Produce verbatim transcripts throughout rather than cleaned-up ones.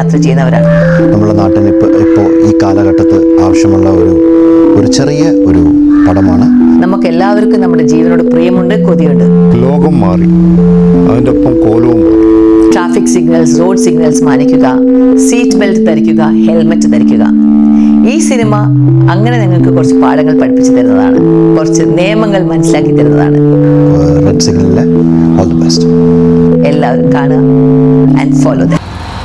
യാത്ര ചെയ്യുന്നവരാണ്. നമ്മുടെ നാട്ടിൽ ഇപ്പോൾ ഇപ്പോൾ ഈ കാലഘട്ടത്തിൽ ആവശ്യമുള്ള ഒരു ഒരു ചെറിയ ഒരു പടമാണ്. നമുക്ക് എല്ലാവർക്കും നമ്മുടെ ജീവനോട് പ്രിയമുണ്ട്, കൊതിയുണ്ട്. ലോകം മാറി, അതിൻ്റെ ഒപ്പം കോലവും മാറി. ട്രാഫിക് സിഗ്നൽസ്, റോഡ് സിഗ്നൽസ് മാനിക്കുക, സീറ്റ് ബെൽറ്റ് ധരിക്കുക, ഹെൽമെറ്റ് ധരിക്കുക. ഈ സിനിമ അങ്ങനെ നിങ്ങൾക്ക് കുറച്ച് പാഠങ്ങൾ പഠിപ്പിച്ചു തരുന്നതാണ്, കുറച്ച് നിയമങ്ങൾ മനസ്സിലാക്കി തരുന്നതാണ്. റെഡ് സിഗ്നലിലെ ഓൾ ദി ബെസ്റ്റ്. എല്ലാവരും കാണുക ആൻഡ് ഫോളോ ദം.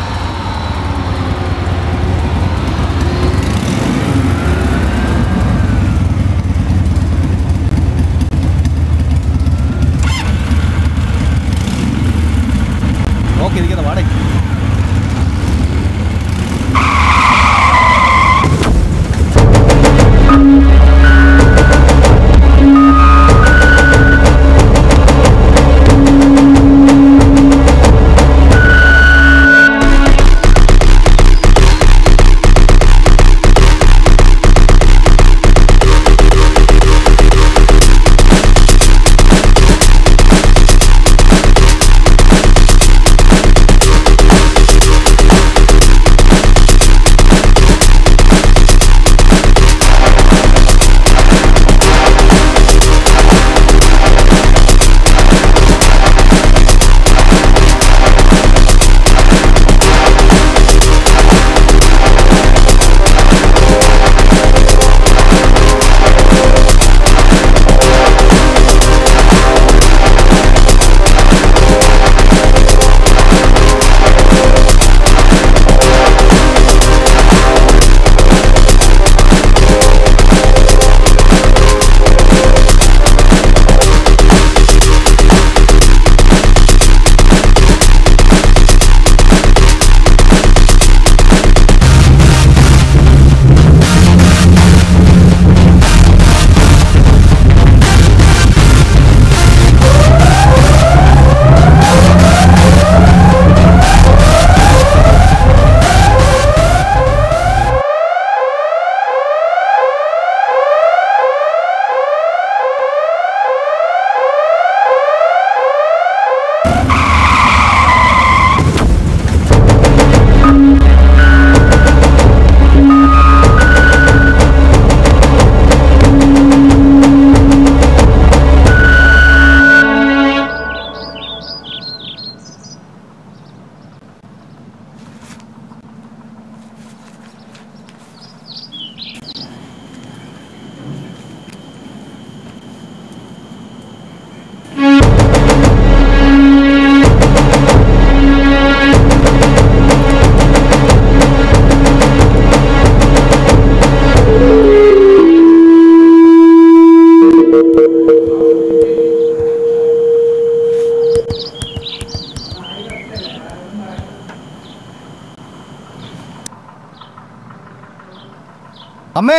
അമ്മേ,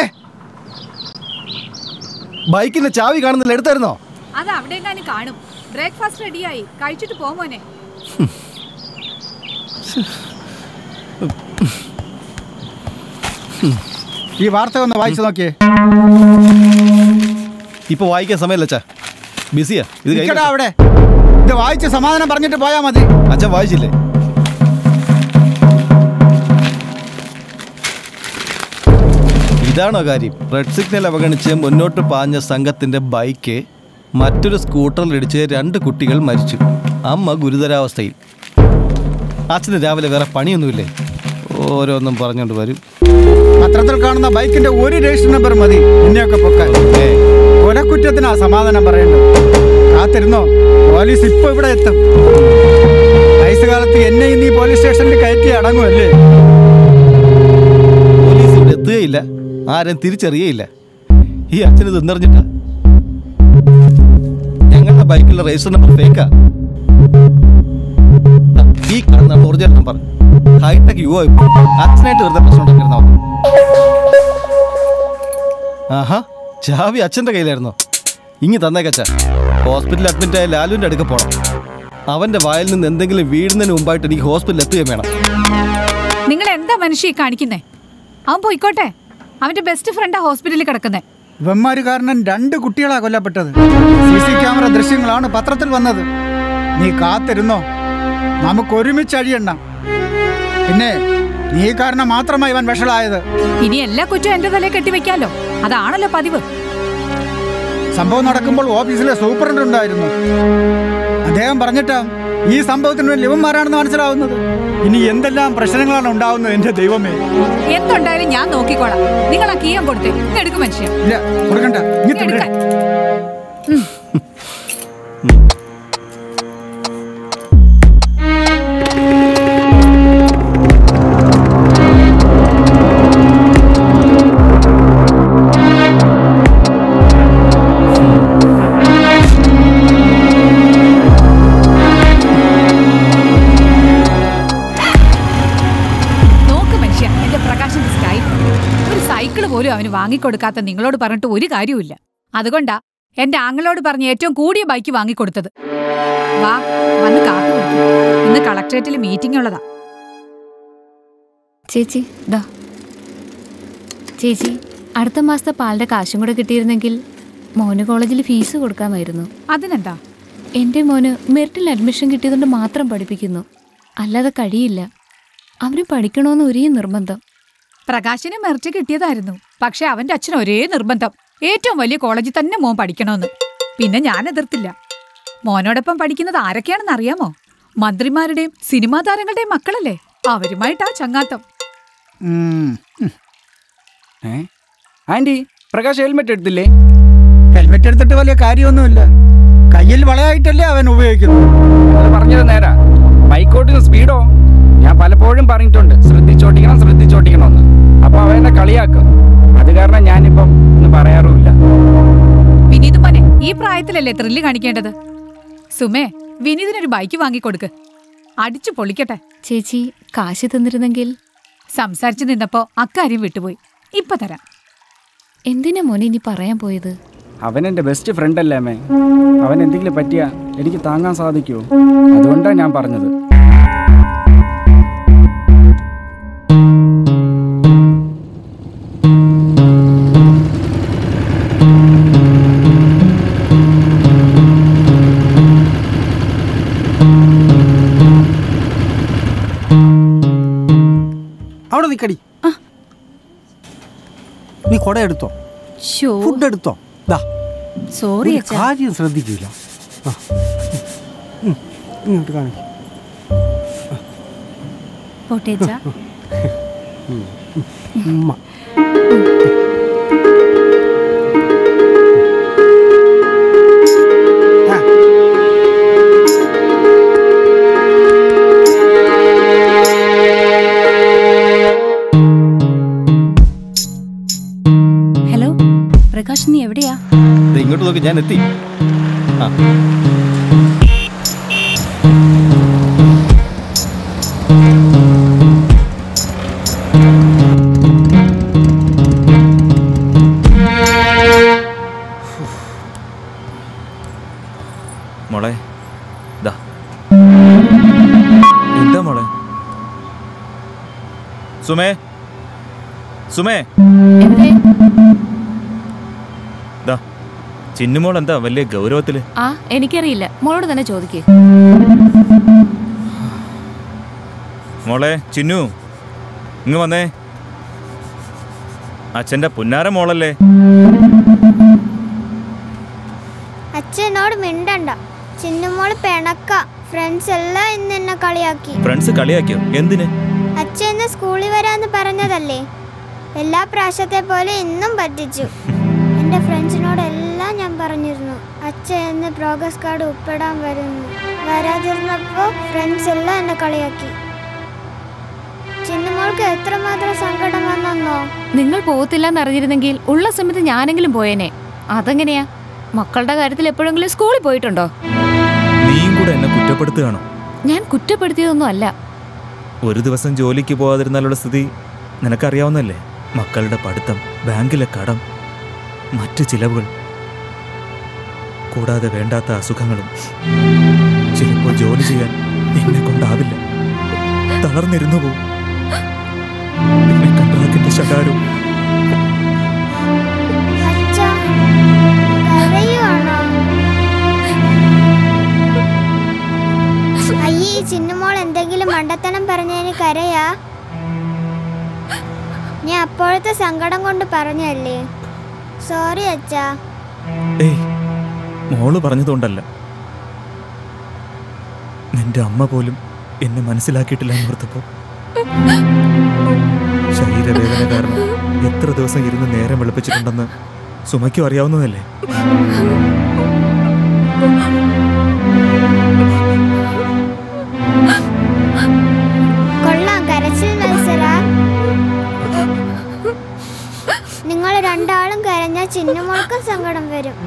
ബൈക്കിന്റെ ചാവി കാണുന്നില്ല, എടുത്തായിരുന്നോ? അത് അവിടെ കാണും. ബ്രേക്ക്ഫാസ്റ്റ് റെഡിയായി, കഴിച്ചിട്ട് പോ മോനെ. ഈ വാർത്ത ഒന്ന് വായിച്ചു നോക്കിയേ. ഇപ്പൊ വായിക്കാൻ സമയമല്ല, ബിസിയാ. ഇത് അവിടെ ഇത് വായിച്ച് സമാധാനം പറഞ്ഞിട്ട് പോയാ മതി. അച്ഛൻ വായിച്ചില്ലേ? ഇതാണോ കാര്യം? റെഡ് സിഗ്നൽ അവഗണിച്ച് മുന്നോട്ട് പാഞ്ഞ സംഘത്തിന്റെ ബൈക്ക് മറ്റൊരു സ്കൂട്ടറിലിടിച്ച് രണ്ട് കുട്ടികൾ മരിച്ചു. അമ്മ ഗുരുതരാവസ്ഥയിൽ. അച്ഛന് രാവിലെ വേറെ പണിയൊന്നുമില്ലേ? ഓരോന്നും പറഞ്ഞോണ്ട് വരും. പത്രത്തിൽ കാണുന്ന ബൈക്കിന്റെ ഒരു രജിസ്റ്റർ നമ്പർ മതി ഇന്നെയൊക്കെ പൊക്കാൻ. കൊലക്കുറ്റത്തിനാ സമാധാനം പറയേണ്ടത്. കാത്തിരുന്നോ, പോലീസ് ഇപ്പൊ ഇവിടെ എത്തും. വയസ്സുകാലത്ത് എന്നെ ഇന്ന് ഈ പോലീസ് സ്റ്റേഷനിൽ കയറ്റി അടങ്ങുമല്ലേ? പോലീസ് ഇവിടെ എത്തുകയില്ല, ആരും തിരിച്ചറിയയില്ല. ഈ അച്ഛന് തിന്നറിഞ്ഞിട്ടാ. ഞങ്ങളുടെ ബൈക്കിലെ രജിസ്റ്റർ നമ്പർ ഫേക്കാ. ഈ കാണുന്ന ഒറിജിനൽ നമ്പർ. ഹൈടെക് യുവോ. അച്ഛനായിട്ട് വെറുതെ പ്രശ്നം ഉണ്ടാക്കിയിരുന്നോ? ആഹാ, ചാവി അച്ഛൻ്റെ കയ്യിലായിരുന്നോ? ഇങ്ങി തന്നേക്കച്ച. ഹോസ്പിറ്റലിൽ അഡ്മിറ്റ് ആയ ലാലുവിൻ്റെ അടുക്ക പോകണം. അവൻ്റെ വായിൽ നിന്ന് എന്തെങ്കിലും വീഴുന്നതിന് മുമ്പായിട്ട് എനിക്ക് ഹോസ്പിറ്റലിൽ എത്തുകയും വേണം. നിങ്ങൾ എന്താ മനുഷ്യ കാണിക്കുന്നേ? അവൻ പോയിക്കോട്ടെ. അവന്റെ ബെസ്റ്റ് ഫ്രണ്ടാ ഹോസ്പിറ്റലിൽ കിടക്കുന്നേ. ഇവന്മാര് കാരണം രണ്ട് കുട്ടികളാ കൊല്ലപ്പെട്ടത്. സി സി ക്യാമറ ദൃശ്യങ്ങളാണ് പത്രത്തിൽ വന്നത്. നീ കാത്തിരുന്നോ, നമുക്ക് ഒരുമിച്ച് അഴിയണം. പിന്നെ നീ കാരണം മാത്രമായി ഇവൻ വഷളായത്. ഇനി എല്ലാ കുറ്റവും എന്റെ തലയിൽ കെട്ടിവെക്കാലോ, അതാണല്ലോ പതിവ്. സംഭവം നടക്കുമ്പോൾ ഓഫീസിലെ സൂപ്രണ്ട് ഉണ്ടായിരുന്നു. അദ്ദേഹം പറഞ്ഞിട്ടാ ഈ സംഭവത്തിന് വേണ്ടി ഇവന്മാരാണെന്ന് മനസ്സിലാവുന്നത്. ഇനി എന്തെല്ലാം പ്രശ്നങ്ങളാണ് ഉണ്ടാവുന്നത് എന്റെ ദൈവമേ. എന്തുണ്ടായാലും ഞാൻ നോക്കിക്കോളാം. നിങ്ങൾ ആ കീയം കൊടുത്തേ, എടുക്കും മനുഷ്യൻ. ഇല്ല, കൊടുക്കണ്ട. എടുക്കാൻ. പോലും അവന് വാങ്ങിക്കൊടുക്കാത്ത നിങ്ങളോട് പറഞ്ഞിട്ട് ഒരു കാര്യമില്ല. അതുകൊണ്ടാ എന്റെ ആങ്ങളോട് പറഞ്ഞ് ഏറ്റവും കൂടിയ ബൈക്ക് വാങ്ങിക്കൊടുത്തത്. വാ, വന്ന് കാത്തു കൊടുക്കും. ഇന്ന് കളക്ടറേറ്റിൽ മീറ്റിംഗ് ഉള്ളതാ. ചേച്ചി ദാ ചേച്ചി, അടുത്ത മാസത്തെ പാലിന്റെ കാശും കൂടെ കിട്ടിയിരുന്നെങ്കിൽ മോന് കോളേജിൽ ഫീസ് കൊടുക്കാമായിരുന്നു. അതിനെന്താ? എൻ്റെ മോന് മെറിറ്റിൽ അഡ്മിഷൻ കിട്ടിയതുകൊണ്ട് മാത്രം പഠിപ്പിക്കുന്നു, അല്ലാതെ കഴിയില്ല. അവന് പഠിക്കണമെന്ന് ഒരേ നിർബന്ധം. പ്രകാശിന് മെറിറ്റ് കിട്ടിയതായിരുന്നു, പക്ഷെ അവന്റെ അച്ഛന് ഒരേ നിർബന്ധം, ഏറ്റവും വലിയ കോളേജിൽ തന്നെ മോൻ പഠിക്കണമെന്ന്. പിന്നെ ഞാൻ എതിർത്തില്ല. മോനോടൊപ്പം പഠിക്കുന്നത് ആരൊക്കെയാണെന്ന് അറിയാമോ? മന്ത്രിമാരുടെയും സിനിമാ താരങ്ങളുടെയും മക്കളല്ലേ. അവരുമായിട്ടാ ചങ്ങാത്തം. ആന്റി, പ്രകാശ് ഹെൽമെറ്റ് എടുത്തില്ലേ? ഹെൽമെറ്റ് എടുത്തിട്ട് വലിയ കാര്യമൊന്നുമില്ല. കയ്യിൽ വളയായിട്ടല്ലേ അവൻ ഉപയോഗിക്കുന്നു. പറഞ്ഞത് നേരാ. ബൈക്കോട്ടിന് സ്പീഡോ? ഞാൻ പലപ്പോഴും പറഞ്ഞിട്ടുണ്ട് ശ്രദ്ധിച്ചോട്ടിക്കണം ശ്രദ്ധിച്ചോട്ടിക്കണമെന്ന്. അപ്പൊ അവ എന്നെ കളിയാക്കും. അത് കാരണം ഞാനിപ്പം ഒന്നും പറയാറുമില്ല. വിനീത് മോനെ, ഈ പ്രായത്തിലല്ലേ ത്രില്ല് കാണിക്കേണ്ടത്? സുമേ, വിനീതിനൊരു ബൈക്ക് വാങ്ങിക്കൊടുക്ക്, അടിച്ചു പൊളിക്കട്ടെ. ചേച്ചി, കാശ് തന്നിരുന്നെങ്കിൽ. സംസാരിച്ചു നിന്നപ്പോ അക്കാര്യം വിട്ടുപോയി. ഇപ്പൊ തരാം. എന്തിനാ മോനെ ഇനി പറയാൻ പോയത്? അവൻ എൻ്റെ ബെസ്റ്റ് ഫ്രണ്ട് അല്ലേ അമ്മേ. അവൻ എന്തെങ്കിലും പറ്റിയാ എനിക്ക് താങ്ങാൻ സാധിക്കുമോ? അതുകൊണ്ടാണ് ഞാൻ പറഞ്ഞത്. അവിടെ നിക്കടി. നീ കൊട എടുത്തോ, ഫുഡ് എടുത്തോ. സോറി, കാര്യം ശ്രദ്ധിക്കില്ല. ഇങ്ങോട്ട് കാണിക്ക. ഹലോ പ്രകാശ്, നീ എവിടെയാ? ഇങ്ങോട്ട് നോക്കി, ഞാൻ എത്തി. ആ മോളെ, ദാ എന്താ മോളെ? സുമേ, സുമേ, ദാ ചിന്നുമോൾ എന്താ വലിയ ഗൗരവത്തില്? ആ എനിക്കറിയില്ല, മോളോട് തന്നെ ചോദിക്കേ. മോളെ ചിന്നു, ഇങ്ങ് വന്നേ. അച്ഛൻ്റെ പുന്നാര മോളല്ലേ? അച്ഛനോട് മിണ്ടണ്ട. ചിന്നുമോള് പിണക്ക. ഫ്രണ്ട്സ് എല്ലാം ഇന്ന് എന്നെ കളിയാക്കി. ഫ്രണ്ട്സ് കളിയാക്കിയോ? എന്തിന്? അച്ഛൻ ഇന്ന് സ്കൂളിൽ വരാന്ന് പറഞ്ഞതല്ലേ, എല്ലാ പ്രാവശ്യത്തെ പോലെ ഇന്നും പറ്റിച്ചു. എൻ്റെ ഫ്രണ്ട്സിനോടെല്ലാം ഞാൻ പറഞ്ഞിരുന്നു അച്ഛൻ ഇന്ന് പ്രോഗ്രസ് കാർഡ് ഉൾപ്പെടാൻ വരുന്നു. വരാതിരുന്നപ്പോൾ ഫ്രണ്ട്സ് എല്ലാം എന്നെ കളിയാക്കി. ചിന്നുമോൾക്ക് എത്രമാത്രം സങ്കടം വന്നോ? നിങ്ങൾ പോകത്തില്ലെന്ന് അറിഞ്ഞിരുന്നെങ്കിൽ ഉള്ള സമയത്ത് ഞാനെങ്കിലും പോയേനെ. അതെങ്ങനെയാ? മക്കളുടെ കാര്യത്തിൽ എപ്പോഴെങ്കിലും സ്കൂളിൽ പോയിട്ടുണ്ടോ? നീയും കൂടെ എന്നെ കുറ്റപ്പെടുത്തുകയാണോ? ഞാൻ കുറ്റപ്പെടുത്തിയതൊന്നും അല്ല. ഒരു ദിവസം ജോലിക്ക് പോകാതിരുന്നാലുള്ള സ്ഥിതി നിനക്കറിയാവുന്നല്ലേ. മക്കളുടെ പഠിത്തം, ബാങ്കിലെ കടം, മറ്റ് ചിലവുകൾ, കൂടാതെ വേണ്ടാത്ത അസുഖങ്ങളും. ചിലപ്പോൾ ജോലി ചെയ്യാൻ എന്നെ കൊണ്ടാവില്ല, തളർന്നിരുന്നു പോവും. പിന്നെ കണ്ടാക്കിന്റെ ശകാരവും. അയ്യേ, ചിന്നുമോൾ എന്തെങ്കിലും മണ്ടത്തനം പറഞ്ഞതിന് കരയാ? ഞാൻ അപ്പോഴത്തെ സങ്കടം കൊണ്ട് പറഞ്ഞല്ലേ. സോറി അച്ഛാ. ഏയ്, മോള് പറഞ്ഞതുകൊണ്ടല്ല. നിന്റെ അമ്മ പോലും എന്നെ മനസ്സിലാക്കിയിട്ടില്ല എന്നോർത്തപ്പോ ശരീരവേദന കാരണം എത്ര ദിവസം ഇരുന്ന് നേരം വെളുപ്പിച്ചിട്ടുണ്ടെന്ന് സുമയ്ക്കും അറിയാവുന്നതല്ലേ. കൊള്ളാം, കരച്ചിൽ മത്സര. നിങ്ങൾ രണ്ടാളും കരഞ്ഞാൽ ചിന്നുമോൾക്കും സങ്കടം വരും.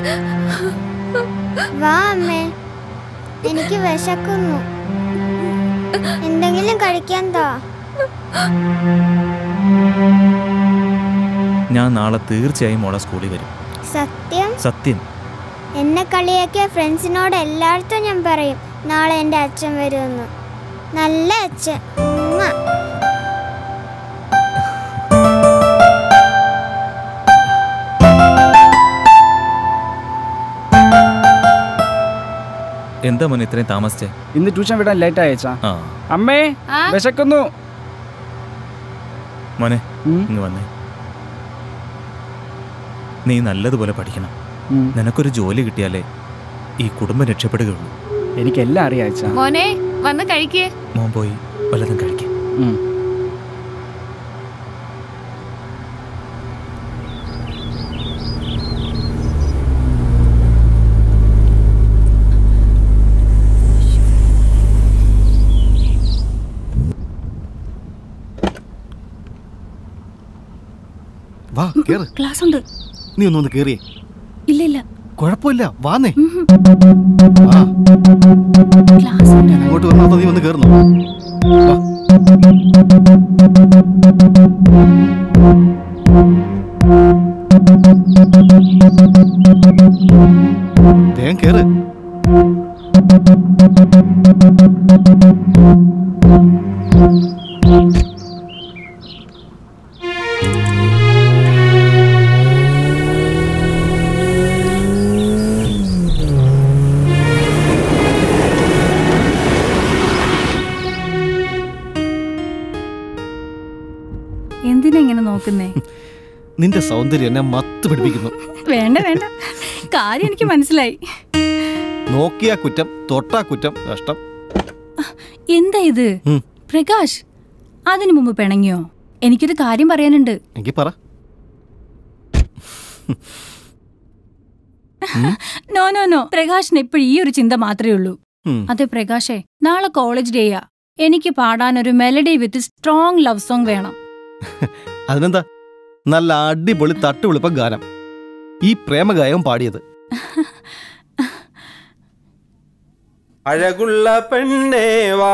വാ അമ്മേ, എനിക്ക് വിശക്കുന്നു. എന്തെങ്കിലും കഴിക്കാൻ താ. ഞാൻ നാളെ തീർച്ചയായും മോളെ സ്കൂളിൽ വരും. സത്യം? സത്യം. എന്നെ കളിയാക്കിയ ഫ്രണ്ട്സിനോട് എല്ലായിടത്തും ഞാൻ പറയും നാളെ എൻ്റെ അച്ഛൻ വരുമെന്ന്. നല്ല അച്ഛൻ. ഉമ്മ. എന്താ മോനെ ഇത്രയും താമസിച്ചേ? ഇന്ന് ട്യൂഷൻ വിടാൻ ലേറ്റ് അയച്ചാ. അമ്മേ, വിശക്കുന്നു. മോനെ ഇങ്ങ് വന്നേ. നീ നല്ലതുപോലെ പഠിക്കണം. നിനക്കൊരു ജോലി കിട്ടിയാലേ ഈ കുടുംബം രക്ഷപ്പെടുകയുള്ളൂ. എനിക്കെല്ലാം അറിയാം. മോനെ വന്ന് കഴിക്കേ. മോൻ പോയി വല്ലതും കഴിക്കേ. വാ കേറ്. ക്ലാസ് ഉണ്ട്. നീ ഒന്നൊന്ന് കേറിയേ. ഇല്ല ഇല്ല, കുഴപ്പമില്ല, വാന്നേ. ക്ലാസ് ഉണ്ട്. അങ്ങോട്ട് വന്നാ നീ വന്ന് കേറുന്നു. വേഗം കേറ്. എന്തിനാ ഇങ്ങനെ നോക്കുന്നേ? നിന്റെ സൗന്ദര്യം എന്നെ മത്ത് പിടിപ്പിക്കുന്നു. വേണ്ട വേണ്ട, കാര്യം എനിക്ക് മനസ്സിലായി. നോക്കിയാ കുറ്റം, തൊട്ടാ കുറ്റം. കഷ്ടം. എന്താ ഇത് പ്രകാശ്? അതിനു മുമ്പ് പിണങ്ങിയോ? എനിക്കൊരു കാര്യം പറയാനുണ്ട്. എങ്കിൽ പറ. നോ നോ നോ, പ്രകാശിന് എപ്പോഴും ഈ ഒരു ചിന്ത മാത്രമേ ഉള്ളൂ. അതെ പ്രകാശേ, നാളെ കോളേജ് ഡേയാ. എനിക്ക് പാടാൻ ഒരു melody with strong love song വേണം. അതിനെന്താ, നല്ല അടിപൊളി തട്ടുവിളിപ്പ ഗാനം. ഈ പ്രേമഗായകം പാടിയത്. അഴകുള്ള പെണ്ണേ വാ,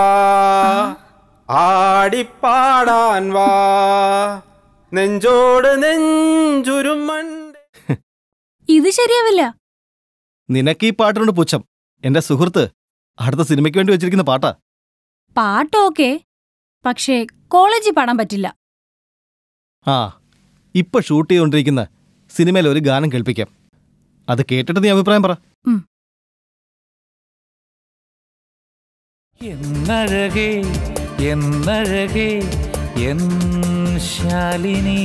ആടിപ്പാടാൻ വാ, നെഞ്ചോട് നെഞ്ചുരുമണ്ട്. ഇത് ശരിയാവില്ല. നിനക്ക് ഈ പാട്ടിനോട് പുച്ഛം. എന്റെ സുഹൃത്ത് അടുത്ത സിനിമയ്ക്ക് വേണ്ടി വെച്ചിരിക്കുന്ന പാട്ടാ. പാട്ടോക്കെ, പക്ഷേ കോളേജിൽ പാടാൻ പറ്റില്ല. ആ, ഇപ്പൊ ഷൂട്ട് ചെയ്തുകൊണ്ടിരിക്കുന്ന സിനിമയിൽ ഒരു ഗാനം കേൾപ്പിക്കാം. അത് കേട്ടിട്ട് നീ അഭിപ്രായം പറ. എന്നഴകേ എന്നഴകേ എൻ ശാലിനി,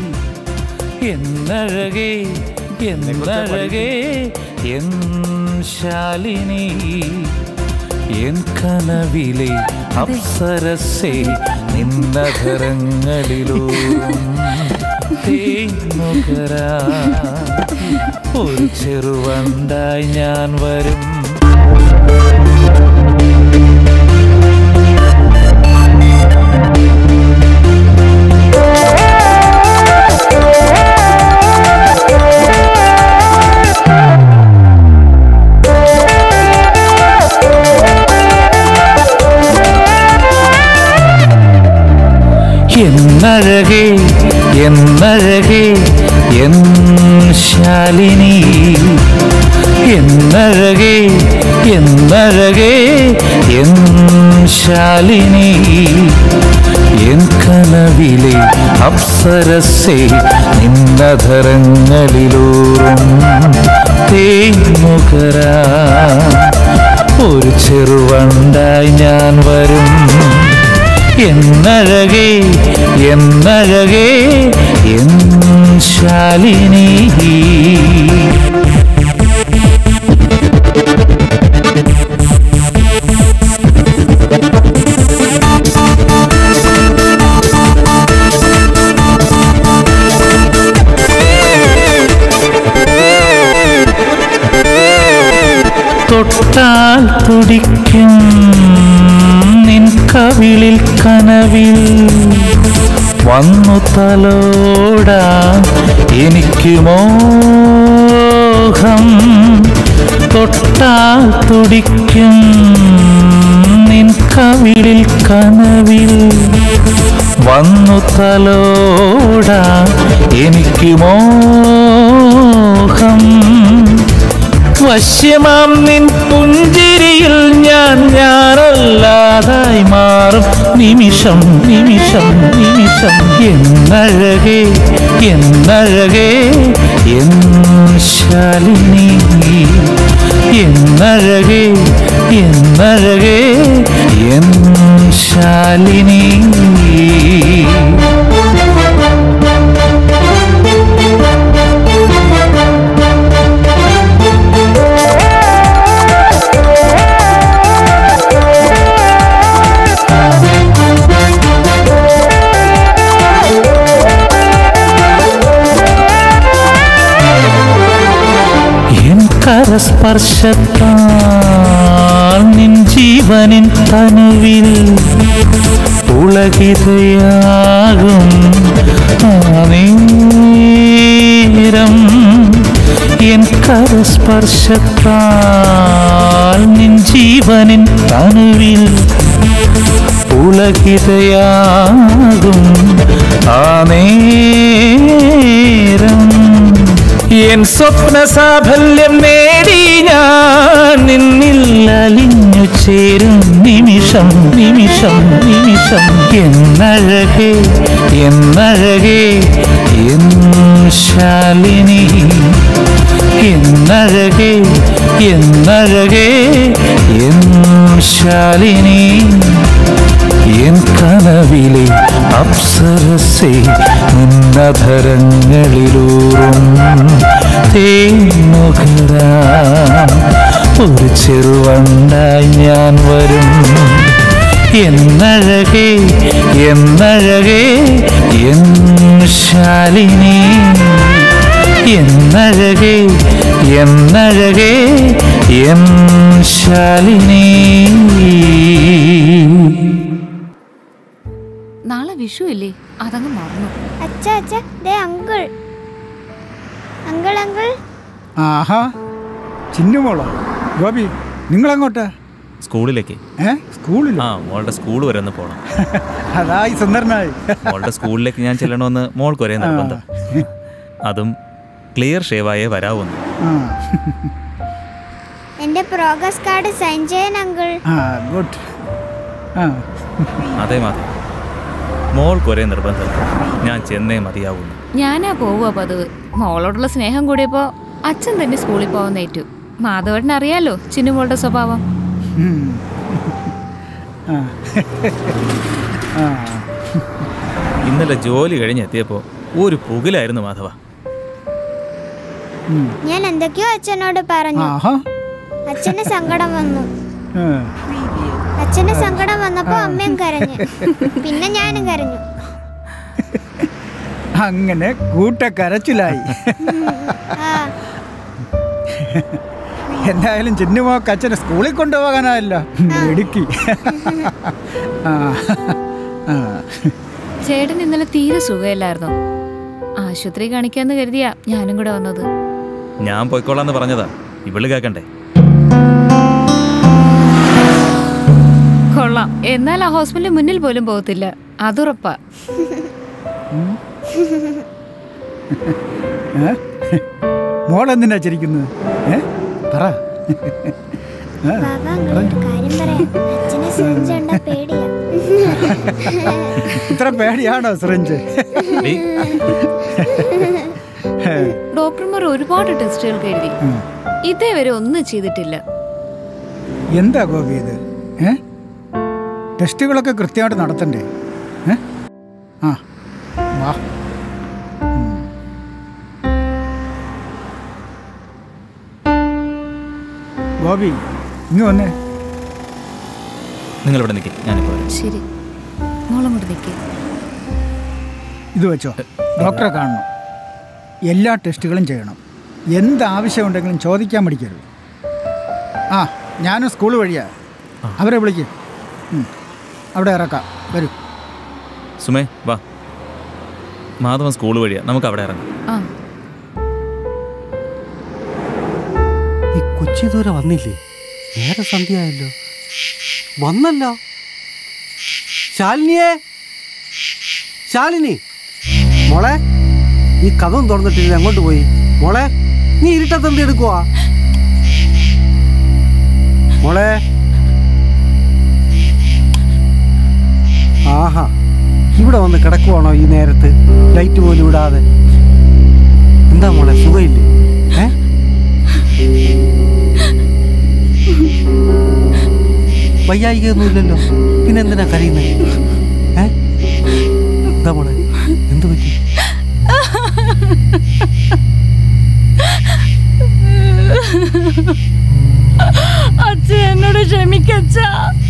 എന്നഴകേ എന്നഴകേ എൻ ശാലിനി, എൻ കനവിലെ അപ്സരസേ നിന്നധരങ്ങളിലോ തേനുകരാ, ഒരു ചെറുവണ്ടായി ഞാൻ വരും. എന്നഴകേ എന്നഴകേ എൻ ശാലിനി, എന്നഴകേ എന്നഴകേ എൻ ശാലിനി, എൻ കനവിലെ അപ്സരസേ നിന്നധരങ്ങളിലൂറും തേനുകരാ, ഒരു ചെറുവണ്ടായി ഞാൻ വരും. എന്നഴകേ എന്നഴകേ എൻ ശാലിനി. തൊട്ടാൽ തുടിക്കും നിൻ കവിളിൽ കനവിൽ വന്നു തലോടാൻ എനിക്ക് മോഹം. തൊട്ടാൽ തുടിക്കും നിൻ കവിളിൽ കനവിൽ വന്നു തലോടാൻ എനിക്ക് മോഹം. വശ്യമാം നിൻ പുഞ്ചിരിയിൽ ഞാൻ ഞാനല്ലാതായി മാറും നിമിഷം നിമിഷം നിമിഷം. എന്നഴകേ എന്നഴകേ എൻ ശാലിനി. എന്നഴകേ എന്നഴകേ എൻ ശാലിനി. കരസ്പർശത്താൽ നിൻ ജീവനിൻ തനുവിൽ പുളകിതയാകും ആ നേരം. എൻ കരസ്പർശത്താൽ നിൻ ജീവനിൻ തനുവിൽ പുളകിതയാകും ആ നേരം. എൻ സ്വപ്ന സാഫല്യം നേടി ഞാൻ നിന്നിൽ അലിഞ്ഞു ചേരും നിമിഷം നിമിഷം നിമിഷം. എന്നഴകേ എന്നഴകേ എൻ ശാലിനി. എന്നഴകേ എന്നഴകേ എൻ ശാലിനി. എൻ കനവിലെ അപ്സരസേ നിന്നധരങ്ങളിലൂറും തേനുകരാൻ ഒരു ചെറുവണ്ടായി ഞാൻ വരും. എന്നഴകേ എന്നഴകേ എൻ ശാലിനി. എന്നഴകേ എന്നഴകേ എൻ ശാലിനി. നാളെ വിഷു ഇല്ലേ, അതങ്ങ് മറന്നു. അച്ഛാ അച്ഛാ, ദേ അങ്കിൾ അങ്കിൾ അങ്കിൾ. ആഹാ, ചിന്നുമോളോ? ഗോപി, നിങ്ങളെങ്ങോട്ടാ? സ്കൂളിലേക്ക്. ഏ സ്കൂളിൽ? ആ, മോളുടെ സ്കൂൾ വരെ ഒന്ന് പോകണം. അതായി സുന്ദരനായി. മോളുടെ സ്കൂളിലേക്ക് ഞാൻ ചെല്ലണമെന്ന് മോൾക്ക് ഒരേ നിർബന്ധം. അതും ക്ലിയർ ഷേവായേ വരാവുന്നു. എന്റെ പ്രോഗ്രസ് കാർഡ് സൈൻ ചെയ്യാൻ അങ്കിൾ. ഗുഡ്. അതെ മാധവ, മോൾക്ക് ഒരേ നിർബന്ധം, ഞാൻ ചെന്നേ മതിയാവുന്നു. ഞാനാ പോവുക പതിവ്. മോളോടുള്ള സ്നേഹം കൂടിയപ്പോ അച്ഛൻ തന്നെ സ്കൂളിൽ പോകുന്ന ഏറ്റു. മാധവേട്ടന് അറിയാലോ ചിന്നുമോളുടെ സ്വഭാവം. ഇന്നലെ ജോലി കഴിഞ്ഞെത്തിയപ്പോ ഒരു പുകിലായിരുന്നു മാധവ. ഞാൻ എന്തൊക്കെയോ അച്ഛനോട് പറഞ്ഞു. അച്ഛന് സങ്കടം വന്നു. അച്ഛന് സങ്കടം വന്നപ്പോ അമ്മയും കരഞ്ഞു, പിന്നെ ഞാനും കരഞ്ഞു. അങ്ങനെ കൂട്ടക്കരച്ചിലായി. എന്തായാലും ചിന്നുമോക്ക് അച്ഛനെ സ്കൂളിൽ കൊണ്ടുപോകാനായല്ലോ. ഇടുക്കി. ചേട്ടൻ ഇന്നലെ തീരെ സുഖമില്ലായിരുന്നു. ആശുപത്രി കാണിക്കാന്ന് കരുതിയാ ഞാനും കൂടെ വന്നത്. ഞാൻ പോയിക്കോളാന്ന് പറഞ്ഞതാ, ഇവള് കേക്കണ്ടേ? കൊള്ളാം. എന്നാൽ ആ ഹോസ്പിറ്റലിന് മുന്നിൽ പോലും പോകത്തില്ല, അതുറപ്പാ. മോളെന്തിനാ ചിരിക്കുന്നത്? പറ. ഇത്ര പേടിയാണോ സിറിഞ്ച്? ഡോക്ടർമാർ ഒരുപാട് ടെസ്റ്റുകൾ എഴുതി, ഇതേവരെ ഒന്നും ചെയ്തിട്ടില്ല. എന്താ ഗോപി ഇത്? ടെസ്റ്റുകളൊക്കെ കൃത്യമായിട്ട് നടത്തണ്ടേ? ഏ ആ വാ. ഗോപി ഇങ്ങ് വന്നേ. നിങ്ങൾ ഇവിടെ നിൽക്കേ, ഞാനിപ്പോ വരാം. ശരി, മോളും കൂടെ നിൽക്കേ. ഇത് വെച്ചോ, ഡോക്ടറെ കാണണം. എല്ലാ ടെസ്റ്റുകളും ചെയ്യണം. എന്താവശ്യമുണ്ടെങ്കിലും ചോദിക്കാൻ പഠിക്കരുത്. ആ ഞാനും സ്കൂൾ വഴിയാ. അവരെ വിളിക്കും. അവിടെ ഇറക്കാം. വരൂ. സുമേ വാ. മാധവൻ സ്കൂൾ വഴിയാ, നമുക്ക് അവിടെ ഇറങ്ങാം. ഈ കൊച്ചി ദൂരെ വന്നില്ലേ? നേരെ സന്ധ്യയായല്ലോ. വന്നല്ലോ. ശാലിനിയേ, ശാലിനി മോളെ, ഈ കഥം തുറന്നിട്ടില്ല, അങ്ങോട്ട് പോയി. മോളെ, നീ ഇരുട്ടത്തെന്ത് എടുക്കുവാ? മോളെ, ആഹാ, ഇവിടെ വന്ന് കിടക്കുവാണോ ഈ നേരത്ത്? ലൈറ്റ് പോലും ഇടാതെ. എന്താ മോളെ, സുഖമില്ലേ? ഏ വയ്യായികയൊന്നുമില്ലല്ലോ, പിന്നെന്തിനാ കരയുന്നത്? ഏ എന്താ മോളെ, എന്ത് പറ്റി? അച്ഛ എന്നോട് ക്ഷമിക്കച്ച.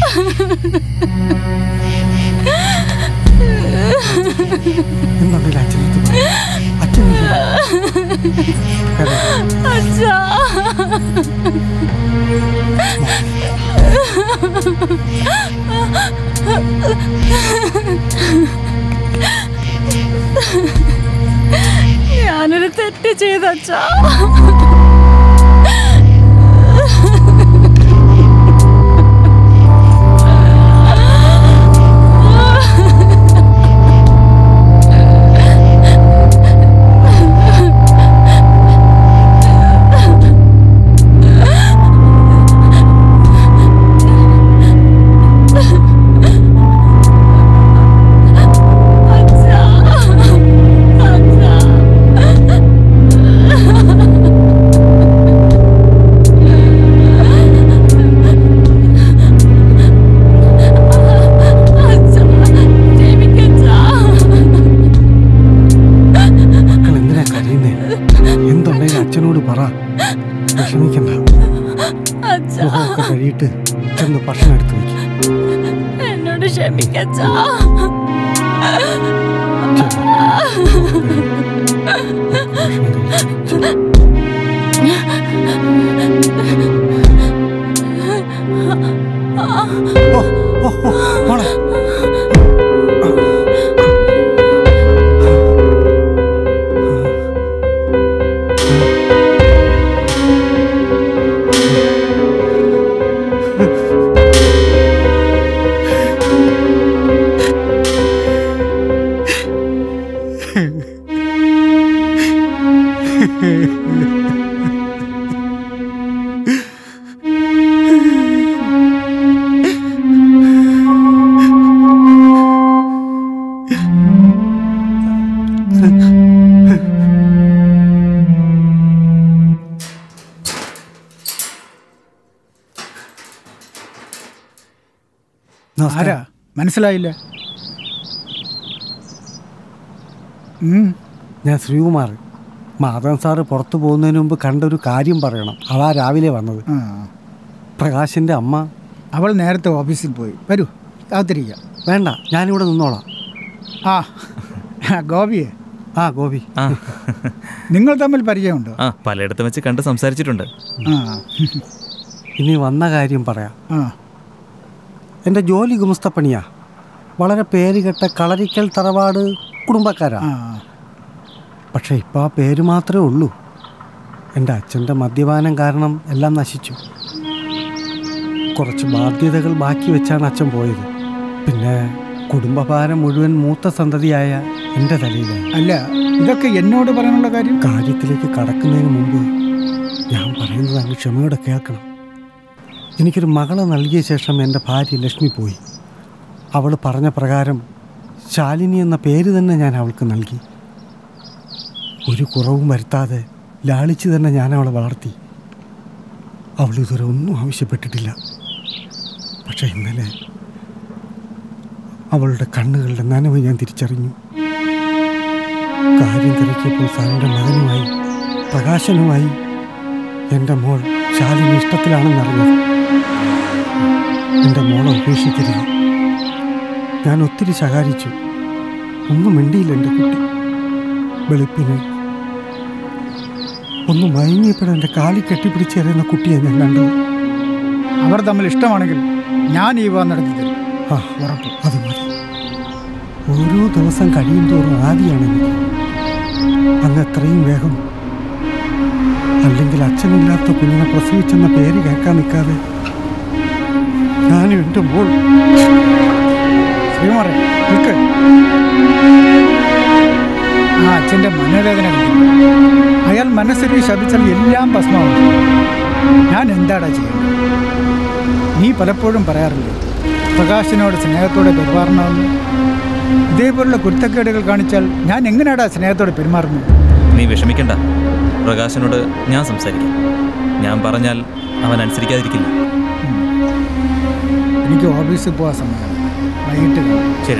എന്തുണ്ടല്ലോ അച്ഛൻ, അച്ഛൻ അച്ഛാ. ഞാനൊരു തെറ്റ് ചെയ്തച്ചാ. കഴിയിട്ട് ചെന്ന് ഭക്ഷണം എടുത്തു വയ്ക്കും. എന്നോട് ക്ഷമിക്കച്ചാ. ആരാ മനസ്സിലായില്ല? ഞാൻ ശ്രീകുമാർ. മാധവൻ സാറ് പുറത്തു പോകുന്നതിന് മുമ്പ് കണ്ടൊരു കാര്യം പറയണം. അതാ രാവിലെ വന്നത്. പ്രകാശിൻ്റെ അമ്മ. അവൾ നേരത്തെ ഓഫീസിൽ പോയി. വരൂ, കാത്തിരിക്കാം. വേണ്ട, ഞാനിവിടെ നിന്നോളാം. ആ ഗോപിയെ. ആ ഗോപി, നിങ്ങൾ തമ്മിൽ പരിചയമുണ്ടോ? ആ, പലയിടത്തും വെച്ച് കണ്ട് സംസാരിച്ചിട്ടുണ്ട്. ഇനി വന്ന കാര്യം പറയാം. എൻ്റെ ജോലി ഗുമസ്തപ്പണിയാ. വളരെ പേരുകെട്ട കളരിക്കൽ തറവാട് കുടുംബക്കാരാ. പക്ഷെ ഇപ്പം ആ പേര് മാത്രമേ ഉള്ളൂ. എൻ്റെ അച്ഛൻ്റെ മദ്യപാനം കാരണം എല്ലാം നശിച്ചു. കുറച്ച് ബാധ്യതകൾ ബാക്കി വെച്ചാണ് അച്ഛൻ പോയത്. പിന്നെ കുടുംബഭാരം മുഴുവൻ മൂത്ത സന്തതിയായ എൻ്റെ തലയിലായി. അല്ല, ഇതൊക്കെ എന്നോട് പറയാനുള്ള കാര്യം. കാര്യത്തിലേക്ക് കടക്കുന്നതിന് മുമ്പ് ഞാൻ പറയുന്നത് അങ്ങ് ക്ഷമയോടെ കേൾക്കണം. എനിക്കൊരു മകളെ നൽകിയ ശേഷം എൻ്റെ ഭാര്യ ലക്ഷ്മി പോയി. അവൾ പറഞ്ഞ പ്രകാരം ശാലിനി എന്ന പേര് തന്നെ ഞാൻ അവൾക്ക് നൽകി. ഒരു കുറവും വരുത്താതെ ലാളിച്ച് തന്നെ ഞാൻ അവളെ വളർത്തി. അവൾ ഇതുവരെ ഒന്നും ആവശ്യപ്പെട്ടിട്ടില്ല. പക്ഷേ ഇന്നലെ അവളുടെ കണ്ണുകളുടെ നനവ് ഞാൻ തിരിച്ചറിഞ്ഞു. കാര്യം തിരക്കിയപ്പോൾ സാറിൻ്റെ മകനുമായി പ്രകാശനുമായി എൻ്റെ മോൾ ശാലിനി ഇഷ്ടത്തിലാണെന്നറിഞ്ഞത്. എൻ്റെ മോളെ ഉപേക്ഷിക്കരുത്. ഞാൻ ഒത്തിരി ശകാരിച്ചു. ഒന്നും മിണ്ടിയില്ല എൻ്റെ കുട്ടി. വെളുപ്പിന് ഒന്ന് മയങ്ങിയപ്പോഴും എൻ്റെ കാലിൽ കെട്ടിപ്പിടിച്ചേരുന്ന കുട്ടിയെ ഞാൻ കണ്ടത്. അവർ തമ്മിൽ ഇഷ്ടമാണെങ്കിൽ ഞാൻ ഈ വിവാഹം നടത്തി തരും. ആ ഉറപ്പ്, അത് മതി. ഓരോ ദിവസം കഴിയും തോറും ആദിയാണ് എനിക്ക്. അങ്ങ് എത്രയും വേഗം. അല്ലെങ്കിൽ അച്ഛനില്ലാത്ത കുഞ്ഞിനെ പ്രസവിച്ചെന്ന പേര് കേൾക്കാൻ നിൽക്കാതെ ഞാനും എൻ്റെ മോൾ. ശ്രീമാറെ നിൽക്ക്. ആ അച്ഛൻ്റെ മനോവേദന അയാൾ മനസ്സിനെ ശപിച്ചാൽ എല്ലാം ഭസ്മാവും. ഞാൻ എന്താടാ ചെയ്യുന്നത്? നീ പലപ്പോഴും പറയാറില്ലേ പ്രകാശിനോട് സ്നേഹത്തോടെ പെരുമാറണമെന്ന്. ഇതേപോലുള്ള കുരുത്തക്കേടുകൾ കാണിച്ചാൽ ഞാൻ എങ്ങനെയാടാ സ്നേഹത്തോടെ പെരുമാറുന്നത്? നീ വിഷമിക്കണ്ട, പ്രകാശനോട് ഞാൻ സംസാരിക്കാം. ഞാൻ പറഞ്ഞാൽ അവൻ അനുസരിക്കാതിരിക്കില്ല. എനിക്ക് ഓഫീസിൽ പോകാൻ സമയം, വൈകിട്ട് ശരി.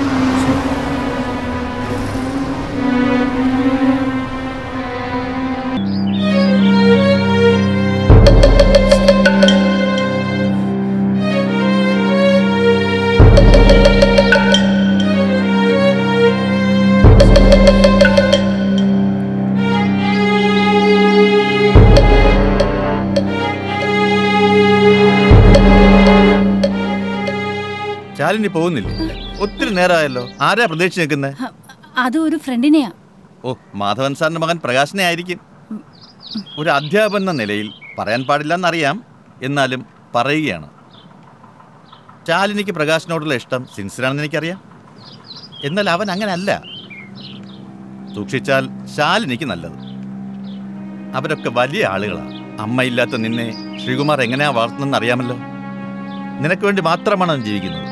ശാലിനി പോകുന്നില്ലേ? ഒത്തിരി നേരമായല്ലോ. ആരാ പ്രതീക്ഷിച്ച് നിൽക്കുന്നത്? അത് ഒരു ഫ്രണ്ടിനെയാ. ഓ, മാധവൻ സാറിന്റെ മകൻ പ്രകാശനെ ആയിരിക്കും. ഒരു അധ്യാപകൻ എന്ന നിലയിൽ പറയാൻ പാടില്ലെന്നറിയാം, എന്നാലും പറയുകയാണ്. ശാലിനിക്ക് പ്രകാശനോടുള്ള ഇഷ്ടം സിൻസിയറാണെന്ന് എനിക്കറിയാം. എന്നാൽ അവൻ അങ്ങനല്ല. സൂക്ഷിച്ചാൽ ശാലിനിക്ക് നല്ലത്. അവരൊക്കെ വലിയ ആളുകളാണ്. അമ്മയില്ലാത്ത നിന്നെ ശ്രീകുമാർ എങ്ങനെയാ വളർത്തുന്നതെന്ന് അറിയാമല്ലോ. നിനക്ക് വേണ്ടി മാത്രമാണ് അവൻ ജീവിക്കുന്നത്.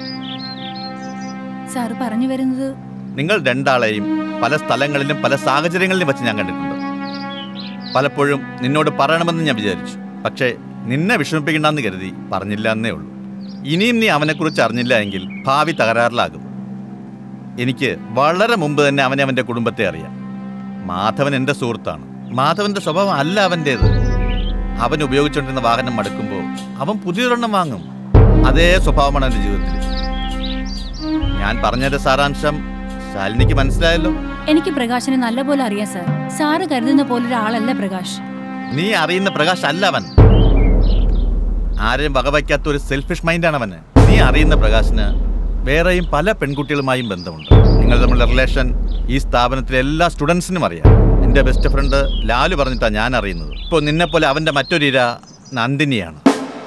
സാറ് പറഞ്ഞു വരുന്നത്? നിങ്ങൾ രണ്ടാളെയും പല സ്ഥലങ്ങളിലും പല സാഹചര്യങ്ങളിലും വെച്ച് ഞാൻ കണ്ടിട്ടുണ്ട്. പലപ്പോഴും നിന്നോട് പറയണമെന്ന് ഞാൻ വിചാരിച്ചു. പക്ഷേ നിന്നെ വിഷമിപ്പിക്കണ്ടെന്ന് കരുതി പറഞ്ഞില്ല എന്നേ ഉള്ളൂ. ഇനിയും നീ അവനെക്കുറിച്ച് അറിഞ്ഞില്ല എങ്കിൽ ഭാവി തകരാറിലാകും. എനിക്ക് വളരെ മുമ്പ് തന്നെ അവനെ അവൻ്റെ കുടുംബത്തെ അറിയാം. മാധവൻ എൻ്റെ സുഹൃത്താണ്. മാധവൻ്റെ സ്വഭാവം അല്ല അവൻ്റേത്. അവൻ ഉപയോഗിച്ചുകൊണ്ടിരുന്ന വാഹനം മടുക്കുമ്പോൾ അവൻ പുതിയൊരെണ്ണം വാങ്ങും. അതേ സ്വഭാവമാണ് എൻ്റെ ജീവിതത്തിൽ. ഞാൻ പറഞ്ഞതിന്റെ സാരാംശം ശാലിനിക്ക് മനസ്സിലായല്ലോ. എനിക്ക് പ്രകാശനെ നല്ലപോലെ അറിയാം സാർ. സാറ് കരുതുന്ന പോലൊരാളല്ല പ്രകാശ്. നീ അറിയുന്ന പ്രകാശ് അല്ല അവൻ. ആരെയും വകവയ്ക്കാത്ത ഒരു സെൽഫിഷ് മൈൻഡാണ് അവന്. നീ അറിയുന്ന പ്രകാശിന് വേറെയും പല പെൺകുട്ടികളുമായും ബന്ധമുണ്ട്. നിങ്ങൾ തമ്മിലുള്ള റിലേഷൻ ഈ സ്ഥാപനത്തിലെ എല്ലാ സ്റ്റുഡൻസിനും അറിയാം. എൻ്റെ ബെസ്റ്റ് ഫ്രണ്ട് ലാലു പറഞ്ഞിട്ടാണ് ഞാൻ അറിയുന്നത്. ഇപ്പോൾ നിന്നെപ്പോലെ അവൻ്റെ മറ്റൊരു ഇര നന്ദിനിയാണ്.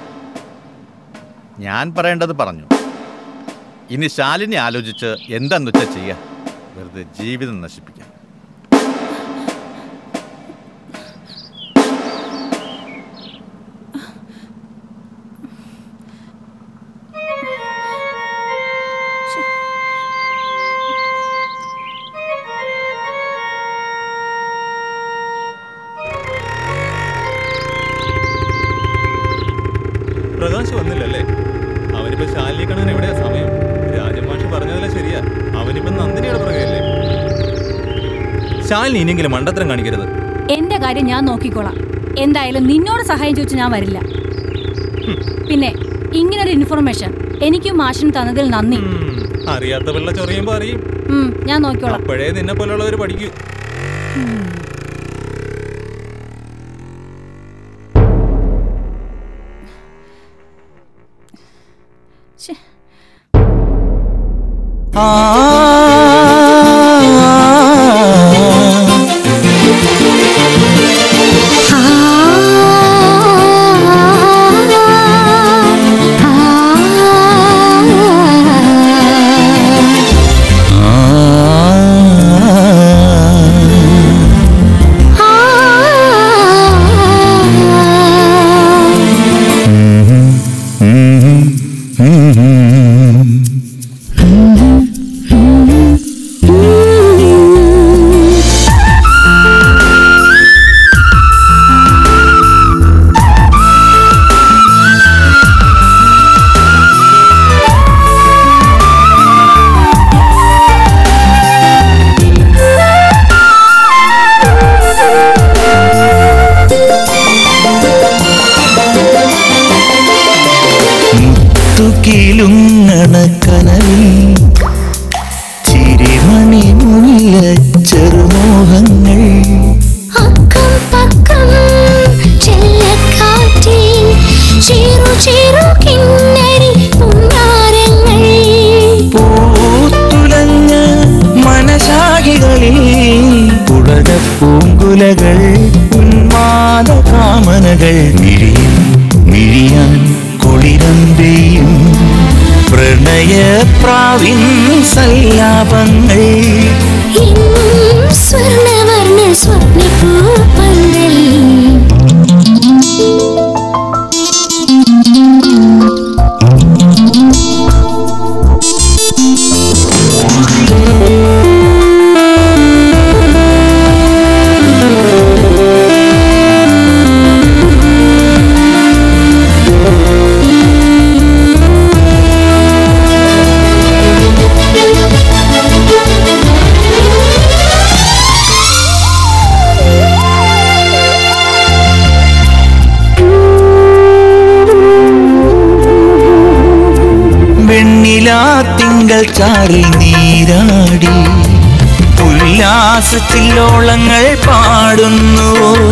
ഞാൻ പറയേണ്ടത് പറഞ്ഞു. ഇനി ശാലിനി ആലോചിച്ച് എന്താന്ന് വെച്ചാൽ ചെയ്യുക. വെറുതെ ജീവിതം നശിപ്പിക്കാം. പ്രകാശ് വന്നില്ലല്ലേ? അവനിപ്പോ ശാലിനി കാണാൻ എവിടെയാ സമയം? രാജമാഷ് പറഞ്ഞതല്ലേ ശരിയാ. അവനിപ്പോ നന്ദിനിയുടെ പുറകെയല്ലേ? ശാലിനി ഇനിയെങ്കിലും മണ്ടത്തരം കാണിക്കരുത്. എന്റെ കാര്യം ഞാൻ നോക്കിക്കോളാം. എന്തായാലും നിന്നോട് സഹായം ചോദിച്ചു ഞാൻ വരില്ല. പിന്നെ ഇങ്ങനൊരു ഇൻഫർമേഷൻ എനിക്കും മാഷിനും തന്നതിൽ നന്ദി. അറിയാത്ത പിള്ള ചൊറിയുമ്പോ അറിയും. ഞാൻ നോക്കിക്കോളാം. അപ്പോഴേ നിന്നെ പോലുള്ളവർ പഠിക്കൂ. Mm-hmm. ചെറുമോഹങ്ങൾ അക്കം പക്കം ചെല്ലക്കാറ്റിൽ ചിറു ചിറു കിന്നരി പുന്നാരങ്ങൾ പൂത്തുലഞ്ഞ മനശാഖികളിൽ പുളക പൂങ്കുലകൾ ഉന്മാദ കാമനകൾ മിഴിയും മിഴിയാൻ കൊളിരമ്പെയും പ്രണയപ്രാവിൻ സല്ലാപങ്ങൾ സ്വർണവർണ്ണ സ്വപ്നപൂപ്പന്തൽ തിങ്കൾ ചാറിൽ നീരാടി ഉല്ലാസത്തിലോളങ്ങൾ പാടുന്നു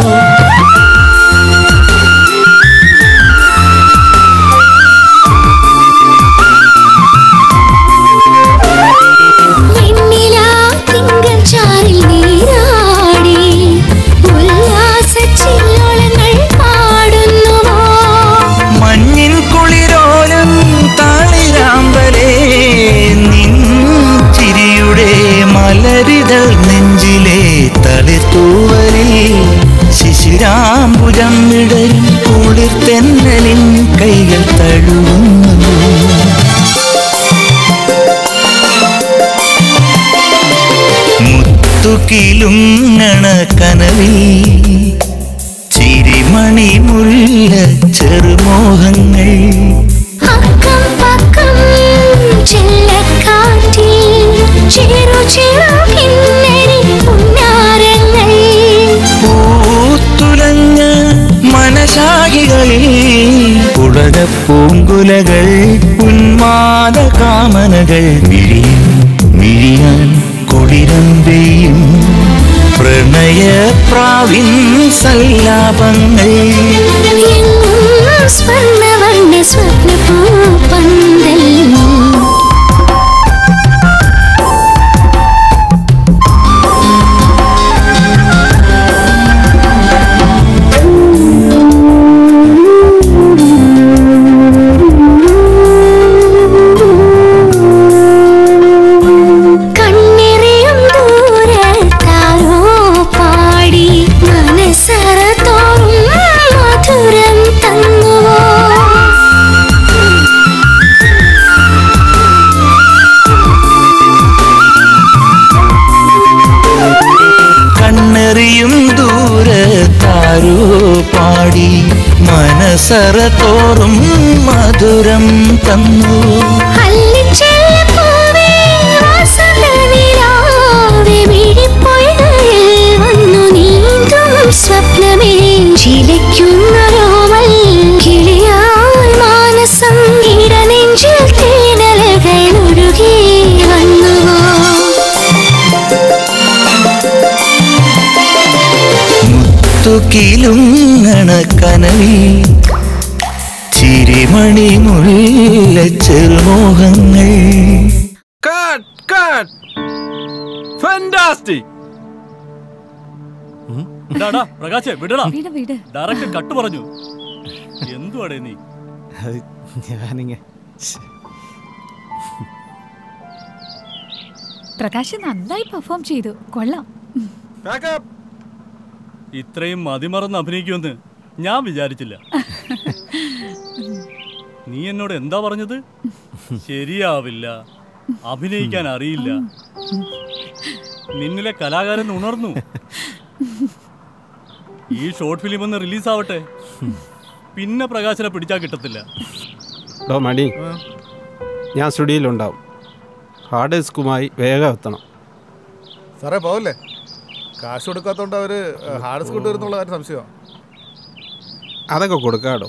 മഞ്ഞിൻ കുളിരോലം താളിരാമ്പലേ നിൻ ചിരിയുടെ മലരിതൾ നെഞ്ചിലെ തളിർത്തൂവലിൽ ശിശിരാംബുജം ഇടരും കുളിർ തെന്നലിൻ കൈകൾ തഴുകുന്നു മുത്തുകിലുങ്ങണ കനവിൽ ചിരിമണി മുല്ല ചെറുമോഹങ്ങൾ അക്കം പക്കം ചെല്ലക്കാറ്റിൽ ചിറു ചിറു കിന്നരി പുന്നാരങ്ങൾ പൂത്തുലഞ്ഞ മനശാഖികളിൽ പുളക പൂങ്കുലകൾ ഉന്മാദ കാമനകൾ മിഴിയും മിഴിയാൻ കൊളിരമ്പെയും പ്രണയപ്രാവിൻ സല്ലാപങ്ങൾ സ്വർണവർണ്ണ സ്വപ്നപൂപ്പന്തൽ കണ്ണെറിയും ദൂരത്താരോ പാടി മനസറ തോറും മധുരം തന്നു സ്വപ്നമേ ചിലയ്ക്കുന്നൊരോമൽ കിളിയായി മാനസം ഇടനെഞ്ചിൽ തേനലകൾ ഒഴുകി വന്നുവോ മുത്തുകിലുങ്ങണ കനവിൽ ചിരിമണി മുല്ല ചെറുമോഹങ്ങൾ കട്ട് കട്ട് ഫാന്റാസ്റ്റിക് പ്രകാശേ വിടടാ വിട് വിട് ഡയറക്റ്റ് കട്ട് പറഞ്ഞു എന്തുവാടേ നീ ഞാനിങ്ങ പ്രകാശ് നന്നായി പെർഫോം ചെയ്തു കൊള്ളാം ഇത്രയും മതിമറന്ന് അഭിനയിക്കുമെന്ന് ഞാൻ വിചാരിച്ചില്ല നീ എന്നോട് എന്താ പറഞ്ഞത് ശരിയാവില്ല അഭിനയിക്കാൻ അറിയില്ല നിന്നിലെ കലാകാരൻ ഉണർന്നു ഈ ഷോർട്ട് ഫിലിം ഒന്ന് റിലീസ് ആവട്ടെ പിന്നെ പ്രകാശനെ പിടിച്ചാൽ കിട്ടത്തില്ല ഡോ മണി ഞാൻ സ്റ്റുഡിയോയിലുണ്ടാവും ഹാർഡ് ഡിസ്കുമായി വേഗം എത്തണം സാറേ പോവല്ലേ കാശ് കൊടുക്കാത്തോണ്ട് അവര് ഹാർഡ് ഡിസ്ക് കൊണ്ടുവരുന്നുള്ള കാര്യം സംശയമാണ് അതൊക്കെ കൊടുക്കാടോ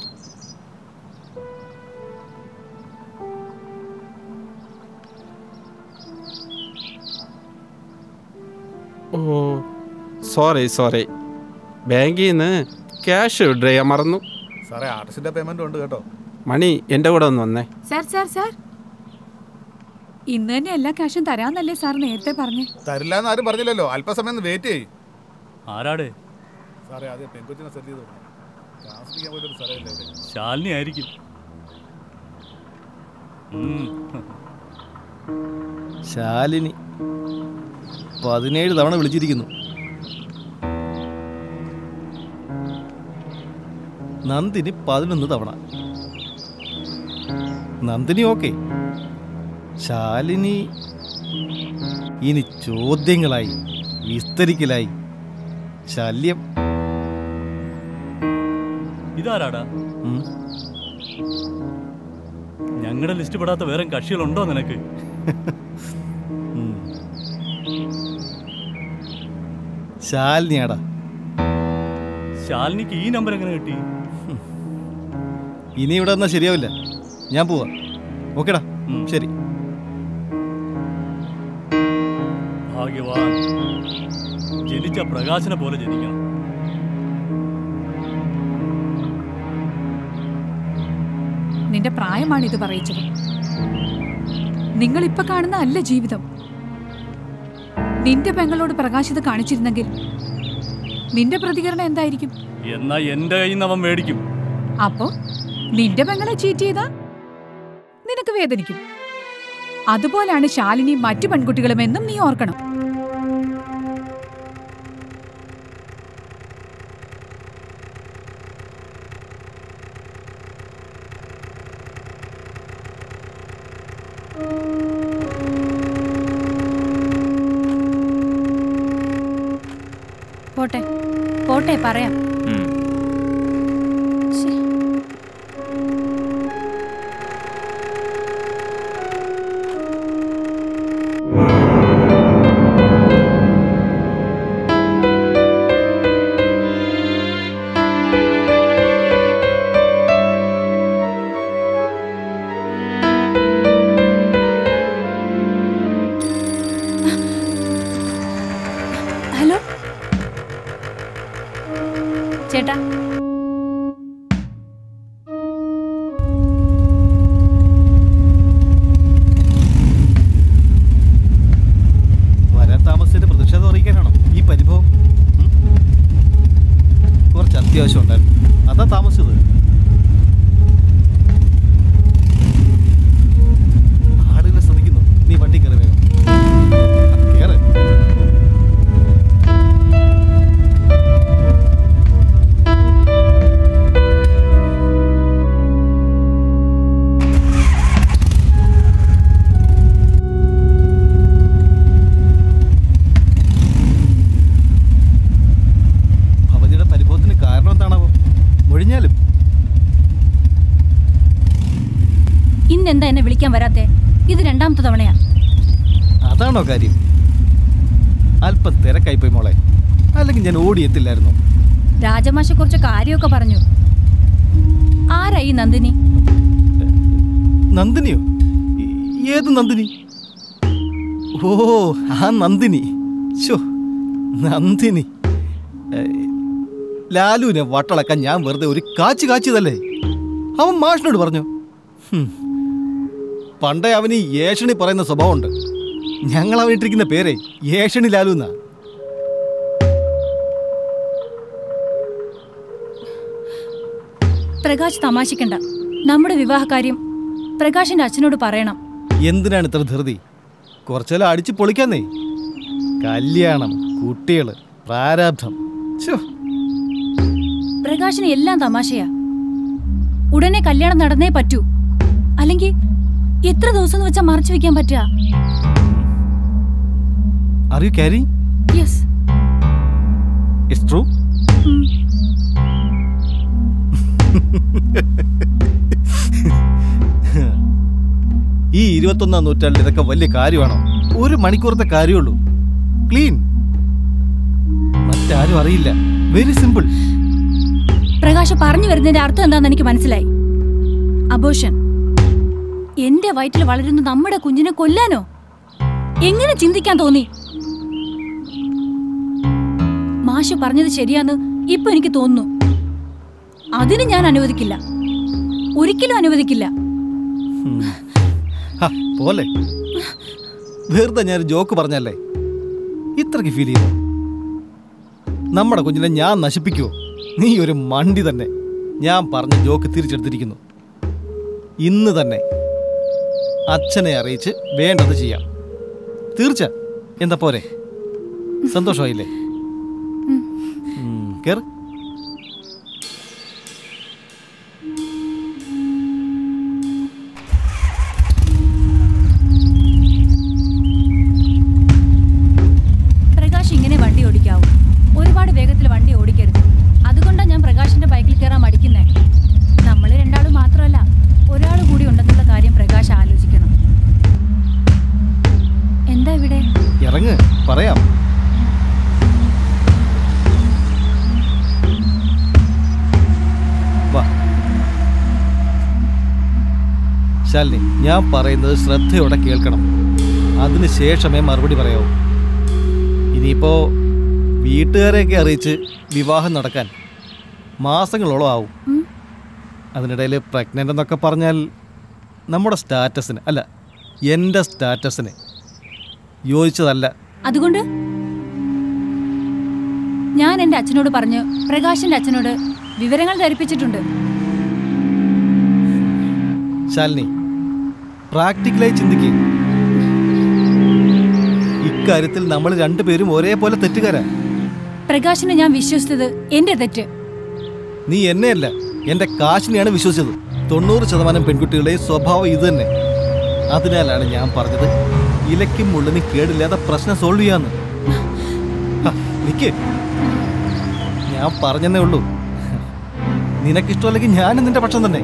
ഓ സോറി സോറി, ബാങ്കിൽ നിന്ന് ക്യാഷ് വിഡ്രോ ചെയ്യാൻ മറന്നു. സാറേ ആർട്ടിസ്റ്റിന്റെ പേയ്മെന്റ് ഉണ്ട് കേട്ടോ. മണി എൻ്റെ കൂടെ ഒന്ന് വന്നേ. സാർ സാർ സാർ ഇന്ന് തന്നെ എല്ലാ കാശും തരാന്നല്ലേ സാർ നേരത്തെ പറഞ്ഞു? തരില്ല എന്ന് ആരും പറഞ്ഞില്ലല്ലോ. അല്പസമയം വെയിറ്റ് ചെയ്യ്. ആരാടെ? സാറേ അത് പെൺകൊച്ചിനെ സെറ്റ് ചെയ്തു താമസിക്കാൻ പോലൊരു സ്ഥലമില്ല ഇവിടെ. ശാലിനി ആയിരിക്കും. ശാലിനി പതിനേഴ് തവണ വിളിച്ചിരിക്കുന്നു. നന്ദിനി പതിനൊന്ന് തവണ. നന്ദിനി ഓക്കെ. ശാലിനി ഇനി ചോദ്യങ്ങളായി, വിസ്തരിക്കലായി, ശല്യം. ഇതാരാടാ? ഞങ്ങളുടെ ലിസ്റ്റ് പെടാത്ത വേറെ കക്ഷികളുണ്ടോ നിനക്ക്? ശാലിനിയാടാ. ശാലിനിക്ക് ഈ നമ്പർ എങ്ങനെ കിട്ടി? ഇനി ഇവിടെ വന്നാൽ ശരിയാവില്ല. ഞാൻ പോവാ. ഓക്കേടാ, ശരി. ഭാഗ്യവാൻ. ജനിച്ച പ്രകാശനെ പോലെ ജനിക്കണം. നിന്റെ പ്രായമാണ് ഇത് പറയിച്ചത്. നിങ്ങൾ ഇപ്പൊ കാണുന്ന അല്ല ജീവിതം. നിന്റെ പെങ്ങളോട് പ്രകാശിത കാണിച്ചിരുന്നെങ്കിൽ നിന്റെ പ്രതികരണം എന്തായിരിക്കും? എന്നാ എന്റെ കയ്യിൽ നിന്ന് അവൻ മേടിക്കും. അപ്പോ നിന്റെ പെങ്ങളെ ചീറ്റ് ചെയ്താ നിനക്ക് വേദനിക്കും. അതുപോലാണ് ശാലിനി മറ്റു പെൺകുട്ടികളും എന്നും നീ ഓർക്കണം. പോട്ടെ പോട്ടെ പറയാം. ഹലോ ചേട്ടാ, വരാൻ താമസത്തിന്റെ പ്രതിഷേധം അറിയിക്കാനാണോ ഈ പരിഭവം? കുറച്ച് അത്യാവശ്യം ഉണ്ടായിരുന്നു, അതാ താമസിച്ചത്. ആളുകളെ ശ്രദ്ധിക്കുന്നു. നീ വണ്ടി കയറി വേഗം കയറ്. ഒഴിഞ്ഞാലും ഇന്നെന്താ എന്നെ വിളിക്കാൻ വരാത്തെ? ഇത് രണ്ടാമത്തെ തവണയാ. അതാണോ കാര്യം? അല്പം തിരക്കായി പോയി മോളെ, അല്ലെങ്കിൽ ഞാൻ ഓടിയെത്തില്ലായിരുന്നു. രാജമാഷെ കുറിച്ച് കാര്യമൊക്കെ പറഞ്ഞു. ആരാ ഈ നന്ദിനി? നന്ദിനിയോ? ഏത് നന്ദിനി? ഓ ആ നന്ദിനി. ശോ, നന്ദിനി. ലാലുവിനെ വട്ടളക്കാൻ ഞാൻ വെറുതെ ഒരു കാച്ചു കാച്ചിയതല്ലേ? അവൻ മാഷിനോട് പറഞ്ഞു. പണ്ടേ അവന് ഏഷണി പറയുന്ന സ്വഭാവമുണ്ട്. ഞങ്ങൾ അവനിട്ടിരിക്കുന്ന പേരെ ഏഷണി ലാലു എന്നാ. പ്രകാശ് തമാശിക്കണ്ട. നമ്മുടെ വിവാഹകാര്യം പ്രകാശിന്റെ അച്ഛനോട് പറയണം. എന്തിനാണ് ഇത്ര ധൃതി? കുറച്ചെല്ലാം അടിച്ചു പൊളിക്കാന്നേ. കല്യാണം, കുട്ടികള്, പ്രാരാബ്ധം. പ്രകാശിന് എല്ലാം തമാശയാ. ഉടനെ കല്യാണം നടന്നേ പറ്റൂ. അല്ലെങ്കിൽ എത്ര ദിവസം എന്ന് വെച്ചാൽ മറച്ചു വെക്കാൻ പറ്റുക? Are you carrying? Yes. It's true? ഈ ഇരുപത്തൊന്നാം നൂറ്റാണ്ടിൽ ഇതൊക്കെ വലിയ കാര്യമാണോ? ഒരു മണിക്കൂറത്തെ കാര്യമുള്ളൂ. ക്ലീൻ. മറ്റാരും അറിയില്ല. Very simple. പ്രകാശ് പറഞ്ഞു വരുന്നതിന്റെ അർത്ഥം എന്താണെന്ന് എനിക്ക് മനസ്സിലായി. അബോഷൻ. എന്റെ വയറ്റിൽ വളരുന്ന നമ്മുടെ കുഞ്ഞിനെ കൊല്ലാനോ? എങ്ങനെ ചിന്തിക്കാൻ തോന്നി? മാഷ് പറഞ്ഞത് ശരിയാന്ന് ഇപ്പൊ എനിക്ക് തോന്നുന്നു. അതിന് ഞാൻ അനുവദിക്കില്ല, ഒരിക്കലും അനുവദിക്കില്ല. പോലെ വെറുതെ ഞാൻ ജോക്ക് പറഞ്ഞല്ലേ ഇത്രക്ക് ഫീൽ ചെയ്തു? നമ്മുടെ കുഞ്ഞിനെ ഞാൻ നശിപ്പിക്കുവോ? നീ ഒരു മണ്ടി തന്നെ. ഞാൻ പറഞ്ഞ ജോക്ക് തിരിച്ചെടുത്തിരിക്കുന്നു. ഇന്ന് തന്നെ അച്ഛനെ അറിയിച്ച് വേണ്ടത് ചെയ്യാം. തീർച്ച. എന്താ പോരെ? സന്തോഷമായില്ലേ? കേറ്. പ്രകാശ് ഇങ്ങനെ വണ്ടി ഓടിക്കാവൂ? ഒരുപാട് വേഗത്തിൽ വണ്ടി ഓടിക്കരുത്. അതുകൊണ്ടാണ് ഞാൻ പ്രകാശിന്റെ ബൈക്കിൽ കയറാൻ മടിക്കുന്നേ. നമ്മൾ രണ്ടാളും മാത്രമല്ല, ഒരാൾ കൂടി ഉണ്ടെന്നുള്ള കാര്യം പ്രകാശ് ആലോചിക്കണം. എന്താ ഇവിടെ? ഇറങ്ങ്, പറയാം. വാ ശാലിനി, ഞാൻ പറയുന്നത് ശ്രദ്ധയോടെ കേൾക്കണം. അതിന് ശേഷമേ മറുപടി പറയാവൂ. ഇനിയിപ്പോ വീട്ടുകാരെയൊക്കെ അറിയിച്ച് വിവാഹം നടക്കാൻ മാസങ്ങളോളം ആവും. അതിനിടയിൽ പ്രഗ്നൻ്റ് എന്നൊക്കെ പറഞ്ഞാൽ നമ്മുടെ സ്റ്റാറ്റസിന്, അല്ല എൻ്റെ സ്റ്റാറ്റസിന് യോജിച്ചതല്ല. അതുകൊണ്ട് ഞാൻ എൻ്റെ അച്ഛനോട് പറഞ്ഞ് പ്രകാശിന്റെ അച്ഛനോട് വിവരങ്ങൾ ധരിപ്പിച്ചിട്ടുണ്ട്. ശാലിനി, പ്രാക്ടിക്കലായി ചിന്തിക്കുക. ഇക്കാര്യത്തിൽ നമ്മൾ രണ്ടുപേരും ഒരേപോലെ തെറ്റുകാരാ. പ്രകാശിനെ ഞാൻ വിശ്വസിച്ചത് എന്റെ തെറ്റ്. നീ എന്നെയല്ല, എന്റെ കാശിനെയാണ് വിശ്വസിച്ചത്. തൊണ്ണൂറ് ശതമാനം പെൺകുട്ടികളുടെയും സ്വഭാവം ഇത് തന്നെ. അതിനാലാണ് ഞാൻ പറഞ്ഞത് ഇലയ്ക്കും മുള്ളിനും കേടില്ലാതെ പ്രശ്നം സോൾവ് ചെയ്യാന്ന്. നിക്ക്, ഞാൻ പറഞ്ഞെന്നേ ഉള്ളൂ. നിനക്കിഷ്ടമല്ലെങ്കിൽ ഞാനും നിന്റെ പക്ഷം തന്നെ.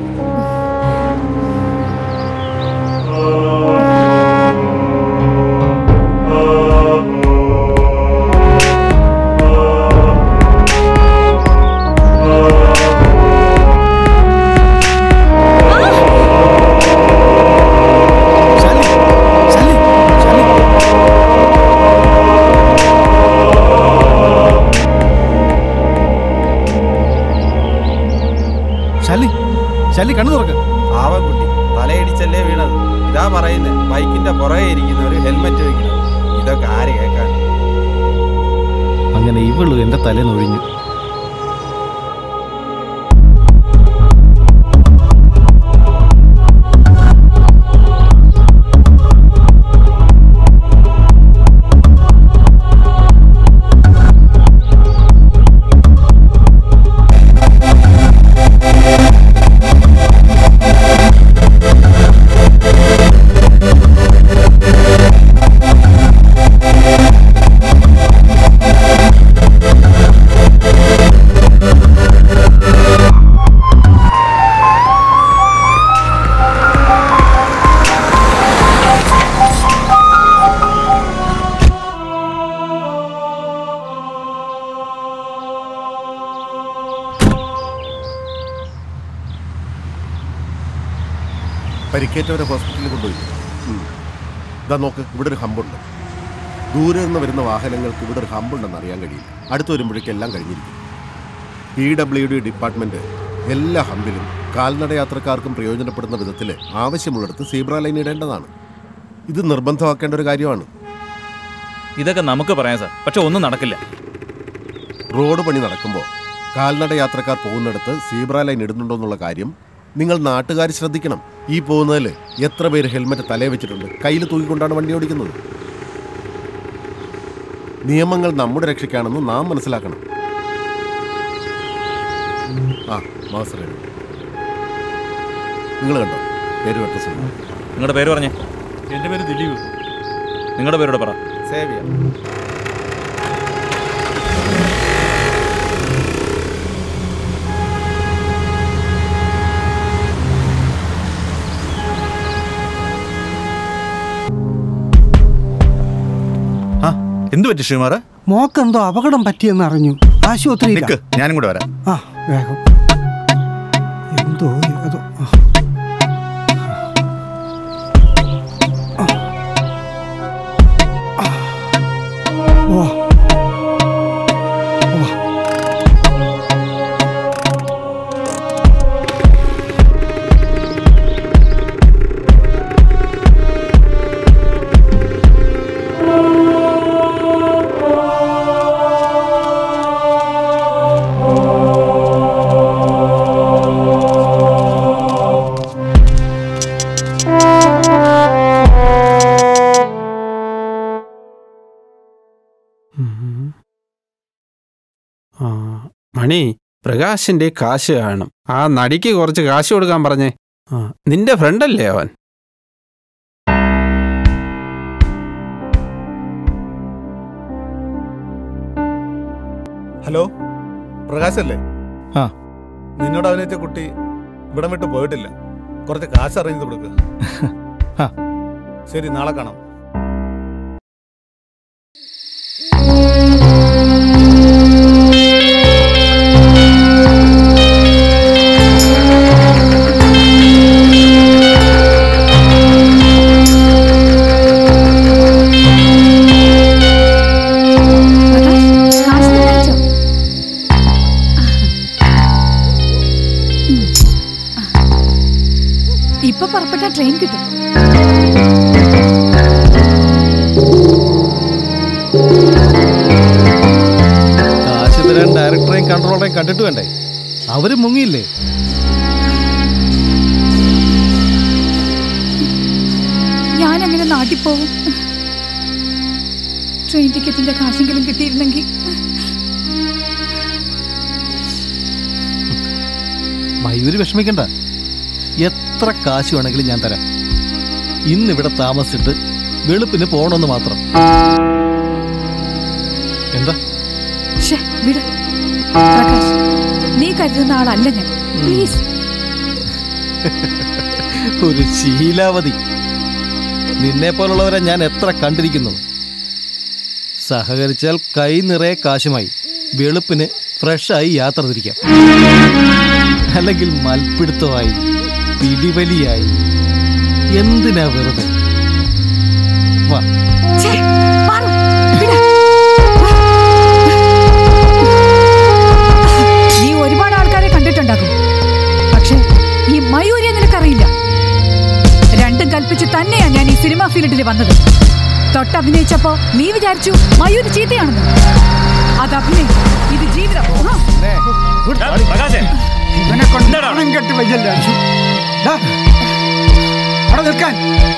ശാലി, കണ്ണു തുറക്ക്. ആവക്കുട്ടി തലയിടിച്ചല്ലേ വീണത്. ഇതാ പറയുന്നത്, ബൈക്കിന്റെ പുറകെ ഇരിക്കുന്നവര് ഹെൽമെറ്റ് വെക്കണം. ഇതൊക്കെ ആര് കേൾക്കാൻ? അങ്ങനെ ഇവള് എന്റെ തലേന്ന് ഒഴിഞ്ഞു. പരിക്കേറ്റവരെ ഹോസ്പിറ്റലിൽ കൊണ്ടുപോയി. ഇതാ നോക്ക്, ഇവിടെ ഒരു ഹമ്പുണ്ട്. ദൂരെ നിന്ന് വരുന്ന വാഹനങ്ങൾക്ക് ഇവിടെ ഒരു ഹമ്പുണ്ടെന്ന് അറിയാൻ കഴിയില്ല. അടുത്ത് വരുമ്പോഴേക്കും എല്ലാം കഴിഞ്ഞിരിക്കും. പി ഡബ്ല്യു ഡി ഡിപ്പാർട്ട്മെൻറ്റ് എല്ലാ ഹമ്പിലും കാൽനട യാത്രക്കാർക്കും പ്രയോജനപ്പെടുന്ന വിധത്തിൽ ആവശ്യമുള്ളിടത്ത് സീബ്ര ലൈൻ ഇടേണ്ടതാണ്. ഇത് നിർബന്ധമാക്കേണ്ട ഒരു കാര്യമാണ്. ഇതൊക്കെ നമുക്ക് പറയാം സാർ, പക്ഷെ ഒന്നും നടക്കില്ല. റോഡ് പണി നടക്കുമ്പോൾ കാൽനട യാത്രക്കാർ പോകുന്നിടത്ത് സീബ്ര ലൈൻ ഇടുന്നുണ്ടോ എന്നുള്ള കാര്യം നിങ്ങൾ നാട്ടുകാർ ശ്രദ്ധിക്കണം. ഈ പോകുന്നതിൽ എത്ര പേര് ഹെൽമെറ്റ് തലയിൽ വെച്ചിട്ടുണ്ട്, കയ്യിൽ തൂക്കിക്കൊണ്ടാണ് വണ്ടി ഓടിക്കുന്നത്. നിയമങ്ങൾ നമ്മുടെ രക്ഷയ്ക്കാണെന്ന് നാം മനസ്സിലാക്കണം. ആ മാസ്റ്റർ, നിങ്ങൾ കണ്ടോ പേര് വെട്ട? നിങ്ങളുടെ പേര് പറഞ്ഞേ. എൻ്റെ പേര് ദിലീപ്. നിങ്ങളുടെ പേരോട് പറ. സേവിയ. എന്തു പറ്റി ശ്രീമാറ? മോക്കെന്തോ അപകടം പറ്റിയെന്ന് അറിഞ്ഞു. ആശുപത്രി ഞാനും കൂടെ വരാം. ആ വേഗം. എന്തോ ഏതോ ഓ മണി, പ്രകാശിന്റെ കാശ് കാണും. ആ നടിക്ക് കുറച്ച് കാശ് കൊടുക്കാൻ പറഞ്ഞേ. ആ, നിന്റെ ഫ്രണ്ടല്ലേ അവൻ? ഹലോ, പ്രകാശല്ലേ? ആ. നിന്നോട് അഭിനയിച്ച കുട്ടി ഇവിടം വിട്ട് പോയിട്ടില്ല. കുറച്ച് കാശ് അറേഞ്ച് ചെയ്ത് കൊടുക്കുക. ശരി, നാളെ കാണാം. ഇപ്പൊ പുറപ്പെട്ട ട്രെയിൻ കിട്ടും. കാശ് തരാൻ ഡയറക്ടറെയും കൺട്രോളറേയും കണ്ടിട്ട് വേണ്ടേ? അവര് മുങ്ങിയില്ലേ? ഞാൻ അങ്ങനെ നാട്ടിൽ പോകും. ട്രെയിൻ ടിക്കറ്റിന്റെ കാശെങ്കിലും കിട്ടിയിരുന്നെങ്കിൽ. മയൂര് വിഷമിക്കണ്ട, എത്ര കാശ് വേണമെങ്കിലും ഞാൻ തരാം. ഇന്നിവിടെ താമസിച്ചിട്ട് വെളുപ്പിന് പോകണമെന്ന് മാത്രം. എന്താ? വിട് പ്രകാശ്, നീ കരുതുന്ന ആളല്ല ഞാൻ. പ്ലീസ്. ഒരു ശീലാവതി. നിന്നെ പോലുള്ളവരെ ഞാൻ എത്ര കണ്ടിരിക്കുന്നു. സഹകരിച്ചാൽ കൈ നിറയെ കാശുമായി വെളുപ്പിന് ഫ്രഷായി യാത്ര തിരിക്കാം. അല്ലെങ്കിൽ മൽപ്പിടുത്തമായി, പിടിവലിയായി. എന്തിനാ വെറുതെ? വാ. നീ ഒരുപാട് ആൾക്കാരെ കണ്ടിട്ടുണ്ടാകും, പക്ഷെ ഈ മയൂരിയെ നിനക്കറിയില്ല. രണ്ടും കൽപ്പിച്ച് തന്നെയാ ഞാൻ ഈ സിനിമാ ഫീൽഡിൽ വന്നത്. തൊട്ടഭിനയിച്ചപ്പോ നീ വിചാരിച്ചു മയൂര് ചീത്തയാണെന്ന്. അത് അഭിനയം, ഇത് ജീവിതം. ഇവനെ കൊണ്ട് പണം കെട്ടി വയ്യല്ലോ. അവിടെ നിൽക്കാൻ.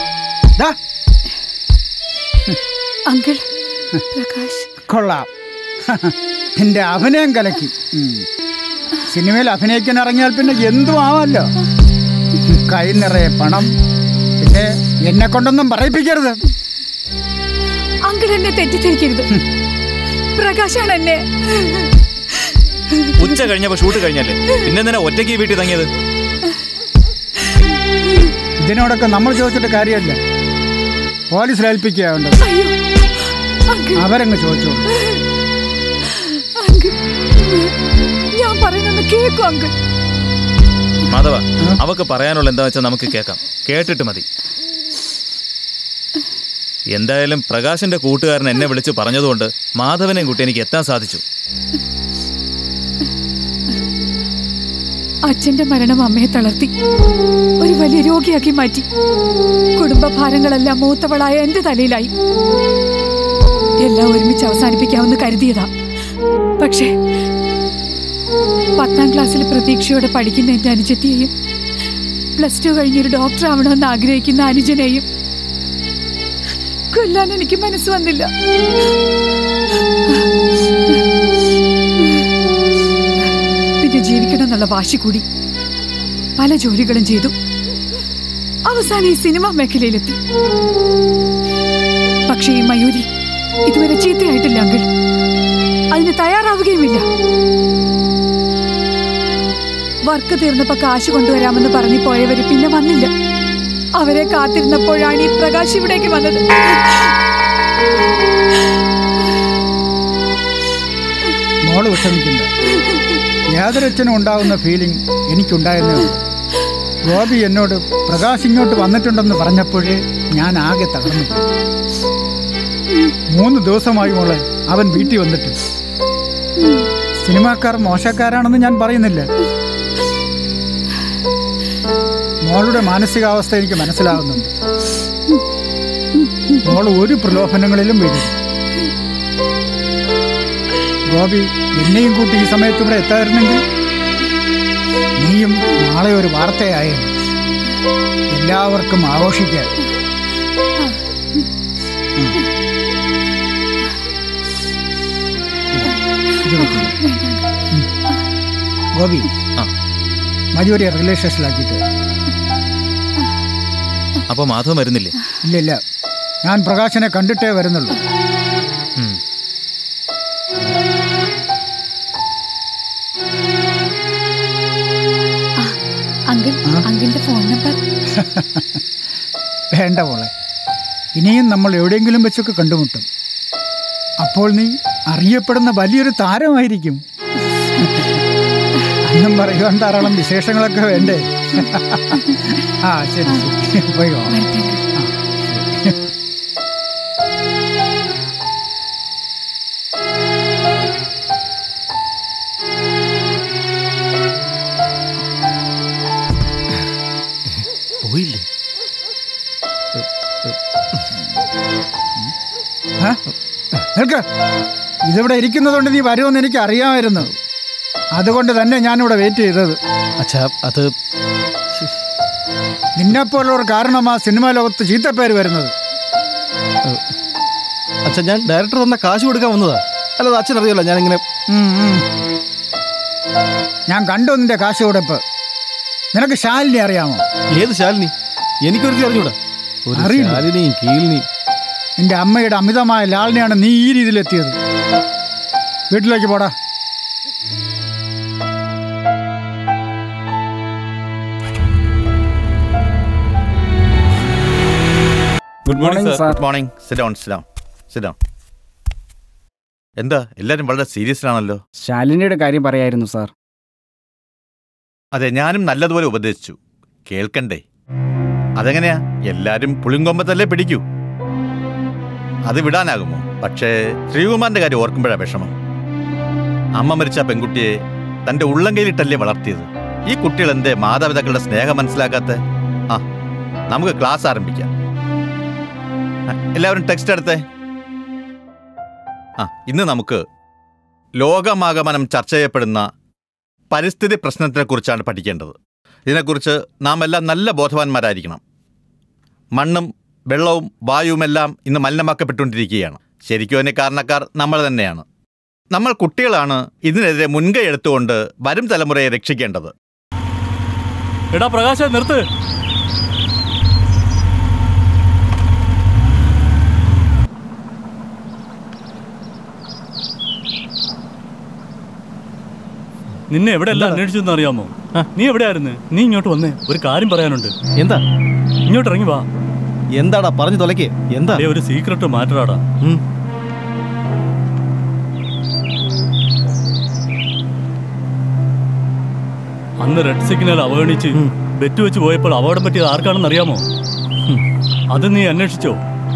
അങ്കിൾ പ്രകാശ് കൊള്ളാം, എന്റെ അഭിനയം കലക്കി. സിനിമയിൽ അഭിനയിക്കാൻ ഇറങ്ങിയാൽ പിന്നെ എന്തും ആവാമല്ലോ. കൈ നിറയെ പണം. പിന്നെ എന്നെ കൊണ്ടൊന്നും പറയിപ്പിക്കരുത്. അങ്കിൾ എന്നെ തെറ്റിദ്ധരിക്കരുത്. പ്രകാശാണ് എന്നെ. ഉച്ച കഴിഞ്ഞപ്പോ ഷൂട്ട് കഴിഞ്ഞല്ലേ, പിന്നെ എന്തിനാ ഒറ്റയ്ക്ക് വീട്ടിൽ തങ്ങിയത്? ഇതിനോടൊക്കെ നമ്മൾ ചോദിച്ചിട്ട് കാര്യമല്ല. പോലീസിൽ ഏൽപ്പിക്കുക വേണ്ടത്. അവരങ്ങ് ചോദിച്ചോളൂ. ഞാൻ പറയുന്നത് കേൾക്കും അങ്കിൾ. മാധവ, അവക്ക് പറയാനുള്ള എന്താ വെച്ചാൽ നമുക്ക് കേൾക്കാം. കേട്ടിട്ട് മതി. എന്തായാലും പ്രകാശിന്റെ കൂട്ടുകാരൻ എന്നെ വിളിച്ച് പറഞ്ഞതുകൊണ്ട് മാധവനെയും കൂട്ടി എനിക്ക് എത്താൻ സാധിച്ചു. അച്ഛന്റെ മരണം അമ്മയെ തളർത്തി, ഒരു വലിയ രോഗിയാക്കി മാറ്റി. കുടുംബഭാരങ്ങളെല്ലാം മൂത്തവളായ എന്റെ തലയിലായി. എല്ലാം ഒരുമിച്ച് അവസാനിപ്പിക്കാമെന്ന് കരുതിയതാ. പക്ഷേ പത്താം ക്ലാസ്സിൽ പ്രതീക്ഷയോടെ പഠിക്കുന്ന എന്റെ അനുജത്തിയെയും പ്ലസ് ടു കഴിഞ്ഞൊരു ഡോക്ടർ ആവണമെന്ന് ആഗ്രഹിക്കുന്ന അനുജനെയും കൊല്ലാൻ എനിക്ക് മനസ്സ് വന്നില്ല. പിന്നെ ജീവിക്കണം എന്നുള്ള വാശി കൂടി പല ജോലികളും ചെയ്തു. അവസാനം ഈ സിനിമാ മേഖലയിലെത്തി. പക്ഷേ ഈ മയൂരി ഇതുവരെ ചീത്തയായിട്ടില്ല അങ്കിൾ. അതിന് തയ്യാറാവുകയുമില്ല. വർക്ക് തീർന്നപ്പോ കാശ് കൊണ്ടുവരാമെന്ന് പറഞ്ഞു പോയവര് പിന്നെ വന്നില്ല. അവരെ കാത്തിരുന്നപ്പോഴാണ് ഈ പ്രകാശ് ഇവിടേക്ക് വന്നത്. മോള് വിഷമിക്കണ്ട. യാതൊരച്ഛനും ഉണ്ടാവുന്ന ഫീലിംഗ് എനിക്കുണ്ടായെന്നേ ഉള്ളൂ. ഗോപി എന്നോട് പ്രകാശ് ഇങ്ങോട്ട് വന്നിട്ടുണ്ടെന്ന് പറഞ്ഞപ്പോഴേ ഞാൻ ആകെ തകർന്നു. മൂന്ന് ദിവസമായി മോളെ അവൻ വീട്ടിൽ വന്നിട്ട്. സിനിമാക്കാർ മോശക്കാരാണെന്ന് ഞാൻ പറയുന്നില്ല. മോളുടെ മാനസികാവസ്ഥ എനിക്ക് മനസ്സിലാവുന്നുണ്ട്. മോൾ ഒരു പ്രലോഭനങ്ങളിലും വീഴും. ഗോപി എന്നെയും കൂട്ടി ഈ സമയത്ത് ഇവിടെ എത്തായിരുന്നെങ്കിൽ നീയും നാളെ ഒരു വാർത്തയായേനെ. എല്ലാവർക്കും ആഘോഷിക്കാൻ. ഇത് ഗോപി ആ. മജൂരി റെയിൽവേ സ്റ്റേഷനിലാക്കിയിട്ട്. അപ്പൊ മാധവൻ വരുന്നില്ലേ? ഇല്ല ഇല്ല, ഞാൻ പ്രകാശനെ കണ്ടിട്ടേ വരുന്നുള്ളൂ. ഉം. അങ്കിൾ അങ്കിളിന്റെ ഫോൺ നമ്പർ വേണ്ട മോളെ, ഇനിയും നമ്മൾ എവിടെയെങ്കിലും വെച്ചൊക്കെ കണ്ടുമുട്ടും. അപ്പോൾ നീ അറിയപ്പെടുന്ന വലിയൊരു താരമായിരിക്കും. അന്നും പറയുവാൻ ധാരാളം വിശേഷങ്ങളൊക്കെ വേണ്ടേ? ആ ശരി ശരി, പോയി വാ. പോയില്ലേ? നിൽക്ക്, ഇതിവിടെ ഇരിക്കുന്നതുകൊണ്ട് നീ വരുമെന്ന് എനിക്ക് അറിയാമായിരുന്നു. അതുകൊണ്ട് തന്നെ ഞാനിവിടെ വെയിറ്റ് ചെയ്തത്. അച്ഛാ, അത് നിന്നെപ്പോലുള്ളവർ കാരണം ആ സിനിമാ ലോകത്ത് ചീത്തപ്പേര് വരുന്നത്. അച്ഛൻ, ഞാൻ ഡയറക്ടർ തന്ന കാശ് കൊടുക്കാൻ വന്നതാ. അല്ലാതെ അച്ഛൻ അറിയാലോ ഞാനിങ്ങനെ. ഞാൻ കണ്ടു നിന്റെ കാശ് കൊടുപ്പ്. നിനക്ക് ശാലിനി അറിയാമോ? ഏത് ശാലിനി? എനിക്കൊരു അറിഞ്ഞൂടാ. ഒരു അറിയില്ല. ശാലിനിയും കീലിനിയും. നിന്റെ അമ്മയുടെ അമിതമായ ലാളിനെയാണ് നീ ഈ രീതിയിലെത്തിയത്. വീട്ടിലേക്ക് പോടാ. Good morning sir. Good morning. Sit down, sit down, sit down. എന്താ എല്ലാവരും വളരെ സീരിയസ് ആണല്ലോ? ശാലിനിയുടെ കാര്യം പറയായിരുന്നു സാർ. അതെ, ഞാനും നല്ലതുപോലെ ഉപദേശിച്ചു. കേൾക്കണ്ടേ? അതെങ്ങനെയാ? എല്ലാരും പുളിങ്കൊമ്പത്തല്ലേ പിടിക്കൂ. അത് വിടാനാകുമോ? പക്ഷേ ശ്രീകുമാറിന്റെ കാര്യം ഓർക്കുമ്പോഴാ വിഷമം. അമ്മ മരിച്ച പെൺകുട്ടിയെ തന്റെ ഉള്ളംകൈയിലിട്ടല്ലേ വളർത്തിയത്. ഈ കുട്ടികൾ എന്തേ മാതാപിതാക്കളുടെ സ്നേഹം മനസ്സിലാക്കാത്ത? ആ, നമുക്ക് ക്ലാസ് ആരംഭിക്കാം. എല്ലാവരും ടെക്സ്റ്റ് എടുത്തേ. ആ, ഇന്ന് നമുക്ക് ലോകമാകമാനം ചർച്ച ചെയ്യപ്പെടുന്ന പരിസ്ഥിതി പ്രശ്നത്തിനെ കുറിച്ചാണ് പഠിക്കേണ്ടത്. ഇതിനെക്കുറിച്ച് നാം എല്ലാം നല്ല ബോധവാന്മാരായിരിക്കണം. മണ്ണും വെള്ളവും വായുവുമെല്ലാം ഇന്ന് മലിനമാക്കപ്പെട്ടുകൊണ്ടിരിക്കുകയാണ്. ശരിക്കും അതിന് കാരണക്കാർ നമ്മൾ തന്നെയാണ്. നമ്മൾ കുട്ടികളാണ് ഇതിനെതിരെ മുൻകൈ എടുത്തുകൊണ്ട് വരും തലമുറയെ രക്ഷിക്കേണ്ടത്. എടാ പ്രകാശ, നിർത്ത്. നിന്നെ എവിടെ എല്ലാം അന്വേഷിച്ചെന്ന് അറിയാമോ? നീ എവിടെയായിരുന്നു? നീ ഇങ്ങോട്ട് വന്നേ, ഒരു കാര്യം പറയാനുണ്ട്. എന്താ? ഇങ്ങോട്ട് ഇറങ്ങി വാ. എന്താടാ പറഞ്ഞു തൊലക്കേ? എന്താ? ഒരു സീക്രട്ട് മാറ്ററാടാ. അന്ന് റെഡ് സിഗ്നൽ അവഗണിച്ച് ബെറ്റ് വെച്ച് പോയപ്പോൾ അപകടം പറ്റിയത് ആർക്കാണെന്ന് അറിയാമോ? അത് നീ അന്വേഷിച്ചോ?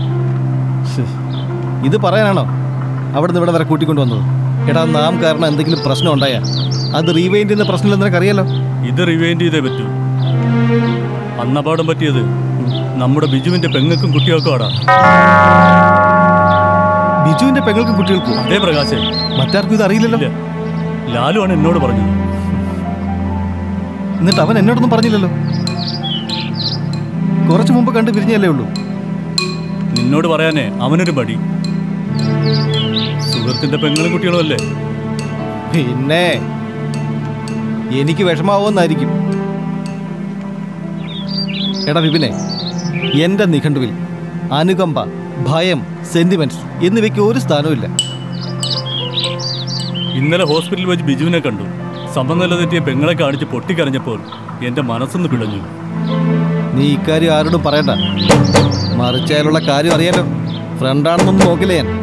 ഇത് പറയാനാണോ അവിടുന്ന് ഇവിടെ വരെ കൂട്ടിക്കൊണ്ടുവന്നത്? എടാ, നാം കാരണം എന്തെങ്കിലും പ്രശ്നം ഉണ്ടായാ അത് റീവൈൻഡ് ചെയ്യുന്ന പ്രശ്നമില്ലെന്ന് നിനക്കറിയാലോ. ഇത് റിവൈൻഡ് ചെയ്തേ പറ്റൂ. അന്ന് അപകടം പറ്റിയത് നമ്മുടെ ബിജുവിന്റെ പെങ്ങൾക്കും കുട്ടികൾക്കും ആടാ. ബിജുവിന്റെ പെങ്ങൾക്കും കുട്ടികൾക്കും? അതേ പ്രകാശേ. മറ്റാർക്കും ഇത് അറിയില്ലല്ലോ. ലാലു ആണ് എന്നോട് പറഞ്ഞത്. എന്നിട്ട് അവൻ എന്നോടൊന്നും പറഞ്ഞില്ലല്ലോ. കുറച്ചു മുമ്പ് കണ്ട് പിരിഞ്ഞല്ലേ ഉള്ളൂ. നിന്നോട് പറയാനേ അവനൊരു മടി. സുഹൃത്തിന്റെ പെങ്ങളും കുട്ടികളും അല്ലേ. പിന്നെ എനിക്ക് വിഷമാവുമെന്നായിരിക്കും. എടാ വിപിനെ, എൻ്റെ നിഘണ്ടുവിൽ അനുകമ്പ, ഭയം, സെന്റിമെന്റ്സ് എന്നിവയ്ക്ക് ഒരു സ്ഥാനവുമില്ല. ഇന്നലെ ഹോസ്പിറ്റലിൽ വെച്ച് ബിജുവിനെ കണ്ടു. സമനില തെറ്റിയ പെങ്ങളെ കാണിച്ച് പൊട്ടിക്കരഞ്ഞപ്പോൾ എൻ്റെ മനസ്സൊന്ന് പിടഞ്ഞു. നീ ഇക്കാര്യം ആരോടും പറയണ്ട. മറിച്ചയാലുള്ള കാര്യം അറിയാലോ. ഫ്രണ്ടാണെന്നൊന്നും നോക്കില്ല ഞാൻ.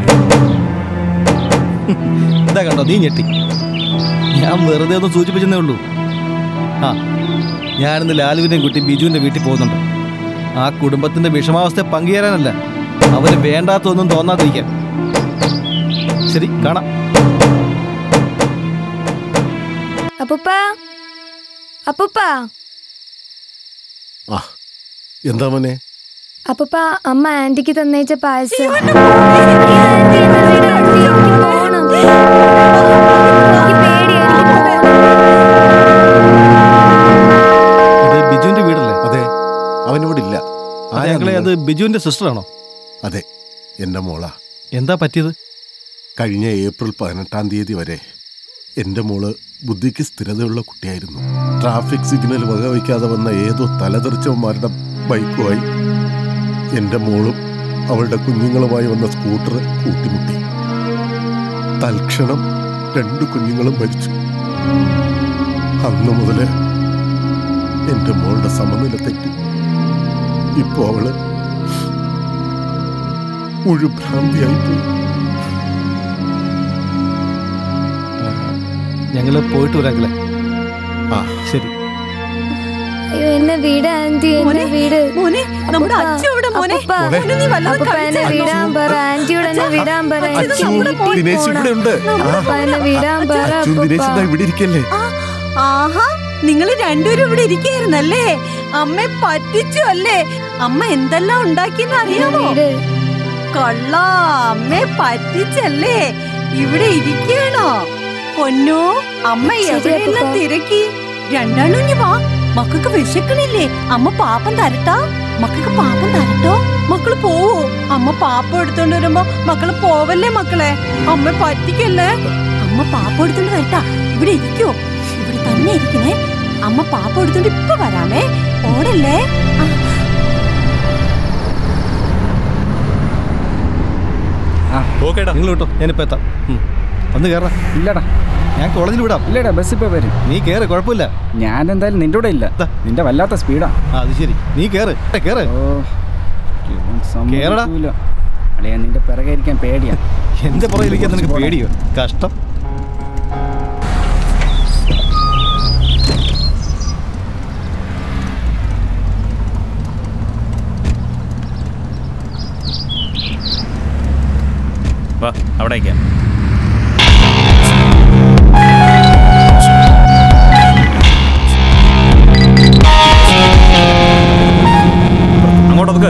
ഇതാ കണ്ടോ, നീ ഞെട്ടി. ഞാൻ വെറുതെ ഒന്ന് സൂചിപ്പിച്ചെന്നേ ഉള്ളൂ. ആ, ഞാനിന്ന് ലാലുവിനെയും കുട്ടി ബിജുവിൻ്റെ വീട്ടിൽ പോകുന്നുണ്ട്. ആ കുടുംബത്തിൻ്റെ വിഷമാവസ്ഥ പങ്കുചേരാനല്ല, അവന് വേണ്ടാത്തൊന്നും തോന്നാതിരിക്കാൻ. ശരി, കാണാം. അപ്പൂപ്പ, അപ്പൂപ്പ. ആ, എന്താ മോനെ? അപ്പൂപ്പ, അമ്മ ആന്റിക്ക് തന്നേച്ച പായസം. ബിജുവിന്റെ വീടല്ലേ? അതെ, അവനിവിടെ ഇല്ല. അത് ബിജുവിന്റെ സിസ്റ്ററാണോ? അതെ, എൻ്റെ മോളാ. എന്താ പറ്റിയത്? കഴിഞ്ഞ ഏപ്രിൽ പതിനെട്ടാം തീയതി വരെ എൻ്റെ മോള് ബുദ്ധിക്ക് സ്ഥിരതയുള്ള കുട്ടിയായിരുന്നു. ട്രാഫിക് സിഗ്നൽ വകവയ്ക്കാതെ വന്ന ഏതോ തലതെറിച്ചവന്മാരുടെ ബൈക്കുമായി എൻ്റെ മോളും അവളുടെ കുഞ്ഞുങ്ങളുമായി വന്ന സ്കൂട്ടർ കൂട്ടിമുട്ടി. തൽക്ഷണം രണ്ടു കുഞ്ഞുങ്ങളും മരിച്ചു. അന്നു മുതല് എൻ്റെ മോളുടെ സമനില തെറ്റി. ഇപ്പോ അവള് മുഴുഭ്രാന്തിയായിപ്പോയി. ഞങ്ങള് പോയിട്ട് വരാങ്ങളെ. ആ ശരി. അയ്യോ എന്നെ വീട് ആന്റി, എന്നെ വീട്. നമ്മുടെ അച്ഛൻ എവിടെ മോനെ? മോനെ നീ വല്ലതും അപ്പൂപ്പ എന്നെ വിടാൻ പറ, ആന്റിയോട് എന്നെ വിടാൻ പറ. ദിനേശ് ഇവിടെ ഉണ്ട്. അപ്പൂപ്പ എന്നെ വിടാൻ പറ. ദിനേശ് ഇവിടെ ഇരിക്കല്ലേ? ആഹാ, നിങ്ങൾ രണ്ടുപേരും ഇവിടെ ഇരിക്കുകയായിരുന്നല്ലേ? അമ്മ പറ്റിച്ചു അല്ലേ? അമ്മ എന്തെല്ലാം ഉണ്ടാക്കിയെന്ന് അറിയാമോ? കള്ള അമ്മ പറ്റിച്ചല്ലേ? ഇവിടെ ഇരിക്കണോ പൊന്നോ? അമ്മ എവിടെയെല്ലാം തിരക്കി. രണ്ടാളും ഇനി വാ, മക്കൾക്ക് വിശക്കണില്ലേ? അമ്മ പാപ്പം തരട്ടാ? മക്കൾക്ക് പാപ്പം തരട്ടോ? മക്കള് പോവോ? അമ്മ പാപ്പം എടുത്തോണ്ട് വരുമ്പോ മക്കള് പോവല്ലേ മക്കളെ? അമ്മ പറ്റിക്കല്ലേ? അമ്മ പാപ്പം എടുത്തോണ്ട് വരട്ടാ? ഇവിടെ ഇരിക്കോ? ഇവിടെ തന്നെ ഇരിക്കണേ. അമ്മ പാപ്പം എടുത്തോണ്ട് ഇപ്പൊ വരാമേ, ഓടല്ലേ? നിങ്ങൾ കേട്ടോ, ഞാനിപ്പോ എത്താം. ഒന്ന് കയറാ. ഇല്ലടാ, ഞാൻ കോളേജിൽ വിടാം. ഇല്ലടാ, ബസ് ഇപ്പൊ വരും. നീ കേറ്, കുഴപ്പമില്ല. ഞാൻ എന്തായാലും നിന്റെ കൂടെ ഇല്ല. നിന്റെ വല്ലാത്ത സ്പീഡാ. അത് ശരി, നീ കേറ് കേറ്. കേറടാ. അളിയാ, നിന്റെ പിറകെ ഇരിക്കാൻ പേടിയാ. എന്റെ പുറകിലിരിക്കാൻ നിനക്ക് പേടിയോ? കഷ്ടം. വാ, അവിടേക്കാ. അങ്ങോട്ടൊക്കെ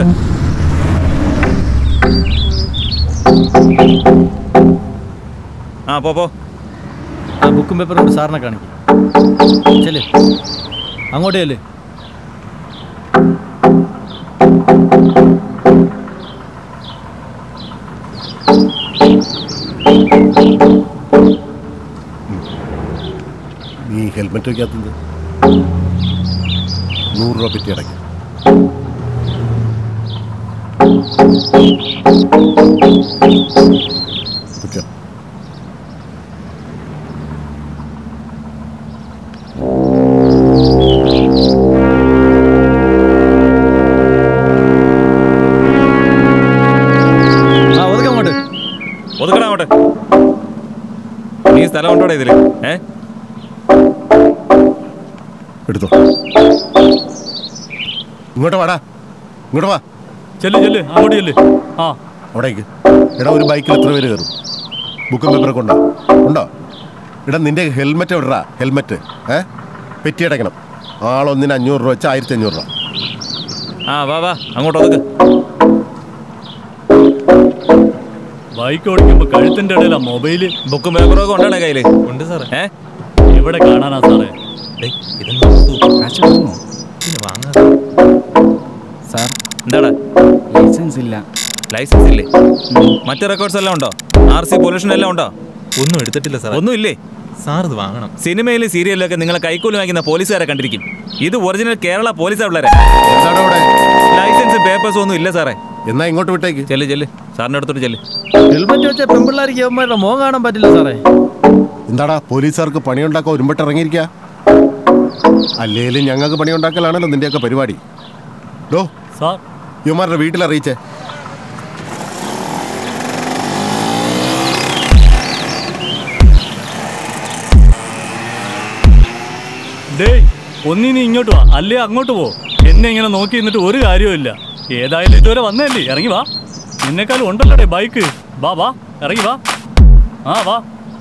ആ പോ പോ. ആ ബുക്കും പേപ്പറും കൊണ്ട് സാറിനെ കാണിക്കും. ചെല്ലേ, അങ്ങോട്ടേ അല്ലേ? നീ ഹെൽമെറ്റ് വയ്ക്കാത്തത് നൂറ് രൂപ പറ്റി അടയ്ക്കും. ഒതുക്കടാ അങ്ങോട്ട്. നീ സ്ഥലം ഉണ്ടോടെ ഇതില്? ഏ എടുത്തോ. ഇങ്ങോട്ട് വാടാ, ഇങ്ങോട്ട് വാ. ചെല്ല് ചെല്ല്, അങ്ങോട്ട് ചെല്ല്. ആ അവിടേക്ക്. എടാ, ഒരു ബൈക്കിൽ എത്ര പേര് കയറും? ബുക്കും പേപ്പറൊക്കെ ഉണ്ടോ? ഉണ്ടോ? എടാ, നിന്റെ ഹെൽമെറ്റ് എവിടാ? ഹെൽമെറ്റ് ഏ പെറ്റി അടയ്ക്കണം. ആളൊന്നിന് അഞ്ഞൂറ് രൂപ വെച്ചാൽ ആയിരത്തി അഞ്ഞൂറ് രൂപ. ആ വാ വാ, അങ്ങോട്ട് ഒതുക്ക്. ബൈക്ക് ഓടിക്കുമ്പോ കഴുത്തിന്റെ ഇടയിലാ മൊബൈല്. ബുക്കും പേപ്പറൊക്കെ ഉണ്ടാണ് കയ്യില്? ഉണ്ട് സാറേ. ഏ എവിടെ കാണാനാ സാറേ? സാർ, എന്താടാ? ലൈസൻസ് ഇല്ല. ലൈസൻസ് ഇല്ലേ? മറ്റു റെക്കോർഡ്സ് എല്ലാം ഉണ്ടോ? ആർ സി പൊല്യൂഷൻ എല്ലാം ഉണ്ടോ? ഒന്നും എടുത്തിട്ടില്ല സാർ. ഒന്നും ഇല്ലേ? സാർ ഇത് വാങ്ങണം. സിനിമയിലും സീരിയലിലൊക്കെ നിങ്ങളെ കൈക്കൂലി വാങ്ങിക്കുന്ന പോലീസുകാരെ കണ്ടിരിക്കും. ഇത് ഒറിജിനൽ കേരള പോലീസാ പിള്ളേരെ. ലൈസൻസും പേപ്പേഴ്സും ഒന്നും ഇല്ല സാറേ. എന്നാ ഇങ്ങോട്ട് വിട്ടേക്ക്. ചെല്ല് ചെല്ല്, സാറിന്റെ അടുത്തോട്ട് ചെല്ല്. ഹെൽമെറ്റ് വെച്ച പെൺപിള്ളേർക്ക് യവന്മാരുടെ മുഖം കാണാൻ പറ്റില്ല സാറേ. എന്താടാ, പോലീസുകാർക്ക് പണിയുണ്ടാക്കാൻ ഒരുമ്പട്ട് ഇറങ്ങിയിരിക്ക? അല്ലേലും ഞങ്ങൾക്ക് പണിയുണ്ടാക്കലാണല്ലോ നിന്റെയൊക്കെ പരിപാടി. ഡോ സാർ, യുവമാരുടെ വീട്ടിൽ അറിയിച്ചേ. ഡേയ്, ഒന്നിനി ഇങ്ങോട്ട് വാ, അല്ലേ അങ്ങോട്ട് പോ. എന്നെ ഇങ്ങനെ നോക്കി നിന്നിട്ട് ഒരു കാര്യവുമില്ല. ഏതായാലും ഇതുവരെ വന്നല്ലേ, ഇറങ്ങി വാ. നിന്നെക്കാളും ഉണ്ടല്ലോ ബൈക്ക്. വാ വാ, ഇറങ്ങി വാ. ആ വാ,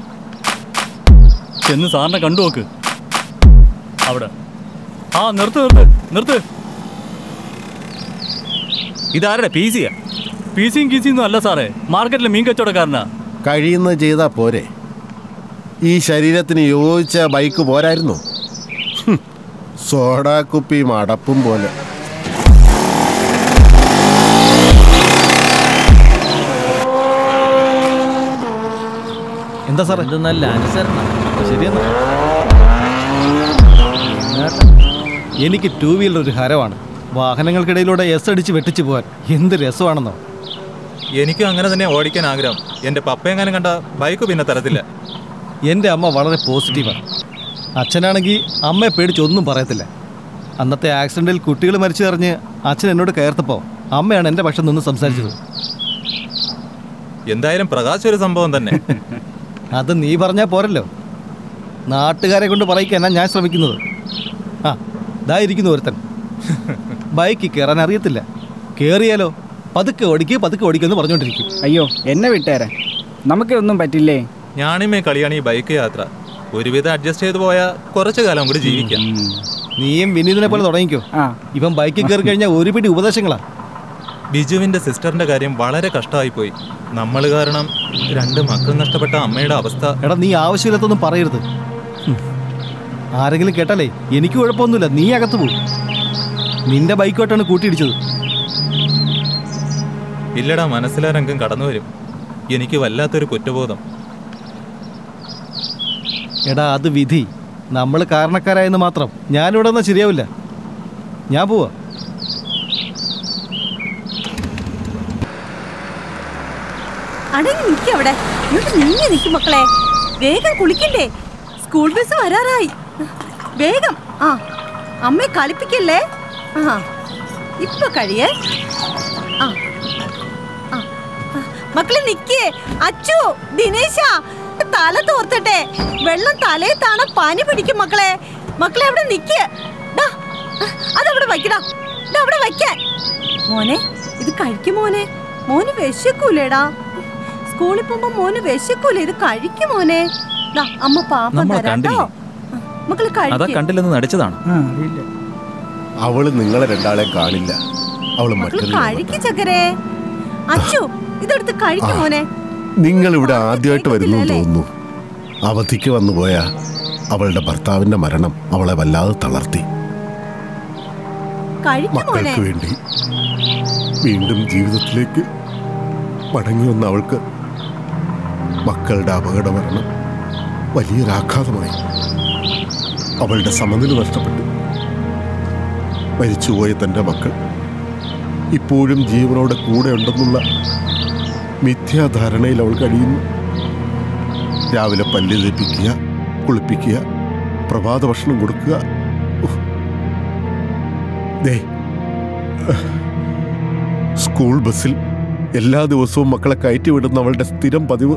ചെന്ന് സാറിനെ കണ്ടു നോക്ക്. അവിടെ ആ നിർത്ത് നിർത്ത് നിർത്ത്. ഇതാരുടെ പി സിയാ? പി സിയും കീസിയൊന്നും അല്ല സാറേ, മാർക്കറ്റിലെ മീൻ കച്ചവടക്കാരനാ. കഴിയുന്നത് ചെയ്താൽ പോരെ? ഈ ശരീരത്തിന് യോജിച്ച ബൈക്ക് പോരായിരുന്നു? സോഡാ കുപ്പിയും അടപ്പും പോലെ. എന്താ സാറേ? ഇത് നല്ല അനുസരണം. ശരിയെന്നാ. എനിക്ക് ടൂ വീലർ ഒരു ഹരമാണ്. വാഹനങ്ങൾക്കിടയിലൂടെ എസ് അടിച്ച് വെട്ടിച്ചു പോകാൻ എന്ത് രസമാണെന്നോ. എനിക്കും അങ്ങനെ തന്നെ ഓടിക്കാൻ ആഗ്രഹം. എൻ്റെ പപ്പയെങ്ങാനും കണ്ട ബൈക്ക് പിന്നെ തരത്തില്ല. എൻ്റെ അമ്മ വളരെ പോസിറ്റീവാണ്. അച്ഛനാണെങ്കിൽ അമ്മയെ പേടിച്ച് ഒന്നും പറയത്തില്ല. അന്നത്തെ ആക്സിഡൻറ്റിൽ കുട്ടികൾ മരിച്ചറിഞ്ഞ് അച്ഛൻ എന്നോട് കയർത്തപ്പോൾ അമ്മയാണ് എൻ്റെ പക്ഷം നിന്ന് സംസാരിച്ചത്. എന്തായാലും പ്രകാശ് ഒരു സംഭവം തന്നെ. അത് നീ പറഞ്ഞാൽ പോരല്ലോ, നാട്ടുകാരെ കൊണ്ട് പറയിക്കാനാണ് ഞാൻ ശ്രമിക്കുന്നത്. ആ ദാ ഇരിക്കുന്നു ഒരുത്തൻ, ബൈക്കിൽ കയറാൻ അറിയത്തില്ല. കയറിയാലോ പതുക്കെ ഓടിക്കുക പതുക്കെ ഓടിക്കുമെന്ന് പറഞ്ഞുകൊണ്ടിരിക്കും. അയ്യോ എന്നെ വിട്ടേരെ, നമുക്ക് ഒന്നും പറ്റില്ലേ. ഞാനിമേ കളിയാണ് ഈ ബൈക്ക് യാത്ര. ഒരുവിധം അഡ്ജസ്റ്റ് ചെയ്ത് പോയാൽ കുറച്ചു കാലം കൂടി ജീവിക്കാം. നീയും വിനീതിനെ പോലെ തുടങ്ങിക്കോ. ഇവൻ ബൈക്കിൽ കയറി കഴിഞ്ഞാൽ ഒരു പിടി ഉപദേശങ്ങളാ. ബിജുവിന്റെ സിസ്റ്ററിന്റെ കാര്യം വളരെ കഷ്ടമായിപ്പോയി. നമ്മൾ കാരണം രണ്ട് മക്കൾ നഷ്ടപ്പെട്ട അമ്മയുടെ അവസ്ഥ. എടാ നീ ആവശ്യമില്ലാത്തൊന്നും പറയരുത്. ആരെങ്കിലും കേട്ടാലേ എനിക്ക് കുഴപ്പമൊന്നുമില്ല, നീ അകത്ത് പോകും. നിന്റെ ബൈക്കോട്ടാണ് കൂട്ടിയിടിച്ചത്. ഇല്ലടാ, മനസ്സിലാ രംഗം കടന്നു വരും. എനിക്ക് വല്ലാത്തൊരു കുറ്റബോധം. എടാ അത് വിധി, നമ്മൾ കാരണക്കാരായെന്ന് മാത്രം. ഞാനിവിടെ നിന്നാൽ ശരിയാവില്ല, ഞാൻ പോവാ. അടങ്ങി നിൽക്കവിടെ, നീങ്ങി നിൽക്കും മക്കളെ. വേഗം കുളിക്കണ്ടേ, സ്കൂൾ ബസ് വരാറായി. വേഗം. ആ അമ്മയെ കളിപ്പിക്കല്ലേ. ആ ഇപ്പൊ കഴിയേ. ആ മക്കളെ നിക്കേ. അച്ചു ദിനേശ തല തോർത്തട്ടെ, വെള്ളം തലയിൽ താണ പനി പിടിക്കും മക്കളെ. മക്കളെ അവിടെ നിക്ക്. അതവിടെ വയ്ക്കടാ, അവിടെ വയ്ക്കാൻ. മോനെ ഇത് കഴിക്കും മോനെ. മോന് വിശക്കൂലേടാ, സ്കൂളിൽ പോകുമ്പോ മോന് വിശക്കൂല. ഇത് കഴിക്കും മോനെ. അമ്മ പാപ്പം തരാട്ടോ. മക്കളെ കണ്ടില്ലെന്ന് നടിച്ചതാണ്. അവള് നിങ്ങളെ രണ്ടാളെ കാണില്ല. അവള് കഴിക്കും ചക്കരെ. അച്ചു ഇതെടുത്ത് കഴിക്കും മോനെ. നിങ്ങൾ ഇവിടെ ആദ്യമായിട്ട് വരുന്നു തോന്നുന്നു. അവധിക്ക് വന്നുപോയ അവളുടെ ഭർത്താവിന്റെ മരണം അവളെ വല്ലാതെ തളർത്തി. മക്കൾക്ക് വേണ്ടി വീണ്ടും ജീവിതത്തിലേക്ക് മടങ്ങി വന്ന അവൾക്ക് മക്കളുടെ അപകട മരണം വലിയൊരാഘാതമായി. അവളുടെ സമനില നഷ്ടപ്പെട്ടു. മരിച്ചുപോയ തൻ്റെ മക്കൾ ഇപ്പോഴും ജീവനോടെ കൂടെ ഉണ്ടെന്നുള്ള മിഥ്യാധാരണയിൽ അവൾ കഴിയുന്നു. രാവിലെ പല്ല് തേപ്പിക്കുക, കുളിപ്പിക്കുക, പ്രഭാത ഭക്ഷണം കൊടുക്കുക. ദേ സ്കൂൾ ബസ്സിൽ എല്ലാ ദിവസവും മക്കളെ കയറ്റി വിടുന്ന അവളുടെ സ്ഥിരം പതിവ്.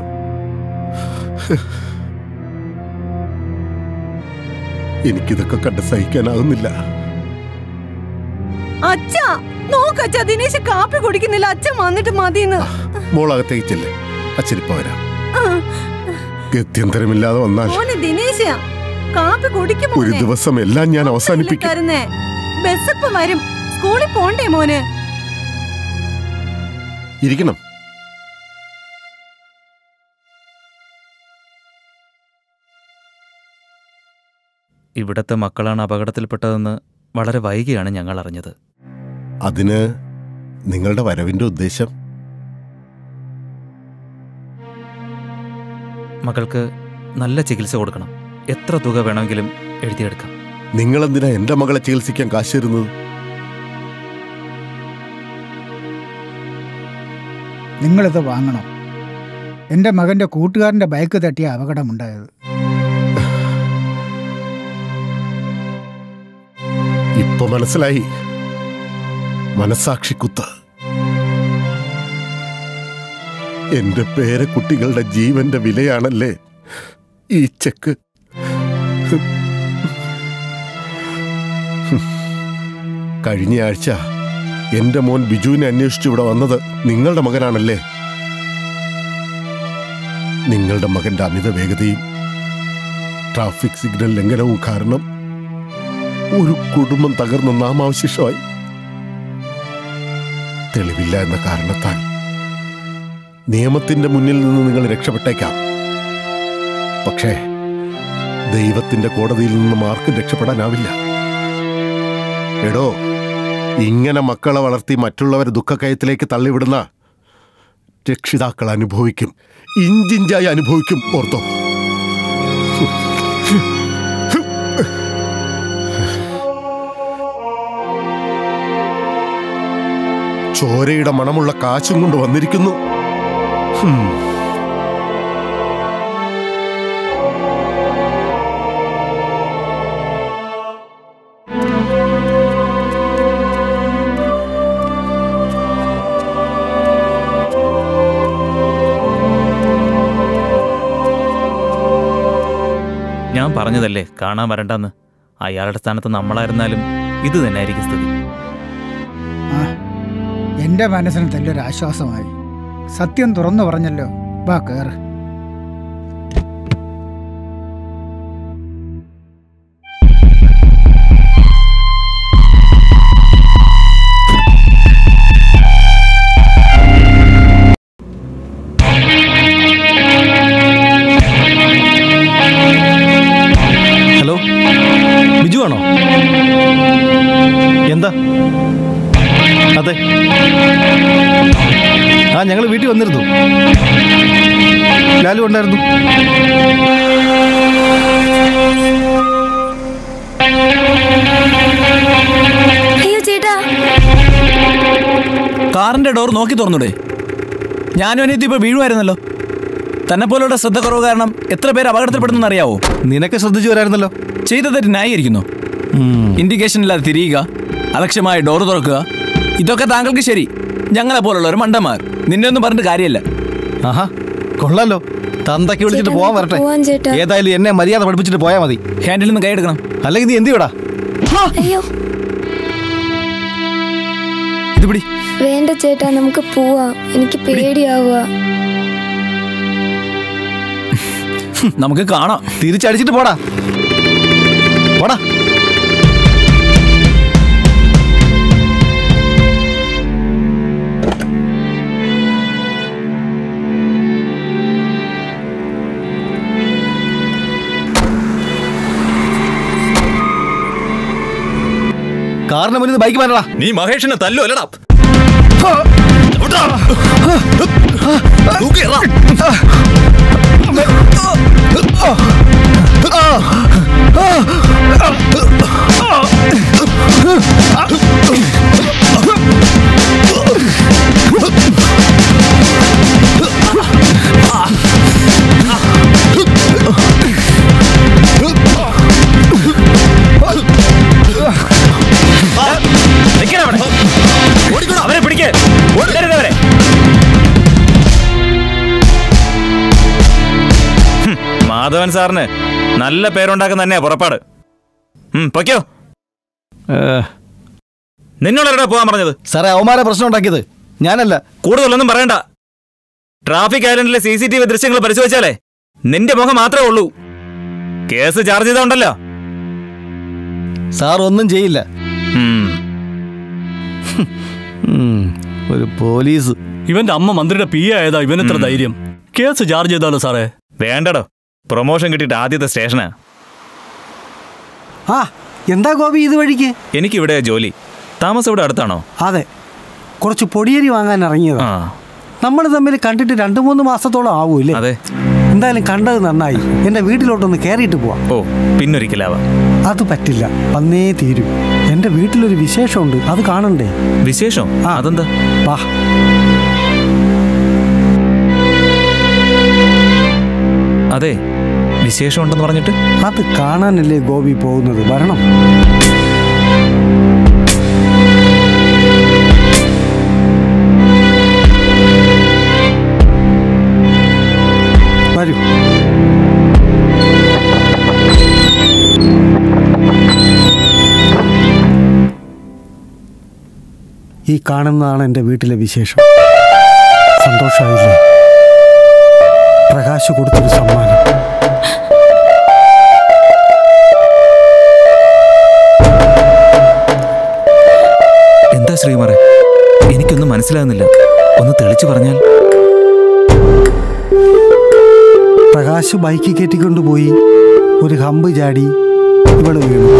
എനിക്കിതൊക്കെ കണ്ട് സഹിക്കാനാകുന്നില്ല. അച്ഛാ നോക്കച്ചാ, ദിനേശ് കാപ്പി കുടിക്കുന്നില്ല. അച്ഛൻ വന്നിട്ട് മതിന്ന്. മോളകത്തേക്ക് ചെല്ലേ, അച്ഛനിപ്പ വരാം. ഗത്യന്തരമില്ലാതെ വന്നാൽ ദിനേശ കാപ്പി കുടിക്കും. ഒരു ദിവസം എല്ലാം ഞാൻ അവസാനിപ്പിക്കും. ബസ്സിപ്പം വരും, സ്കൂളിൽ പോണ്ടേ മോന്. ഇരിക്കണം. ഇവിടത്തെ മക്കളാണ് അപകടത്തിൽപ്പെട്ടതെന്ന് വളരെ വൈകിയാണ് ഞങ്ങൾ അറിഞ്ഞത്. അതിന് നിങ്ങളുടെ വരവിന്റെ ഉദ്ദേശം? മകൾക്ക് നല്ല ചികിത്സ കൊടുക്കണം. എത്ര തുക വേണമെങ്കിലും എഴുതിയെടുക്കാം. നിങ്ങളെന്തിനാ എന്റെ മകളെ ചികിത്സിക്കാൻ കാശ് തരുന്നത്? നിങ്ങളിത് വാങ്ങണം. എൻ്റെ മകൻ്റെ കൂട്ടുകാരൻ്റെ ബൈക്ക് തട്ടിയ അപകടമുണ്ടായത്. ഇപ്പൊ മനസ്സിലായി. മനസാക്ഷിക്കുത്ത്. എന്റെ പേരക്കുട്ടികളുടെ ജീവന്റെ വിലയാണല്ലേ ഈ ചെക്ക്. കഴിഞ്ഞ ആഴ്ച എന്റെ മോൻ ബിജുവിനെ അന്വേഷിച്ച് ഇവിടെ വന്നത് നിങ്ങളുടെ മകനാണല്ലേ? നിങ്ങളുടെ മകന്റെ അമിത വേഗതയും ട്രാഫിക് സിഗ്നൽ ലംഘനവും കാരണം ഒരു കുടുംബം തകർന്ന് നാമാവശേഷമായി. തെളിവില്ല എന്ന കാരണത്താൽ നിയമത്തിന്റെ മുന്നിൽ നിന്ന് നിങ്ങൾ രക്ഷപ്പെട്ടേക്കാം. പക്ഷേ ദൈവത്തിന്റെ കോടതിയിൽ നിന്നും ആർക്കും രക്ഷപ്പെടാനാവില്ല. എടോ, ഇങ്ങനെ മക്കളെ വളർത്തി മറ്റുള്ളവരെ ദുഃഖക്കയത്തിലേക്ക് തള്ളിവിടുന്ന രക്ഷിതാക്കൾ അനുഭവിക്കും, ഇഞ്ചിഞ്ചായി അനുഭവിക്കും. ഓർത്തോ. ചോരയുടെ മണമുള്ള കാശും കൊണ്ട് വന്നിരിക്കുന്നു. ഞാൻ പറഞ്ഞതല്ലേ കാണാൻ വരണ്ടെന്ന്. അയാളുടെ സ്ഥാനത്ത് നമ്മളായിരുന്നാലും ഇത് തന്നെ ആയിരിക്കും സ്ഥിതി. എന്റെ മനസ്സിന് നല്ലൊരു ആശ്വാസമായി. സത്യം തുറന്നു പറഞ്ഞല്ലോ. വാ കേറ്. ഹലോ, ബിജു ആണോ? എന്താ? അതെ, ആ ഞങ്ങൾ വീട്ടിൽ വന്നിരുന്നു. ലാലു ഉണ്ടായിരുന്നു. അയ്യോ ചേട്ടാ, കാറിന്റെ ഡോർ നോക്കി തുറന്നൂടെ? ഞാനും അനിയത്തി ഇപ്പൊ വീഴുമായിരുന്നല്ലോ. തന്നെ പോലുള്ള ശ്രദ്ധ കുറവ് കാരണം എത്ര പേര് അപകടത്തിൽപ്പെടുന്നെന്ന് അറിയാവോ? നിനക്ക് ശ്രദ്ധിച്ചു വരായിരുന്നല്ലോ. ചെയ്ത തെറ്റ് ന്യായീകരിക്കുന്നു. ഇൻഡിക്കേഷൻ ഇല്ലാതെ തിരിയുക, അലക്ഷ്യമായ ഡോർ തുറക്കുക, ഇതൊക്കെ താങ്കൾക്ക് ശരി. ഞങ്ങളെ പോലുള്ളവർ മണ്ടന്മാർ. നിന്നെ ഒന്നും പറഞ്ഞിട്ട് കാര്യമില്ല. ആഹാ, കൊള്ളാലോ. തന്തയ്ക്ക് വിളിച്ചിട്ട് പോവാൻ വരട്ടെ. ഏതായാലും എന്നെ മര്യാദ പഠിപ്പിച്ചിട്ട് പോയാൽ മതി. ഹാൻഡിൽ നിന്ന് കൈയെടുക്കണം. അല്ലെങ്കിൽ നീ എന്ത് ചെയ്യടാ? ഇത് പിടി. വേണ്ട ചേട്ടാ, നമുക്ക് പോവാം. എനിക്ക് പേടിയാവുക. നമുക്ക് കാണാം. തിരിച്ചടിച്ചിട്ട് പോടാ പോടാ. കാറിന് മുന്നിൽ ബൈക്ക് മാറ്റടാ. നീ മഹേഷിനെ തല്ലോ അല്ലടാ. അവരെ പിടിക്കേ. മാധവൻ സാറിന് നല്ല പേരുണ്ടാക്കുന്ന തന്നെയാ പുറപ്പാട്. പൊയ്ക്കോ. നിന്നോടാ പോവാൻ പറഞ്ഞത്? സാറേ, അവന്മാരെ പ്രശ്നം ഉണ്ടാക്കിയത് ഞാനല്ല. കൂടുതലൊന്നും പറയണ്ട. ട്രാഫിക് ഐലൻഡിലെ സി സി ടി വി ദൃശ്യങ്ങൾ പരിശോധിച്ചാലേ നിന്റെ മുഖം മാത്രമേ ഉള്ളൂ. Case charge ചെയ്തോണ്ടല്ലോ. സാർ ഒന്നും ചെയ്യില്ല. ഒരു പോലീസ്. ഇവന്റെ അമ്മ മന്ത്രിയുടെ പി ആയതാ ഇവനെത്ര ധൈര്യം? കേസ് ചാർജ് ചെയ്താലോ സാറേ? വേണ്ടടോ, പ്രൊമോഷൻ കിട്ടിയിട്ട് ആദ്യത്തെ സ്റ്റേഷനാ. ആ എന്താ ഗോപി ഇത് വഴിക്ക്? എനിക്കിവിടെ ജോലി. താമസം ഇവിടെ അടുത്താണോ? അതെ, കുറച്ച് പൊടിയരി വാങ്ങാൻ ഇറങ്ങിയതാ. നമ്മൾ തമ്മിൽ കണ്ടിട്ട് രണ്ടു മൂന്ന് മാസത്തോളം ആവൂല്ലേ? അതെ. എന്തായാലും കണ്ടത് നന്നായി. എന്റെ വീട്ടിലോട്ടൊന്ന് കയറിയിട്ട് പോവാം. ഓ, പിന്നൊരിക്കലാവാം. അത് പറ്റില്ല, വന്നേ തീരും. എന്റെ വീട്ടിലൊരു വിശേഷമുണ്ട്, അത് കാണണ്ടേ? വിശേഷം? അതെന്താ? വാ. അതെ, വിശേഷം ഉണ്ടെന്ന് പറഞ്ഞിട്ട്? അത് കാണാനല്ലേ ഗോപി പോകുന്നത്, വരണം. വരൂ. ഈ കാണുന്നതാണ് എൻ്റെ വീട്ടിലെ വിശേഷം. സന്തോഷമായില്ലേ? പ്രകാശ് കൊടുത്തൊരു സമ്മാനം. എന്താ ശ്രീമാറെ, എനിക്കൊന്നും മനസ്സിലാകുന്നില്ല. ഒന്ന് തെളിച്ചു പറഞ്ഞാൽ. പ്രകാശ് ബൈക്ക് കയറ്റിക്കൊണ്ടുപോയി ഒരു ഹമ്പ് ചാടി ഇവള് വീണു.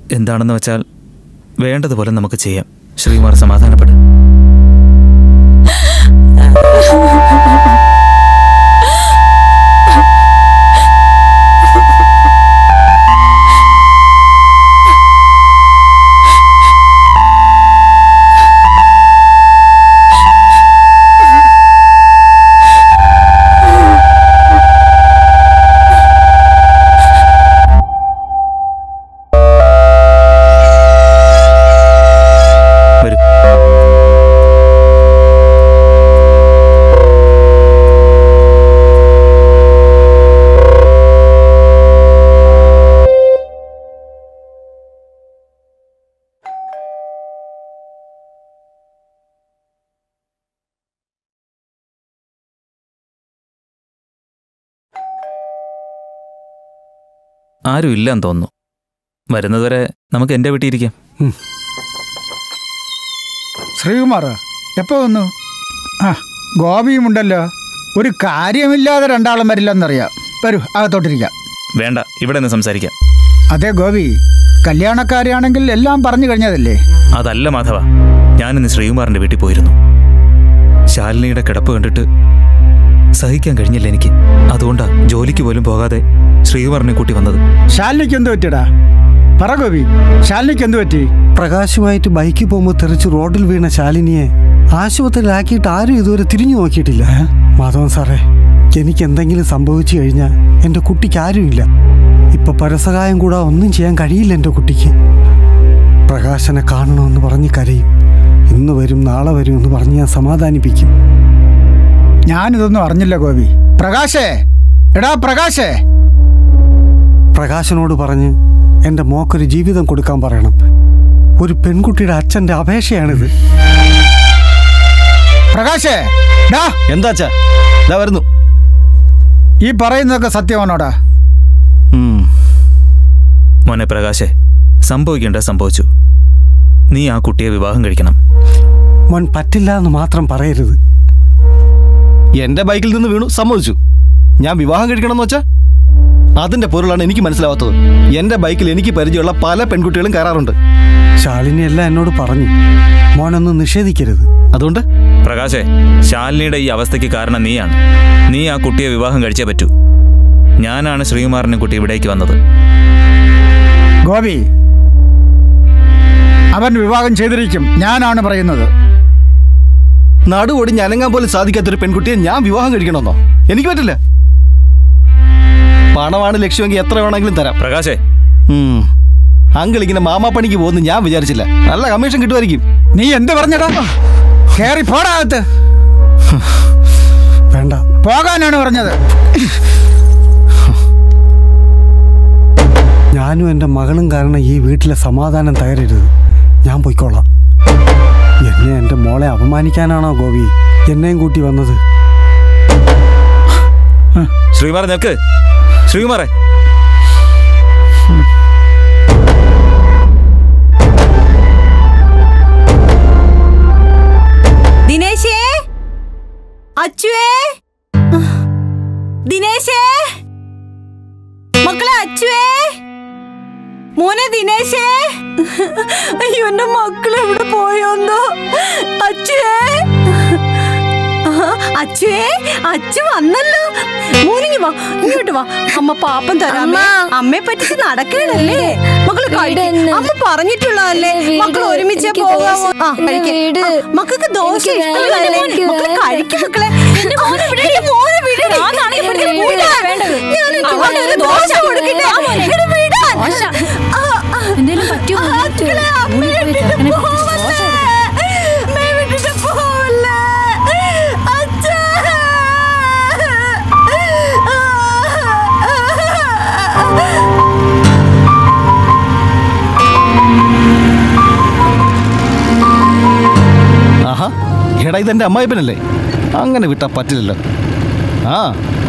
എന്താണെന്ന് വെച്ചാൽ വേണ്ടതുപോലെ നമുക്ക് ചെയ്യാം. ശ്രീകുമാർ സമാധാനപ്പെടും. ആരും ഇല്ലെന്ന് തോന്നുന്നു. വരുന്നതുവരെ നമുക്ക് എൻ്റെ വീട്ടിൽ ഇരിക്കാം. ശ്രീകുമാർ എപ്പോ വന്നു? ആ ഗോപിയുമുണ്ടല്ലോ. ഒരു കാര്യമില്ലാതെ രണ്ടാളും വരില്ലെന്നറിയാം. വരൂ, അകത്തോട്ടിരിക്കാം. വേണ്ട, ഇവിടെ നിന്ന് സംസാരിക്കാം. അതെ ഗോപി, കല്യാണക്കാരിയാണെങ്കിൽ എല്ലാം പറഞ്ഞു കഴിഞ്ഞതല്ലേ? അതല്ല മാധവ, ഞാനിന്ന് ശ്രീകുമാറിൻ്റെ വീട്ടിൽ പോയിരുന്നു. ശാലിനിയുടെ കിടപ്പ് കണ്ടിട്ട് സഹിക്കാൻ കഴിഞ്ഞില്ല എനിക്ക്. അതുകൊണ്ടാ ജോലിക്ക് പോലും പോകാതെ ശ്രീകുമാറിനെ കൂട്ടി വന്നത്. ശാലിനിക്ക് എന്ത് പറ്റിയടാ? പറ ഗോപി, ശാലിനിക്ക് എന്ത് പറ്റി? പ്രകാശുമായിട്ട് ബൈക്കിൽ പോകുമ്പോൾ തെറിച്ച് റോഡിൽ വീണ ശാലിനിയെ ആശുപത്രിയിലാക്കിയിട്ട് ആരും ഇതുവരെ തിരിഞ്ഞു നോക്കിയിട്ടില്ല. മാധവൻ സാറേ, എനിക്ക് എന്തെങ്കിലും സംഭവിച്ചു കഴിഞ്ഞാൽ എൻ്റെ കുട്ടിക്ക് ആരുമില്ല. ഇപ്പൊ പരസഹായം കൂടാ ഒന്നും ചെയ്യാൻ കഴിയില്ല എൻ്റെ കുട്ടിക്ക്. പ്രകാശനെ കാണണമെന്ന് പറഞ്ഞ് കരയും. ഇന്ന് വരും നാളെ വരും എന്ന് പറഞ്ഞ് ഞാൻ സമാധാനിപ്പിക്കും. ഞാനിതൊന്നും അറിഞ്ഞില്ല ഗോപി. പ്രകാശേ, എടാ പ്രകാശേ. പ്രകാശനോട് പറഞ്ഞ് എൻ്റെ മോക്കൊരു ജീവിതം കൊടുക്കാൻ പറയണം. ഒരു പെൺകുട്ടിയുടെ അച്ഛൻ്റെ അപേക്ഷയാണിത്. പ്രകാശേ, എന്താച്ചാ വരുന്നു. ഈ പറയുന്നതൊക്കെ സത്യമാണോടാ? മോനെ പ്രകാശേ, സംഭവിക്കേണ്ട സംഭവിച്ചു. നീ ആ കുട്ടിയെ വിവാഹം കഴിക്കണം. മോൻ പറ്റില്ല എന്ന് മാത്രം പറയരുത്. എന്റെ ബൈക്കിൽ നിന്ന് വീണു, സമ്മതിച്ചു. ഞാൻ വിവാഹം കഴിക്കണമെന്ന് വെച്ചാ അതിന്റെ പൊരുളാണ് എനിക്ക് മനസ്സിലാവാത്തത്. എന്റെ ബൈക്കിൽ എനിക്ക് പരിചയമുള്ള പല പെൺകുട്ടികളും കയറാറുണ്ട്. ശാലിനി എല്ലാം എന്നോട് പറഞ്ഞു. മോനൊന്നും നിഷേധിക്കരുത്. അതുകൊണ്ട് പ്രകാശേ, ശാലിനിയുടെ ഈ അവസ്ഥയ്ക്ക് കാരണം നീയാണ്. നീ ആ കുട്ടിയെ വിവാഹം കഴിച്ചേ പറ്റൂ. ഞാനാണ് ശ്രീകുമാറിനെ കുട്ടി ഇവിടേക്ക് വന്നത്. ഗോപി, അവൻ വിവാഹം ചെയ്തിരിക്കും. ഞാനാണ് പറയുന്നത്. നടുവൊടി അനങ്ങാൻ പോലും സാധിക്കാത്തൊരു പെൺകുട്ടിയെ ഞാൻ വിവാഹം കഴിക്കണമെന്നോ? എനിക്ക് പറ്റില്ല. പണമാണ് ലക്ഷ്യമെങ്കിൽ എത്ര വേണമെങ്കിലും തരാം. പ്രകാശേ, അങ്കിൾ ഇങ്ങനെ മാമാപ്പണിക്ക് പോകുന്നു ഞാൻ വിചാരിച്ചില്ല. നല്ല കമ്മീഷൻ കിട്ടുമായിരിക്കും. നീ എന്ത് പറഞ്ഞടാ? കേറി പോടാകത്ത്. വേണ്ട, പോകാനാണ് പറഞ്ഞത്. ഞാനും എൻ്റെ മകളും കാരണം ഈ വീട്ടിലെ സമാധാനം തകരരുത്. ഞാൻ പോയിക്കോളാം. എന്നെ എൻ്റെ മോളെ അപമാനിക്കാനാണോ ഗോപി എന്നെയും കൂട്ടി വന്നത്? ശ്രീകുമാർ നിൽക്ക്. ശ്രീകുമാറെ, ദിനേശേ, അച്ചുവേ, ദിനേശേ, മക്കളെ അച്ചുവേ, മോനെ ദിനേശേ. അയ്യോ, എന്റെ മക്കളെ എവിടെ പോയോന്നോ? അച്ചുവേ, അച്ചുവേ, അച്ചു വന്നല്ലോ. മോനിങ്ങി വാ, ഇങ്ങോട്ട് വാ. അമ്മ പാപ്പം തരാമേ. അമ്മയെ പറ്റിച്ച് നടക്കണല്ലേ മക്കള്? അമ്മ പറഞ്ഞിട്ടുള്ളതല്ലേ മക്കൾ ഒരുമിച്ച് പോകാമോ? ആ കഴിക്ക. മക്കൾക്ക് ദോശ ഇഷ്ടമല്ലേ? മക്കളെ കഴിക്കും. മക്കളെ മോനെ വിടണേ. ഞാൻ ദോശ കൊടുക്കട്ടെ. എന്തേലും പറ്റുമോ? ആഹാ, എടാ ഇതെന്റെ അമ്മായിപ്പനല്ലേ? അങ്ങനെ വിട്ടാ പറ്റില്ലല്ലോ. ആ,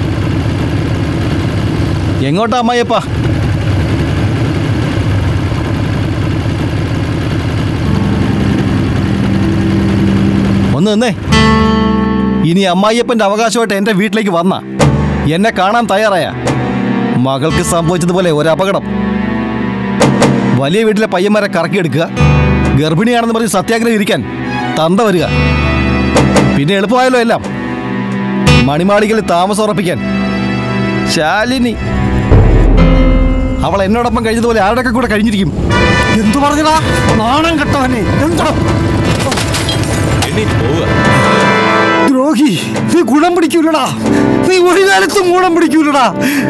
എങ്ങോട്ടാ അമ്മായിയപ്പാ? ഒന്ന് നിന്നേ. ഇനി അമ്മായിയപ്പന്റെ അവകാശമായിട്ട് എന്റെ വീട്ടിലേക്ക് വന്ന എന്നെ കാണാൻ തയ്യാറായ മകൾക്ക് സംഭവിച്ചതുപോലെ ഒരു അപകടം വലിയ വീട്ടിലെ പയ്യന്മാരെ കറക്കിയെടുക്കുക, ഗർഭിണിയാണെന്ന് പറഞ്ഞ് സത്യാഗ്രഹം ഇരിക്കാൻ തന്ത വരിക. പിന്നെ എളുപ്പമായല്ലോ എല്ലാം. മണിമാളികളിൽ താമസം ഉറപ്പിക്കാൻ ശാലിനി അവൾ എന്നോടൊപ്പം കഴിഞ്ഞതുപോലെ ആരുടെയൊക്കെ കൂടെ കഴിഞ്ഞിരിക്കും. എന്തു പറഞ്ഞടാ നാണം കെട്ടവനെ? എന്താ ദ്രോഹി, നീ ഗുണം പിടിക്കൂലടാ. നീ ഒരു കാലത്തും ഗുണം പിടിക്കൂലടാ.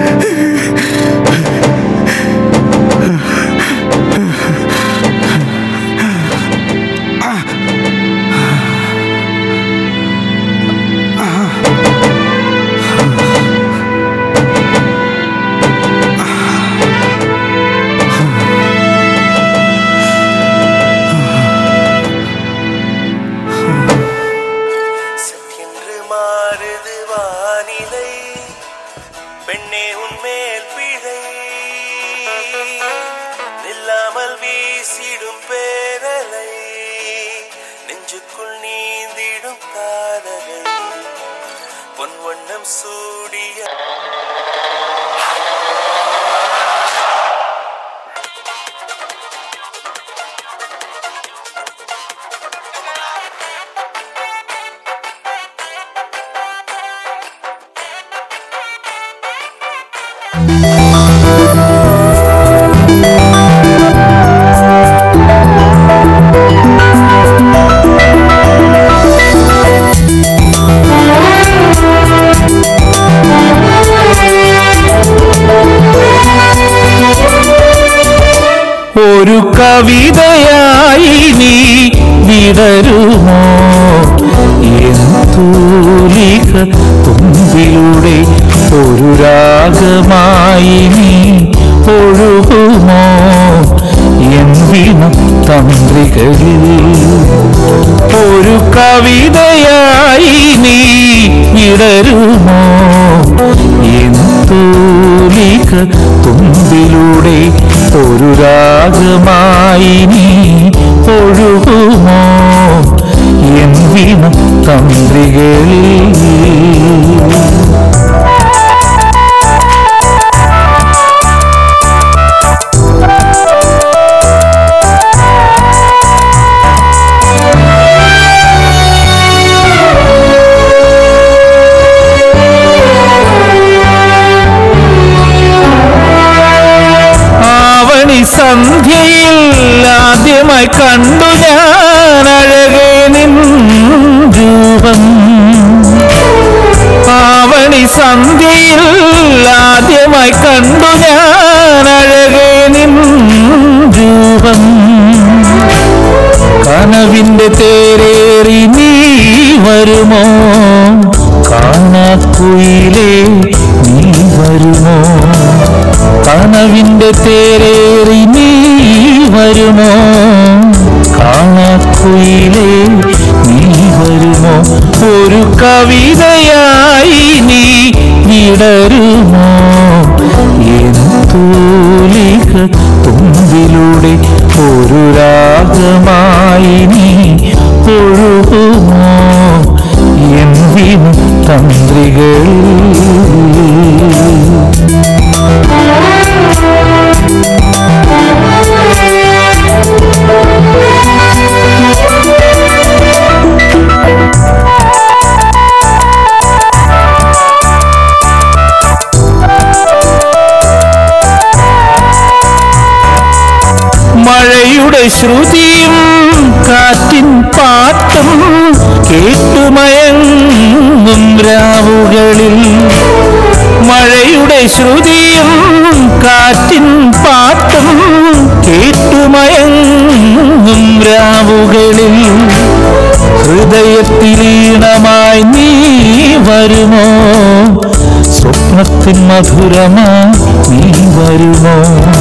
ഒരു കവിതയായി നീ വിടരുമോ? തൂലിക തുമ്പിലൂടെ ഒരു രാഗമായി നീ ഒഴുകുമോ? എൻ വീണ തന്ത്രികളിൽ ഒരു കവിതയായി നീ വിടരുമോ? എൻ തൂലിക തുമ്പിലൂടെ ഒരു രാഗമായി നീ ഒഴുകുമോ? എൻ വീണ തന്ത്രികളിൽ സന്ധ്യയിൽ ആദ്യമായി കണ്ടു ഞാൻ അഴകേ നിൻ രൂപം. ആവണി സന്ധ്യയിൽ ആദ്യമായി കണ്ടു ഞാൻ അഴകേ നിൻ രൂപം. കനവിന്റെ തേരേറി നീ വരുമോ? കാണാക്കുയിലേ നീ വരുമോ? കനവിന്റെ തേരേറി നീ വരുമോ? കാണാക്കുയിലേ നീ വരുമോ? ഒരു കവിതയായി നീ വിടരുമോ? എൻ തൂലിക തുമ്പിലൂടെ ഒരു രാഗമായി നീ ഒഴുകുമോ? എൻ വീണ തന്ത്രികളിൽ മഴയുടെ ശ്രുതിയും കാറ്റിൻ പാട്ടും കേട്ടുമയങ്ങും രാവുകളിൽ. മഴയുടെ ശ്രുതിയും കാറ്റിൻ പാട്ടും കേട്ടുമയങ്ങും രാവുകളിൽ. ഹൃദയത്തിലീണമായി നീ വരുമോ? സ്വപ്നത്തിൻ മധുരമായി നീ വരുമോ?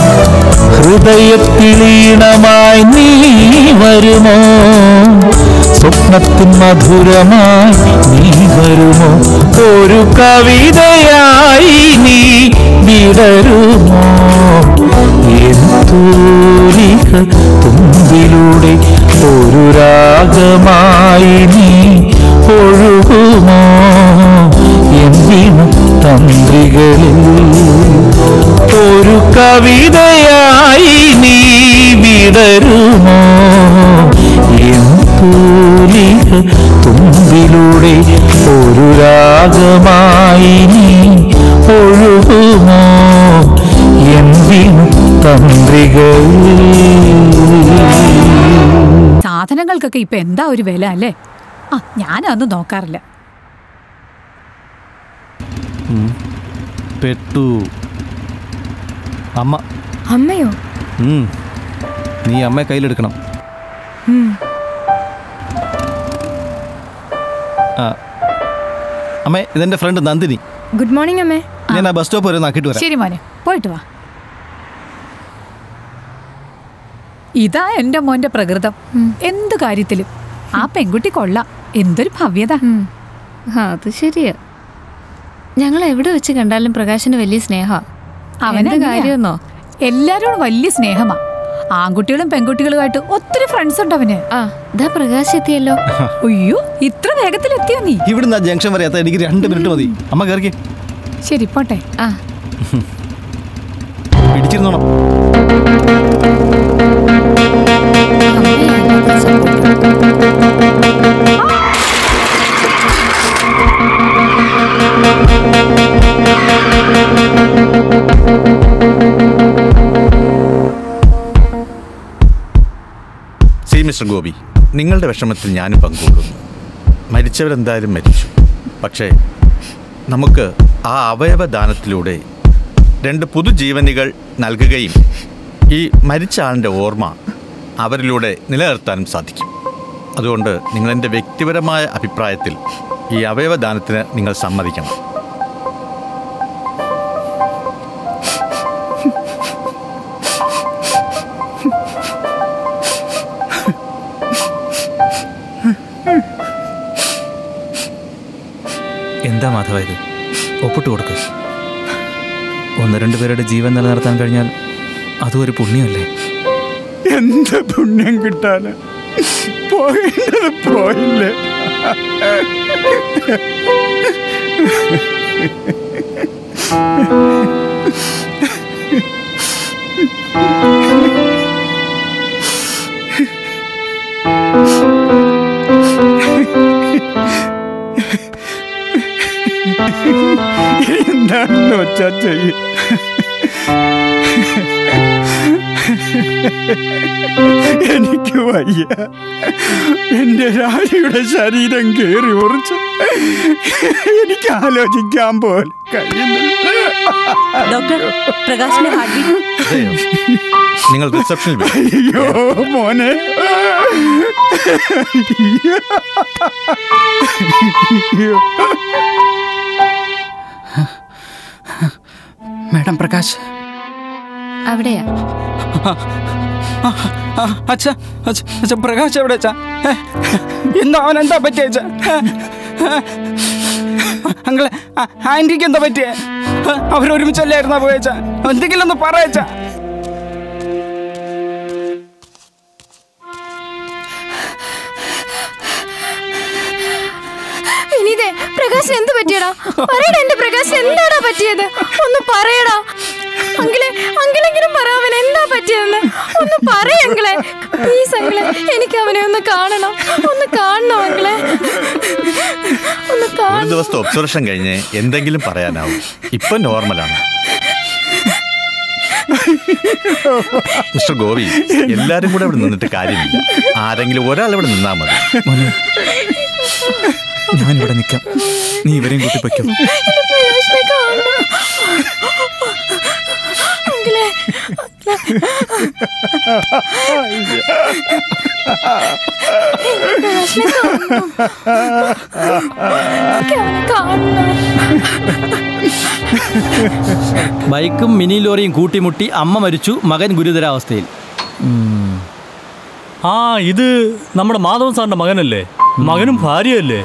ഹൃദയത്തിലീണമായി നീ വരുമോ? സ്വപ്നത്തിൻ മധുരമായി നീ വരുമോ? ഒരു കവിതയായി നീ വിടരുമോ? എൻ തൂലിക തുമ്പിലൂടെ ഒരു രാഗമായി നീ ഒഴുകുമോ? എൻ വീണ തന്ത്രികളിൽ ഒരു കവിതയായി നീ വിടരുമോ തൂലിക തുമ്പിലൂടെ ഒരു രാഗമായി നീ ഒഴുകുമോ എന്തിനു തന്ത്രികൾ. സാധനങ്ങൾക്കൊക്കെ ഇപ്പൊ എന്താ ഒരു വില അല്ലേ? ആ ഞാനതൊന്നും നോക്കാറില്ല. പെട്ടു. അമ്മ. അമ്മയോ? നീ അമ്മയെ കയ്യിലെടുക്കണം. അമ്മേ, ഇതെന്റെ ഫ്രണ്ട് നന്ദിനി. ഗുഡ് മോർണിംഗ് അമ്മേ. ഞാൻ ആ ബസ് സ്റ്റോപ്പ് വരെ നാക്കിട്ട് വരാം. ശരി മോനെ, പോയിട്ട് വാ. ഇതാ എന്റെ മോന്റെ പ്രകൃതം. എന്ത് കാര്യത്തിലും ആ പെൺകുട്ടി കൊള്ളാം. എന്തൊരു ഭവ്യത. അത് ശരിയാ. ഞങ്ങൾ എവിടെ വെച്ച് കണ്ടാലും പ്രകാശിന് വലിയ സ്നേഹ. അവന്റെ കാര്യമെന്നോ, എല്ലാരോടും വലിയ സ്നേഹമാ. ആൺകുട്ടികളും പെൺകുട്ടികളുമായിട്ട് ഒത്തിരി ഫ്രണ്ട്സ് ഉണ്ട് അവന്. പ്രകാശ് എത്തിയല്ലോ. അയ്യോ, ഇത്ര വേഗത്തിൽ എത്തിയോ നീ? ഇവിടുന്ന് ജംഗ്ഷൻ വരെ എത്താൻ എനിക്ക് രണ്ട് മിനിറ്റ് മതി. അമ്മ കയറിക്കേ. ശരി, പോട്ടെ. ആ പിടിച്ചിരുന്നോണം. സി മിസ്റ്റർ ഗോപി, നിങ്ങളുടെ വിഷമത്തിൽ ഞാനും പങ്കുകൊള്ളുന്നു. മരിച്ചവരെന്തായാലും മരിച്ചു. പക്ഷേ നമുക്ക് ആ അവയവദാനത്തിലൂടെ രണ്ട് പുതുജീവനികൾ നൽകുകയും ഈ മരിച്ച ആളിൻ്റെ ഓർമ്മ അവരിലൂടെ നിലനിർത്താനും സാധിക്കും. അതുകൊണ്ട് നിങ്ങളെൻ്റെ വ്യക്തിപരമായ അഭിപ്രായത്തിൽ ഈ അവയവദാനത്തിന് നിങ്ങൾ സമ്മതിക്കണം. എന്താ മാധവ ഇത്? ഒപ്പിട്ട് കൊടുക്ക്. ഒന്ന് രണ്ട് പേരുടെ ജീവൻ നിലനിർത്താൻ കഴിഞ്ഞാൽ അതും ഒരു പുണ്യമല്ലേ? എന്ത് പുണ്യം കിട്ടാന്? പോകേണ്ടത് പോയില്ലേ? എന്താണെന്ന് വെച്ചാ ചെയ്യ. എനിക്ക് വയ്യ. എന്റെ രാജിയുടെ ശരീരം കേറി ഉറച്ചു. എനിക്ക് ആലോചിക്കാൻ പോലും കഴിയുന്നില്ല. ഡോക്ടർ, പ്രകാശിന്റെ ഹാർട്ട് ബീറ്റ്. നിങ്ങൾ റിസപ്ഷനിൽ. അയ്യോ മോനെ. മാഡം പ്രകാശ് അവിടെയാ. അച്ഛാ അച്ഛാ പ്രകാശ് എവിടെ അച്ഛാ? എന്താ അവൻ എന്താ പറ്റിയ അച്ഛാ? അങ്ങളെ ആന്റിക്ക് എന്താ പറ്റിയേ? അവരൊരുമിച്ചല്ലായിരുന്നാ പോയച്ചാ? എന്തെങ്കിലും ഒന്ന് പറയച്ചാ. വിനീതേ, പ്രകാശ് എന്ത് പറ്റിയടാ? പറയടാ, എന്റെ പ്രകാശ് എന്താടാ പറ്റിയത്? ഒന്ന് പറയടാ. അങ്കിളെ അങ്കിളെങ്കിലും പറ, അവൻ എന്താ പറ്റിയതെന്ന് ഒന്ന് പറയ അങ്കിളെ. പ്ലീസ് അങ്കിളെ, എനിക്ക് അവനെ ഒന്ന് കാണണം. ഒന്ന് കാണണം അങ്കിളെ, ഒന്ന് കാണണം. ഒരു ദിവസത്തെ ഒബ്സർവേഷൻ കഴിഞ്ഞ് എന്തെങ്കിലും പറയാനാവും. ഇപ്പൊ നോർമലാണ്. മിസ്റ്റർ ഗോപി, എല്ലാരും കൂടെ ഇവിടെ നിന്നിട്ട് കാര്യമില്ല. ആരെങ്കിലും ഒരാൾ ഇവിടെ നിന്നാ മതി. ഞാനിവിടെ നിൽക്കാം, നീ ഇവരെയും കൂട്ടി പൊയ്ക്കോ. ബൈക്കും മിനി ലോറിയും കൂട്ടിമുട്ടി അമ്മ മരിച്ചു, മകൻ ഗുരുതരാവസ്ഥയിൽ. ആ ഇത് നമ്മുടെ മാധവൻ സാറിന്റെ മകനല്ലേ? മകനും ഭാര്യയല്ലേ?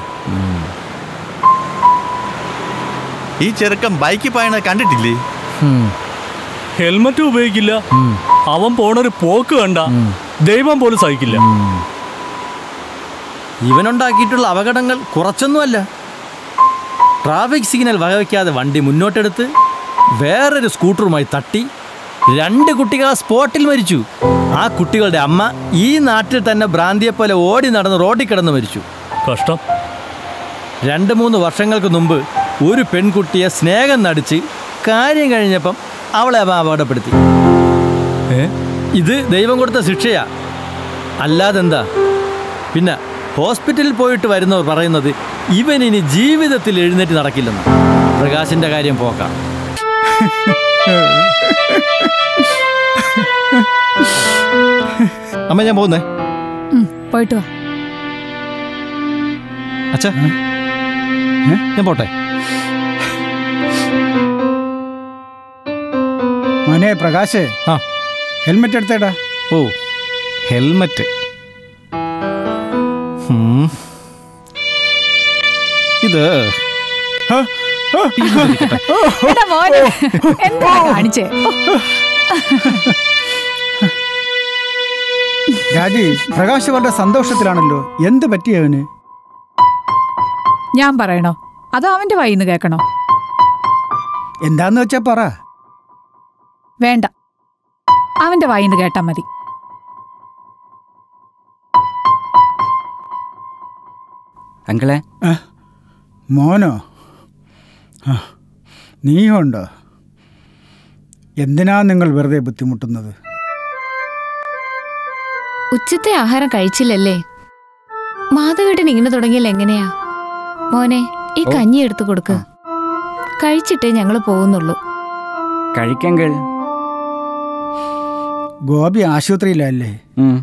ഈ ചെറുക്കൻ ബൈക്ക് പായണത് കണ്ടിട്ടില്ലേ? ഹെൽമറ്റും ഉപയോഗിക്കില്ല. അവൻ പോണൊരു പോക്ക് കണ്ട ദൈവം പോലും സഹിക്കില്ല. ഇവനുണ്ടാക്കിയിട്ടുള്ള അപകടങ്ങൾ കുറച്ചൊന്നുമല്ല. ട്രാഫിക് സിഗ്നൽ വകവയ്ക്കാതെ വണ്ടി മുന്നോട്ടെടുത്ത് വേറൊരു സ്കൂട്ടറുമായി തട്ടി രണ്ട് കുട്ടികൾ ആ സ്പോട്ടിൽ മരിച്ചു. ആ കുട്ടികളുടെ അമ്മ ഈ നാട്ടിൽ തന്നെ ഭ്രാന്തിയെപ്പോലെ ഓടി നടന്ന് റോഡിൽ കിടന്ന് മരിച്ചു. കഷ്ടം. രണ്ട് മൂന്ന് വർഷങ്ങൾക്ക് മുമ്പ് ഒരു പെൺകുട്ടിയെ സ്നേഹം നടിച്ച് കാര്യം കഴിഞ്ഞപ്പം അവളെ അവ അപകടപ്പെടുത്തി. ഇത് ദൈവം കൊടുത്ത ശിക്ഷയാ, അല്ലാതെന്താ? പിന്നെ ഹോസ്പിറ്റലിൽ പോയിട്ട് വരുന്നവർ പറയുന്നത് ഇവൻ ഇനി ജീവിതത്തിൽ എഴുന്നേറ്റ് നടക്കില്ലെന്ന്. പ്രകാശിന്റെ കാര്യം പോക്കാം. അമ്മ ഞാൻ പോകുന്നേ. പോയിട്ട് വാ. അച്ഛാ ഞാൻ പോട്ടെ. മോനെ പ്രകാശേ, ആ ഹെൽമെറ്റ് എടുത്തേടാ. ഓ ഹെൽമെറ്റ്. ഇത് എടാ മോനെ, എന്താ കാണിച്ചേ? രാജി, പ്രകാശ് വളരെ സന്തോഷത്തിലാണല്ലോ. എന്ത് പറ്റിയവന്? ഞാൻ പറയണോ അതോ അവന്റെ വായിന്ന് കേൾക്കണോ? എന്താന്ന് വെച്ചാ പറ. വേണ്ട, അവന്റെ വായിന്ന് കേട്ടാ മതി. അങ്കിളെ. മോനോ? നീയുണ്ടോ? എന്തിനാ നിങ്ങൾ വെറുതെ ബുദ്ധിമുട്ടുന്നത്? ഉച്ചത്തെ ആഹാരം കഴിച്ചില്ലല്ലേ? മാധവേട്ടൻ ഇങ്ങനെ തുടങ്ങിയാൽ എങ്ങനെയാ? മോനെ, ഈ കഞ്ഞി എടുത്തു കൊടുക്ക്. കഴിച്ചിട്ടേ ഞങ്ങൾ പോകുന്നുള്ളൂ. കഴിക്കങ്കിൾ. ഗോപി ആശുപത്രിയിലല്ലേ?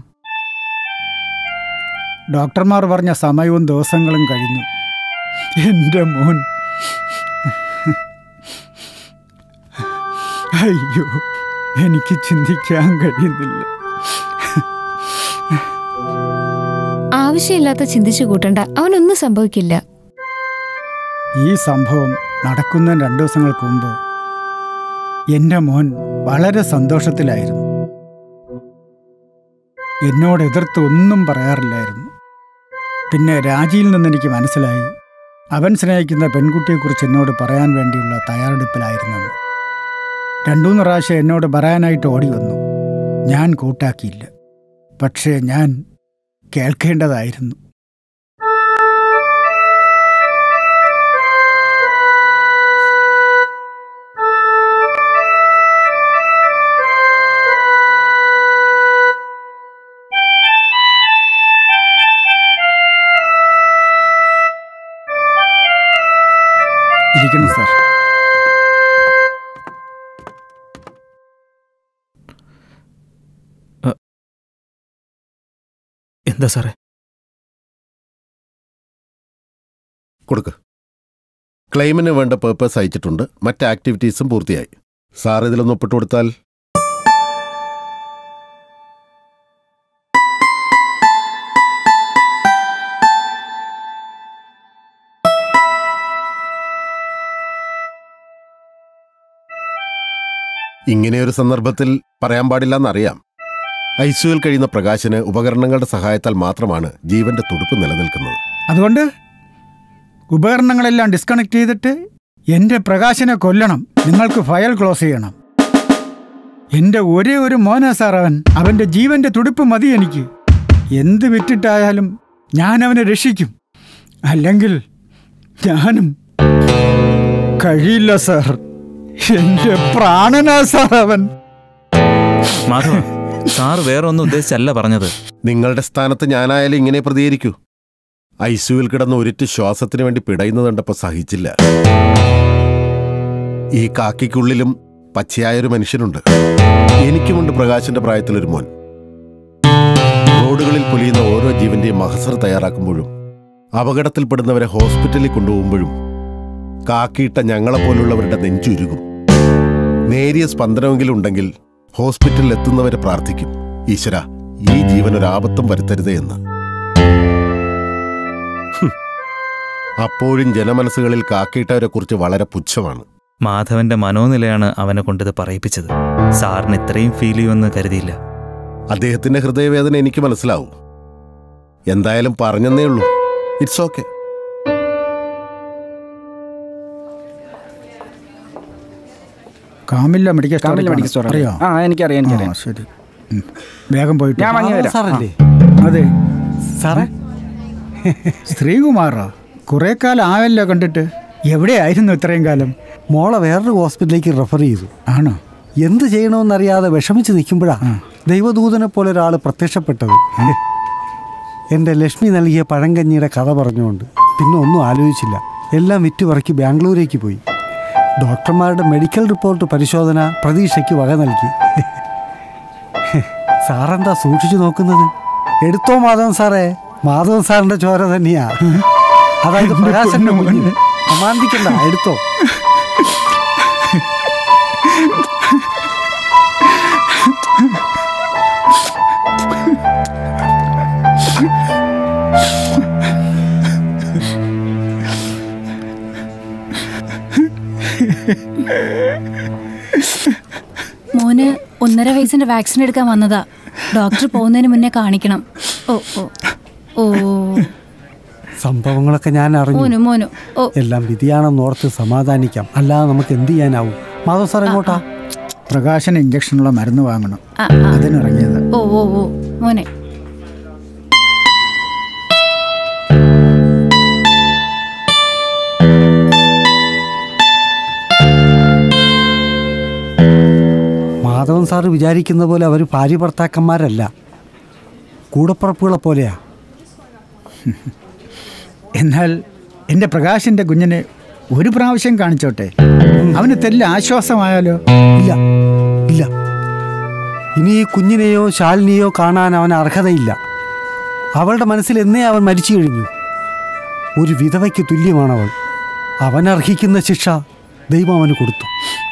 ഡോക്ടർമാർ പറഞ്ഞ സമയവും ദിവസങ്ങളും കഴിഞ്ഞു. എൻ്റെ മോൻ. അയ്യോ, എനിക്ക് ചിന്തിക്കാൻ കഴിയുന്നില്ല. ആവശ്യമില്ലാത്ത ചിന്തിച്ചു കൂട്ടണ്ട, അവനൊന്നും സംഭവിക്കില്ല. ഈ സംഭവം നടക്കുന്ന രണ്ടു ദിവസങ്ങൾക്ക് മുമ്പ് എൻ്റെ മോൻ വളരെ സന്തോഷത്തിലായിരുന്നു. എന്നോട് എതിർത്ത് ഒന്നും പറയാറില്ലായിരുന്നു. പിന്നെ രാജിയിൽ നിന്ന് എനിക്ക് മനസ്സിലായി അവൻ സ്നേഹിക്കുന്ന പെൺകുട്ടിയെക്കുറിച്ച് എന്നോട് പറയാൻ വേണ്ടിയുള്ള തയ്യാറെടുപ്പിലായിരുന്നെന്ന്. രണ്ടൂന്ന് പ്രാവശ്യം എന്നോട് പറയാനായിട്ട് ഓടി വന്നു. ഞാൻ കൂട്ടാക്കിയില്ല. പക്ഷേ ഞാൻ കേൾക്കേണ്ടതായിരുന്നു. ഇരിക്കണം സാർ. എന്താ സാറേ? കൊടുക്ക്. ക്ലെയിമിന് വേണ്ട പേപ്പേഴ്സ് അയച്ചിട്ടുണ്ട്. മറ്റ് ആക്ടിവിറ്റീസും പൂർത്തിയായി. സാർ ഇതിലൊന്ന് ഒപ്പിട്ട് കൊടുത്താൽ. ഇങ്ങനെയൊരു സന്ദർഭത്തിൽ പറയാൻ പാടില്ലെന്നറിയാം. ഐസിയുവിൽ കഴിയുന്ന പ്രകാശിന് ഉപകരണങ്ങളുടെ സഹായത്താൽ മാത്രമാണ് ജീവന്റെ തുടിപ്പ് നിലനിൽക്കുന്നത്. അതുകൊണ്ട് ഉപകരണങ്ങളെല്ലാം ഡിസ്കണക്ട് ചെയ്തിട്ട് എൻ്റെ പ്രകാശിനെ കൊല്ലണം. നിങ്ങൾക്ക് ഫയൽ ക്ലോസ് ചെയ്യണം. എൻ്റെ ഒരേ ഒരു മോനാ സാർ അവൻ. അവൻ്റെ ജീവന്റെ തുടിപ്പ് മതി എനിക്ക്. എന്ത് വിറ്റിട്ടായാലും ഞാൻ അവനെ രക്ഷിക്കും. അല്ലെങ്കിൽ ഞാനും. കഴിയില്ല സാർ. എൻ്റെ പ്രാണനാ സാർ അവൻ. മാധവ, സാർ വേറെ ഒന്നും ഉദ്ദേശിച്ചല്ല പറഞ്ഞത്. നിങ്ങളുടെ സ്ഥാനത്ത് ഞാനായാലും ഇങ്ങനെ പ്രതികരിക്കൂ. ഐസിയുവിൽ കിടന്ന് ഒരിറ്റ് ശ്വാസത്തിന് വേണ്ടി പിടയുന്നത് കണ്ടപ്പോൾ സഹിച്ചില്ല. ഈ കാക്കിക്കുള്ളിലും പച്ചയായൊരു മനുഷ്യനുണ്ട്. എനിക്കുമുണ്ട് പ്രകാശിന്റെ പ്രായത്തിലൊരു മോൻ. റോഡുകളിൽ പൊലിയുന്ന ഓരോ ജീവന്റെയും മഹസർ തയ്യാറാക്കുമ്പോഴും അപകടത്തിൽപ്പെടുന്നവരെ ഹോസ്പിറ്റലിൽ കൊണ്ടുപോകുമ്പോഴും കാക്കിയിട്ട ഞങ്ങളെപ്പോലുള്ളവരുടെ നെഞ്ചുരുകും. നേരിയ സ്പന്ദനമെങ്കിലും ഉണ്ടെങ്കിൽ ഹോസ്പിറ്റലിൽ എത്തുന്നവരെ പ്രാർത്ഥിക്കും, ഈശ്വര ഈ ജീവനൊരാപത്തും വരുത്തരുതേ എന്ന്. അപ്പോഴും ജനമനസ്സുകളിൽ കാക്കിയിട്ടവരെ കുറിച്ച് വളരെ പുച്ഛമാണ്. മാധവന്റെ മനോനിലയാണ് അവനെ കൊണ്ടിത് പറയിപ്പിച്ചത്. സാറിന് ഇത്രയും ഫീൽ ചെയ്യുമെന്ന് കരുതിയില്ല. അദ്ദേഹത്തിന്റെ ഹൃദയവേദന എനിക്ക് മനസ്സിലാവും. എന്തായാലും പറഞ്ഞെന്നേ ഉള്ളൂ. It's okay. Kamilla medical Kamilla medical store അറിയോ? ആ എനിക്കറിയാം എനിക്കറിയാം. ശരി, വേഗം പോയിട്ട് ഞാൻ വാങ്ങി വരാം. സാറല്ലേ? അതെ സാറേ. ശ്രീകുമാറാ, കുറെ കാലം ആയല്ലോ കണ്ടിട്ട്. എവിടെയായിരുന്നു ഇത്രയും കാലം? മോളെ വേറൊരു ഹോസ്പിറ്റലിലേക്ക് റെഫർ ചെയ്തു. ആണോ? എന്ത് ചെയ്യണമെന്നറിയാതെ വിഷമിച്ച് നിൽക്കുമ്പോഴാണ് ദൈവദൂതനെ പോലെ ഒരാൾ പ്രത്യക്ഷപ്പെട്ടത്. എൻ്റെ ലക്ഷ്മി നൽകിയ പഴങ്കഞ്ഞിയുടെ കഥ പറഞ്ഞുകൊണ്ട് പിന്നെ ഒന്നും ആലോചിച്ചില്ല. എല്ലാം വിറ്റുപറക്കി ബാംഗ്ലൂരേക്ക് പോയി. ഡോക്ടർമാരുടെ മെഡിക്കൽ റിപ്പോർട്ട് പരിശോധന പ്രതീക്ഷയ്ക്ക് വക നൽകി. സാറെന്താ സൂക്ഷിച്ചു നോക്കുന്നത്? എടുത്തോ മാധവൻ സാറേ, മാധവൻ സാറിൻ്റെ ചോര തന്നെയാ. അതായത് പ്രകാശന്റെ കുഞ്ഞ്. അമാന്തിക്കണ്ട, എടുത്തോ. മോന് ഒന്നര വയസ്സിന്റെ വാക്സിൻ എടുക്കാൻ വന്നതാ. ഡോക്ടർ പോകുന്നതിന് മുന്നേ കാണിക്കണം. ഓ ഓ ഓ സംഭവങ്ങളൊക്കെ ഞാൻ അറിഞ്ഞു. മോനു മോനു ഓ എല്ലാം വിധിയാണെന്ന് ഓർത്ത് സമാധാനിക്കാം. അല്ലാതെ നമുക്ക് എന്ത് ചെയ്യാനാവും? മാധവ് സാർ എങ്ങോട്ടാ? പ്രകാശന് ഇഞ്ചക്ഷനുള്ള മരുന്ന് വാങ്ങണം, ആ, ആ. അതിനിറങ്ങിയത്. ഓ ഓ ഓ മോനെ. മാധവൻ സാറ് വിചാരിക്കുന്ന പോലെ അവർ ഭാര്യ ഭർത്താക്കന്മാരല്ല, കൂടപ്പുറപ്പുകളെ പോലെയാ. എന്നാൽ എൻ്റെ പ്രകാശിൻ്റെ കുഞ്ഞിനെ ഒരു പ്രാവശ്യം കാണിച്ചോട്ടെ, അവന് തെല്ല ആശ്വാസമായാലോ? ഇല്ല ഇല്ല, ഇനി ഈ കുഞ്ഞിനെയോ ശാലിനിയോ കാണാൻ അവന് അർഹതയില്ല. അവളുടെ മനസ്സിൽ എന്നേ അവൻ മരിച്ചു കഴിഞ്ഞു. ഒരു വിധവയ്ക്ക് തുല്യമാണവൾ. അവനർഹിക്കുന്ന ശിക്ഷ ദൈവം അവന് കൊടുത്തു.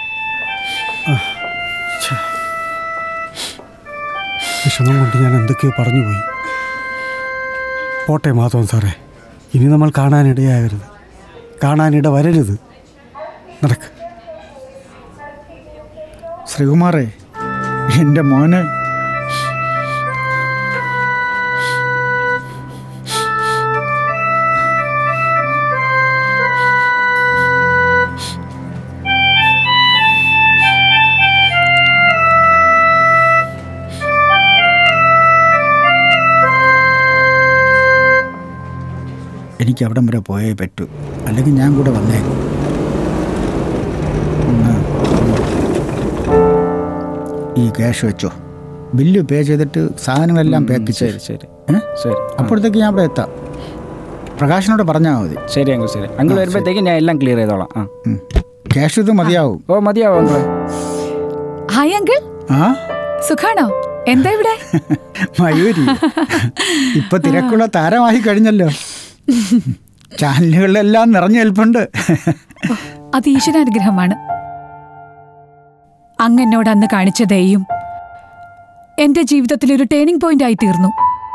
വിഷമം കൊണ്ട് ഞാൻ എന്തൊക്കെയോ പറഞ്ഞുപോയി. പോട്ടെ മാധവൻ സാറേ, ഇനി നമ്മൾ കാണാനിടയാകരുത്, കാണാനിട വരരുത്. നടക്ക്. ശ്രീകുമാറേ, എൻ്റെ മോന് എനിക്ക് അവിടം വരെ പോയേ പറ്റൂ, അല്ലെങ്കിൽ ഞാൻ കൂടെ വന്നേ. ഈ ക്യാഷ് വെച്ചോ, ബില്ല് പേ ചെയ്തിട്ട് സാധനങ്ങളെല്ലാം പാക്ക് ശരി ശരി ശരി. അപ്പോഴത്തേക്ക് ഞാൻ അവിടെ എത്താം. പ്രകാശനോട് പറഞ്ഞാൽ മതി. ശരി അങ്കിൾ, ശരി അങ്കിൾ വരുമ്പോഴത്തേക്ക് ഞാൻ എല്ലാം ക്ലിയർ ചെയ്തോളാം. ആ ക്യാഷ് ഇത് മതിയാവും. ഓ മതിയാവും അങ്കിൾ. Hi uncle. ആ സുഖാണോ? എന്താ ഇവിടെ? മയൂരി ഇപ്പൊ തിരക്കുള്ള താരമായി കഴിഞ്ഞല്ലോ. ചാനലുകളിലെല്ലാം നിറഞ്ഞു നിൽപ്പുണ്ട്. അത് ഈശ്വരാനുഗ്രഹമാണ്. അങ്ങ് എന്നോട് അന്ന് കാണിച്ച ദയയും എന്റെ ജീവിതത്തിൽ ഒരു ടേണിംഗ് പോയിന്റ് ആയി തീർന്നു.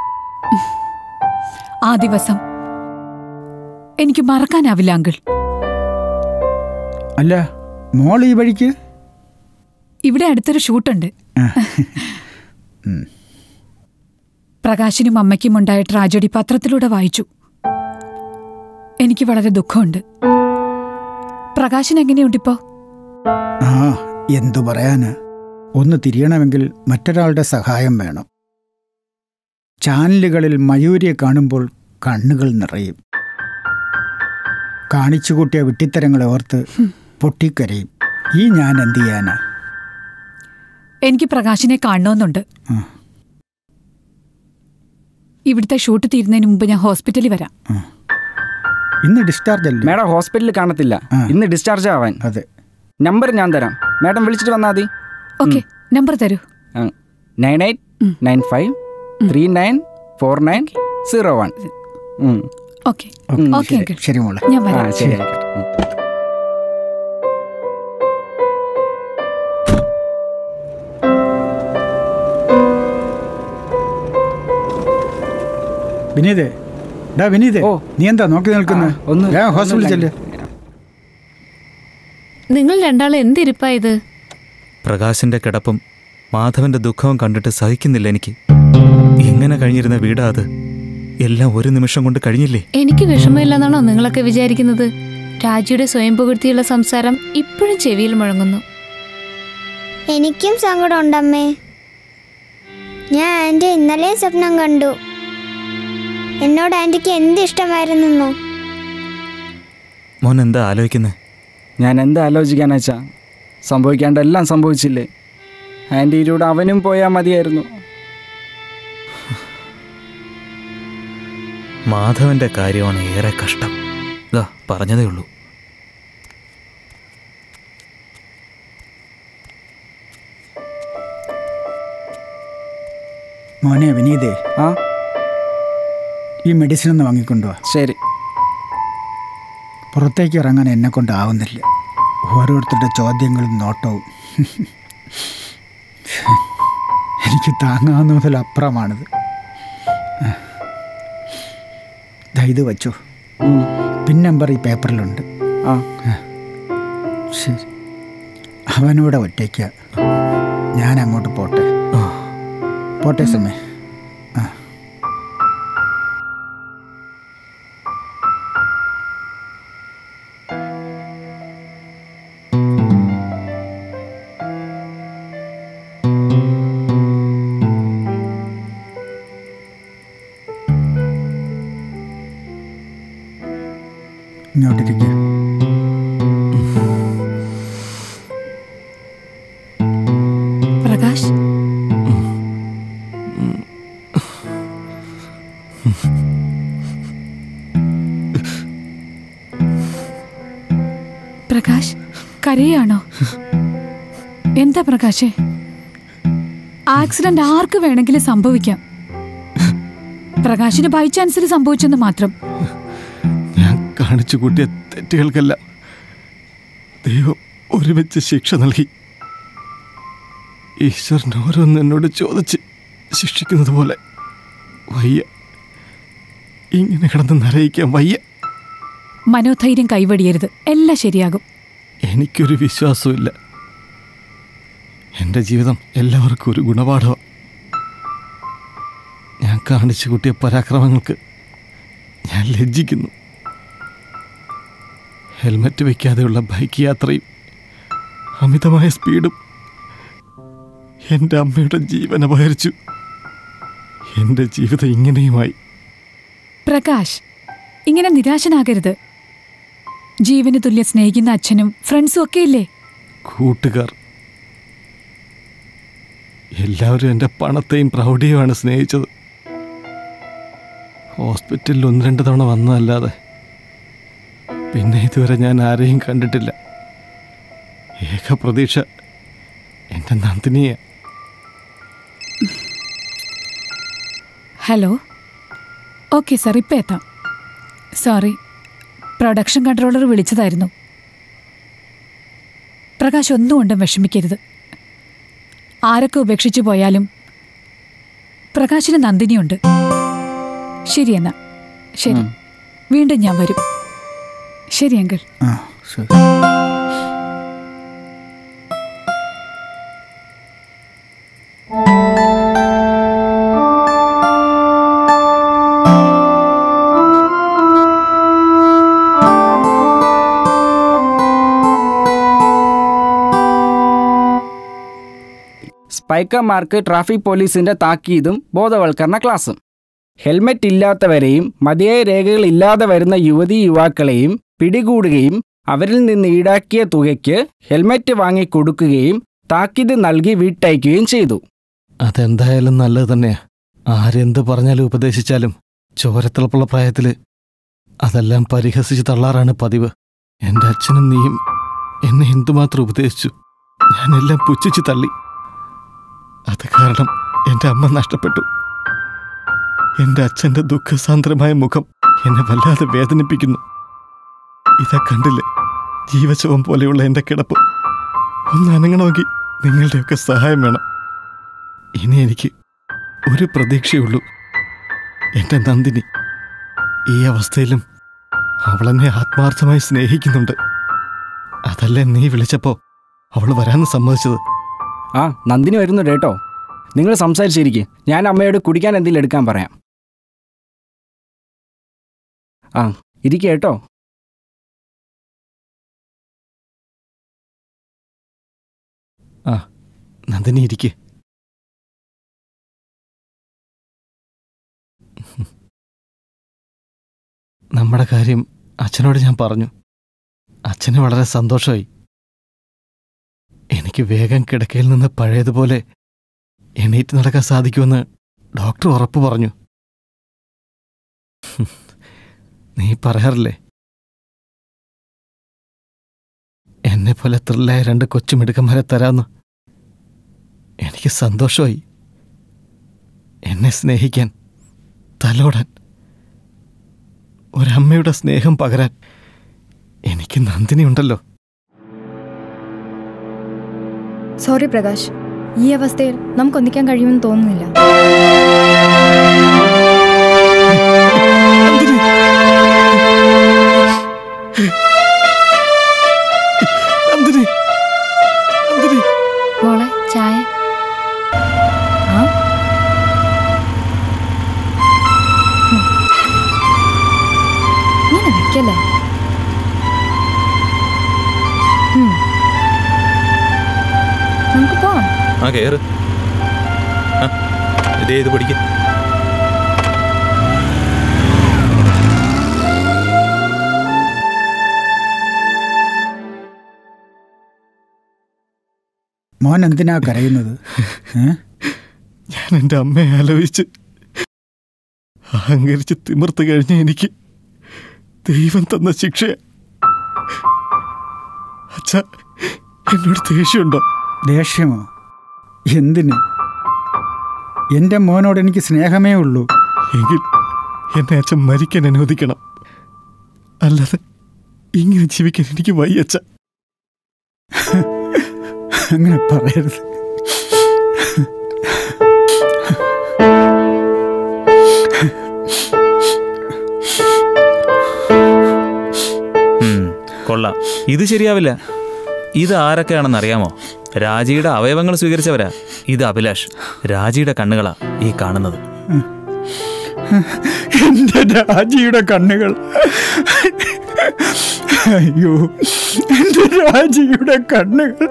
ആ ദിവസം എനിക്ക് മറക്കാനാവില്ല അങ്കിൾ. അല്ല, മോൾ ഈ വഴിക്ക്? ഇവിടെ അടുത്തൊരു ഷൂട്ടുണ്ട്. പ്രകാശിനും അമ്മയ്ക്കും ഉണ്ടായ ട്രാജഡി പത്രത്തിലൂടെ വായിച്ചു. എനിക്ക് വളരെ ദുഃഖമുണ്ട്. പ്രകാശൻ എങ്ങനെയുണ്ടിപ്പോ? ആ, എന്തു പറയാന്, ഒന്ന് തിരിയണമെങ്കിൽ മറ്റൊരാളുടെ സഹായം വേണം. ചാനലുകളിൽ മയൂരിയെ കാണുമ്പോൾ കണ്ണുകൾ നിറയും. കാണിച്ചുകൂട്ടിയ വിട്ടിത്തരങ്ങളെ ഓർത്ത് പൊട്ടിക്കരയും. ഈ ഞാൻ എന്ത് ചെയ്യാനാ? എനിക്ക് പ്രകാശിനെ കാണണമെന്നുണ്ട്. ഇവിടുത്തെ ഷൂട്ട് തീരുന്നതിന് മുമ്പ് ഞാൻ ഹോസ്പിറ്റലിൽ വരാം. ഇന്ന് ഡിസ്ചാർജ് അല്ലേ? മേഡം ഹോസ്പിറ്റലിൽ കാണത്തില്ല, ഇന്ന് ഡിസ്ചാർജ് ആവാൻ. അതെ. നമ്പർ ഞാൻ തരാം, മേഡം വിളിച്ചിട്ട് വന്നാൽ മതി. ഓക്കെ, നമ്പർ തരൂ. Nine eight nine five three nine four nine zero one. Okay okay uncle, ശരി മോളെ, ഞാൻ വരാം. ശരി. വിനീതേ, ഡാ വിനീതേ, നീ എന്താ നോക്കി നിൽക്കുന്നത്? ഹോസ്പിറ്റലിൽ ചെല്ല്. നിങ്ങൾ രണ്ടാളും എന്തിരിപ്പാ ഇത്? പ്രകാശിന്റെ കിടപ്പും മാധവന്റെ ദുഃഖവും കണ്ടിട്ട് സഹിക്കുന്നില്ല എനിക്ക്. എങ്ങനെ കഴിഞ്ഞിരുന്ന വീടാ അത്? എല്ലാം ഒരു നിമിഷം കൊണ്ട് കഴിഞ്ഞില്ലേ? എനിക്ക് വിഷമമില്ലെന്നാണോ നിങ്ങളൊക്കെ വിചാരിക്കുന്നത്? രാജിയുടെ സ്വയം പുകഴ്ത്തിയുള്ള സംസാരം ഇപ്പോഴും ചെവിയിൽ മുഴങ്ങുന്നു. എനിക്കും സങ്കടമുണ്ടമ്മേ. ഞാൻ ആൻറ്റി ഇന്നലെ സ്വപ്നം കണ്ടു. എന്നോട് ആൻറ്റിക്ക് എന്ത് ഇഷ്ടമായിരുന്നോ. മോൻ എന്താ ആലോചിക്കുന്നത്? ഞാൻ എന്താ ആലോചിക്കാനാച്ചാ, സംഭവിക്കാണ്ടെല്ലാം സംഭവിച്ചില്ലേ. ആൻറ്റിയിലൂടെ അവനും പോയാൽ മതിയായിരുന്നു. മാധവന്റെ കാര്യമാണ് ഏറെ കഷ്ടം. ഇതാ പറഞ്ഞതേ ഉള്ളൂ. മോനെ വിനീതേ, ആ ഈ മെഡിസിൻ ഒന്ന് വാങ്ങിക്കൊണ്ടുവാ. ശരി. പുറത്തേക്ക് ഇറങ്ങാൻ എന്നെ കൊണ്ടാവുന്നില്ല. ഓരോരുത്തരുടെ ചോദ്യങ്ങളും നോട്ടവും എനിക്ക് താങ്ങാവുന്നതിൽ അപ്പുറമാണിത്. ഇത് വച്ചോ, പിൻ നമ്പർ ഈ പേപ്പറിലുണ്ട്. ആ ശരി. അവനൂടെ ഒറ്റയ്ക്ക, ഞാൻ അങ്ങോട്ട് പോട്ടെ. പോട്ടെ സമയം. ആ ഇങ്ങോട്ടിരിക്കുക. പ്രകാശ്, പ്രകാശ് കരയാണോ? എന്താ പ്രകാശേ? ആക്സിഡന്റ് ആർക്ക് വേണമെങ്കിലും സംഭവിക്കാം. പ്രകാശിന് ബൈ ചാൻസിൽ സംഭവിച്ചെന്ന് മാത്രം. ഞാൻ കാണിച്ചു കൂട്ടിയ തെറ്റുകൾക്കെല്ലാം ദൈവം ഒരുമിച്ച് ശിക്ഷ നൽകി. ഈശ്വരൻ ഓരോന്ന് എന്നോട് ചോദിച്ച് ശിക്ഷിക്കുന്നത് പോലെ വയ്യ. ഇങ്ങനെ കിടന്ന് നരയിക്കാൻ വയ്യ. മനോധൈര്യം കൈവടിയരുത്, എല്ലാം ശരിയാകും. എനിക്കൊരു വിശ്വാസമില്ല. എൻ്റെ ജീവിതം എല്ലാവർക്കും ഒരു ഗുണപാഠമാണ്. ഞാൻ കാണിച്ചു കൂട്ടിയ പരാക്രമങ്ങൾക്ക് ഞാൻ ലജ്ജിക്കുന്നു. ഹെൽമറ്റ് വയ്ക്കാതെയുള്ള ബൈക്ക് യാത്രയും അമിതമായ സ്പീഡും എൻ്റെ അമ്മയുടെ ജീവൻ അപഹരിച്ചു. എൻ്റെ ജീവിതം ഇങ്ങനെയുമായി. പ്രകാശ്, ഇങ്ങനെ നിരാശനാകരുത്. ജീവന് തുല്യ സ്നേഹിക്കുന്ന അച്ഛനും ഫ്രണ്ട്സും ഒക്കെ ഇല്ലേ? കൂട്ടുകാർ എല്ലാവരും എൻ്റെ പണത്തെയും പ്രൗഢിയുമാണ് സ്നേഹിച്ചത്. ഹോസ്പിറ്റലിൽ ഒന്ന് രണ്ട് തവണ വന്നതല്ലാതെ പിന്നെ ഇതുവരെ ഞാൻ ആരെയും കണ്ടിട്ടില്ല. ഏക പ്രതീക്ഷ എൻ്റെ നന്ദിനിയെ. ഹലോ, ഓക്കെ സാർ, ഇപ്പം എത്താം. സോറി, പ്രൊഡക്ഷൻ കൺട്രോളർ വിളിച്ചതായിരുന്നു. പ്രകാശ് ഒന്നും കൊണ്ടും വിഷമിക്കരുത്. ആരൊക്കെ ഉപേക്ഷിച്ചു പോയാലും പ്രകാശിന് നന്ദിനിയുണ്ട്. ശരി എന്നാ, ശരി, വീണ്ടും ഞാൻ വരും. ശരി അങ്കിൾ. ആ ശരി. സ്പൈക്കർമാർക്ക് ട്രാഫിക് പോലീസിന്റെ താക്കീതും ബോധവൽക്കരണ ക്ലാസും. ഹെൽമെറ്റ് ഇല്ലാത്തവരെയും മതിയായ രേഖകൾ ഇല്ലാതെ വരുന്ന യുവതീ യുവാക്കളെയും പിടികൂടുകയും അവരിൽ നിന്ന് ഈടാക്കിയ തുകയ്ക്ക് ഹെൽമെറ്റ് വാങ്ങിക്കൊടുക്കുകയും താക്കീത് നൽകി വിട്ടയക്കുകയും ചെയ്തു. അതെന്തായാലും നല്ലത് തന്നെയാ. ആരെന്ത് പറഞ്ഞാലും ഉപദേശിച്ചാലും ചോരത്തിളപ്പുള്ള പ്രായത്തിൽ അതെല്ലാം പരിഹസിച്ച് തള്ളാറാണ് പതിവ്. എൻ്റെ അച്ഛനും നീയും എന്നെ എന്തുമാത്രം ഉപദേശിച്ചു. ഞാനെല്ലാം പുച്ഛിച്ച് തള്ളി. അത് കാരണം എൻ്റെ അമ്മ നഷ്ടപ്പെട്ടു. എൻ്റെ അച്ഛൻ്റെ ദുഃഖസാന്ദ്രമായ മുഖം എന്നെ വല്ലാതെ വേദനിപ്പിക്കുന്നു. ഇതാ കണ്ടില്ലേ, ജീവശവം പോലെയുള്ള എൻ്റെ കിടപ്പ്. ഒന്ന് അനങ്ങണമെങ്കിൽ നിങ്ങളുടെയൊക്കെ സഹായം വേണം. ഇനി എനിക്ക് ഒരു പ്രതീക്ഷയുള്ളൂ, എൻ്റെ നന്ദിനി. ഈ അവസ്ഥയിലും അവളെന്നെ ആത്മാർത്ഥമായി സ്നേഹിക്കുന്നുണ്ട്. അതല്ലേ നീ വിളിച്ചപ്പോൾ അവൾ വരാമെന്ന് സമ്മതിച്ചത്. ആ, നന്ദിനി വരുന്നുണ്ട് കേട്ടോ. നിങ്ങൾ സംസാരിച്ചിരിക്കുക, ഞാൻ അമ്മയോട് കുടിക്കാൻ എന്തെങ്കിലും എടുക്കാൻ പറയാം. ആ, ഇരിക്കുക കേട്ടോ. ആ, നന്ദിനി ഇരിക്കെ. നമ്മുടെ കാര്യം അച്ഛനോട് ഞാൻ പറഞ്ഞു. അച്ഛന് വളരെ സന്തോഷമായി. എനിക്ക് വേഗം കിടക്കയിൽ നിന്ന് പഴയതുപോലെ എണീറ്റ് നടക്കാൻ സാധിക്കുമെന്ന് ഡോക്ടർ ഉറപ്പ് പറഞ്ഞു. നീ പറയാറില്ലേ എന്നെ പോലെ ത്രില്ലായ രണ്ട് കൊച്ചുമിടുക്കന്മാരെ തരാന്ന്? എനിക്ക് സന്തോഷമായി. എന്നെ സ്നേഹിക്കാൻ, തലോടാൻ, ഒരമ്മയുടെ സ്നേഹം പകരാൻ എനിക്ക് നന്ദിനി ഉണ്ടല്ലോ. സോറി പ്രകാശ്, ഈ അവസ്ഥയിൽ നമുക്കൊന്നിക്കാൻ കഴിയുമെന്ന് തോന്നുന്നില്ല. മോളെ ചായ. ഇങ്ങനെ വെക്കല്ലേ. നമുക്ക് പോവാം. ആ കേറ്. ഇതേ ഇത് പിടിക്ക. മോൻ എന്തിനാ കരയുന്നത്? ഞാൻ എൻ്റെ അമ്മയെ ആലോചിച്ച് അഹങ്കരിച്ച് തിമിർത്ത് കഴിഞ്ഞ എനിക്ക് ദൈവം തന്ന ശിക്ഷ. അച്ഛാ, എന്നോട് ദേഷ്യമുണ്ടോ? ദേഷ്യമോ? എന്തിന്? എൻ്റെ മോനോട് എനിക്ക് സ്നേഹമേ ഉള്ളൂ. എങ്കിൽ എന്നെ അച്ഛൻ മരിക്കാൻ അനുവദിക്കണം. അല്ലാതെ ഇങ്ങനെ ജീവിക്കാൻ എനിക്ക് വയ്യ അച്ഛ. അങ്ങനെ പറയരുത്. കൊള്ളാം. ഇത് ശരിയാവില്ല. ഇത് ആരൊക്കെയാണെന്ന് അറിയാമോ? രാജിയുടെ അവയവങ്ങൾ സ്വീകരിച്ചവരാ. ഇത് അഭിലാഷ്. രാജിയുടെ കണ്ണുകളാ ഈ കാണുന്നത്. എന്റെ രാജിയുടെ കണ്ണുകൾ. അയ്യോ, എന്റെ രാജിയുടെ കണ്ണുകൾ.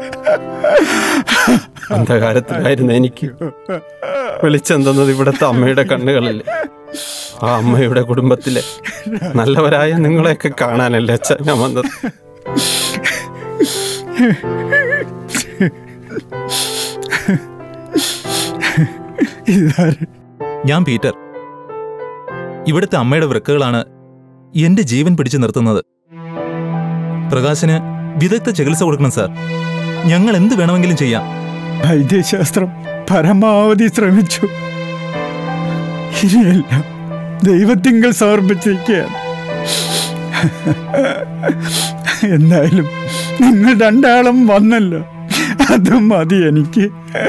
അന്ധകാരത്തിലായിരുന്നു എനിക്ക് വെളിച്ചം തന്നത് ഇവിടുത്തെ അമ്മയുടെ കണ്ണുകളല്ലേ. ആ അമ്മയുടെ കുടുംബത്തിലെ നല്ലവരായ നിങ്ങളെയൊക്കെ കാണാനല്ലേ അച്ഛ ഞാൻ വന്നത്. ഞാൻ പീറ്റർ. ഇവിടുത്തെ അമ്മയുടെ വൃക്കകളാണ് എന്റെ ജീവൻ പിടിച്ചു നിർത്തുന്നത്. പ്രകാശിന് വിദഗ്ധ ചികിത്സ കൊടുക്കണം സാർ. ഞങ്ങൾ എന്ത് വേണമെങ്കിലും ചെയ്യാം. വൈദ്യശാസ്ത്രം പരമാവധി ശ്രമിച്ചു. ഇനിയെല്ലാം ദൈവത്തിങ്കൽ സമർപ്പിച്ചിരിക്കുകയാണ്. എന്തായാലും നിങ്ങൾ രണ്ടാളും വന്നല്ലോ, അതും മതി എനിക്ക്.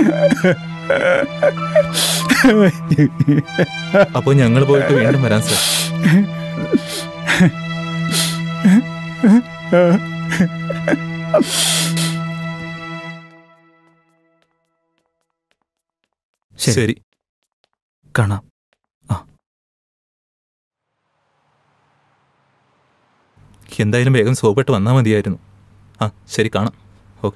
അപ്പൊ ഞങ്ങൾ പോയിട്ട് വീണ്ടും വരാം സാർ. ശരി, കാണാം. എന്തായാലും വേഗം സോപ്പിട്ട് വന്നാൽ മതിയായിരുന്നു. ആ ശരി, കാണാം. ഓക്കെ.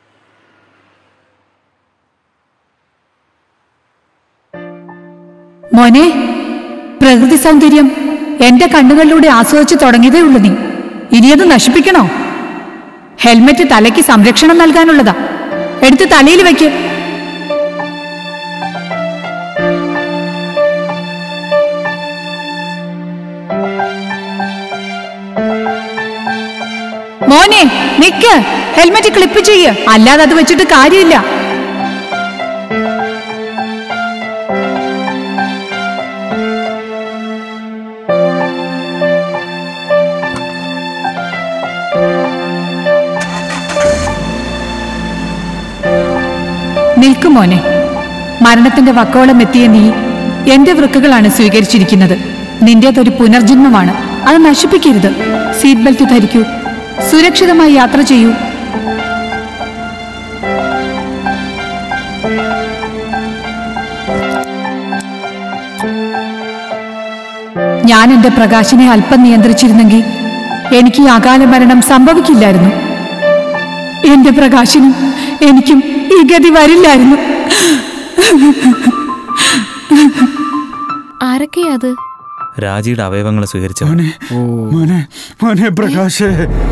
മോനെ, പ്രകൃതി സൗന്ദര്യം എന്റെ കണ്ണുകളിലൂടെ ആസ്വദിച്ചു തുടങ്ങിയതേ ഉള്ളൂ നീ. ഇനിയത് നശിപ്പിക്കണോ? ഹെൽമെറ്റ് തലയ്ക്ക് സംരക്ഷണം നൽകാനുള്ളതാ. എടുത്ത് തലയിൽ വെക്ക്. മോനെ നിക്ക്, ഹെൽമെറ്റ് ക്ലിപ്പ് ചെയ്യ്, അല്ലാതെ അത് വെച്ചിട്ട് കാര്യമില്ല. നിൽക്കും മോനെ. മരണത്തിന്റെ വക്കോളം എത്തിയ നീ എന്റെ വൃക്കകളാണ് സ്വീകരിച്ചിരിക്കുന്നത്. നിന്റേതൊരു പുനർജന്മമാണ്. അത് നശിപ്പിക്കരുത്. സീറ്റ് ബെൽറ്റ് ധരിക്കൂ. സുരക്ഷിതമായി യാത്ര ചെയ്യൂ. ഞാൻ എന്റെ പ്രകാശനെ അല്പം നിയന്ത്രിച്ചിരുന്നെങ്കിൽ എനിക്ക് ഈ അകാല മരണം സംഭവിക്കില്ലായിരുന്നു. എന്റെ പ്രകാശനും എനിക്കും ഈ ഗതി വരില്ലായിരുന്നു. ആരൊക്കെയാ അത്? രാജിയുടെ അവയവങ്ങൾ സ്വീകരിച്ചു. മോനെ മോനെ പ്രകാശേ,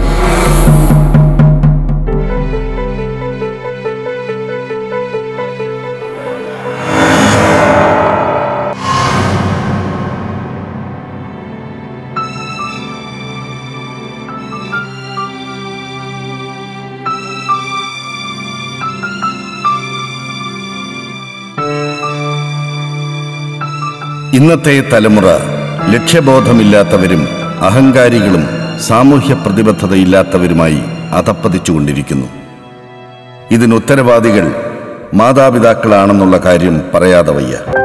ഇന്നത്തെ തലമുറ ലക്ഷ്യബോധമില്ലാത്തവരും അഹങ്കാരികളും സാമൂഹ്യ പ്രതിബദ്ധതയില്ലാത്തവരുമായി അധപ്പതിച്ചുകൊണ്ടിരിക്കുന്നു. ഇതിന് ഉത്തരവാദികൾ മാതാപിതാക്കളാണെന്നുള്ള കാര്യം പറയാതെ വയ്യ.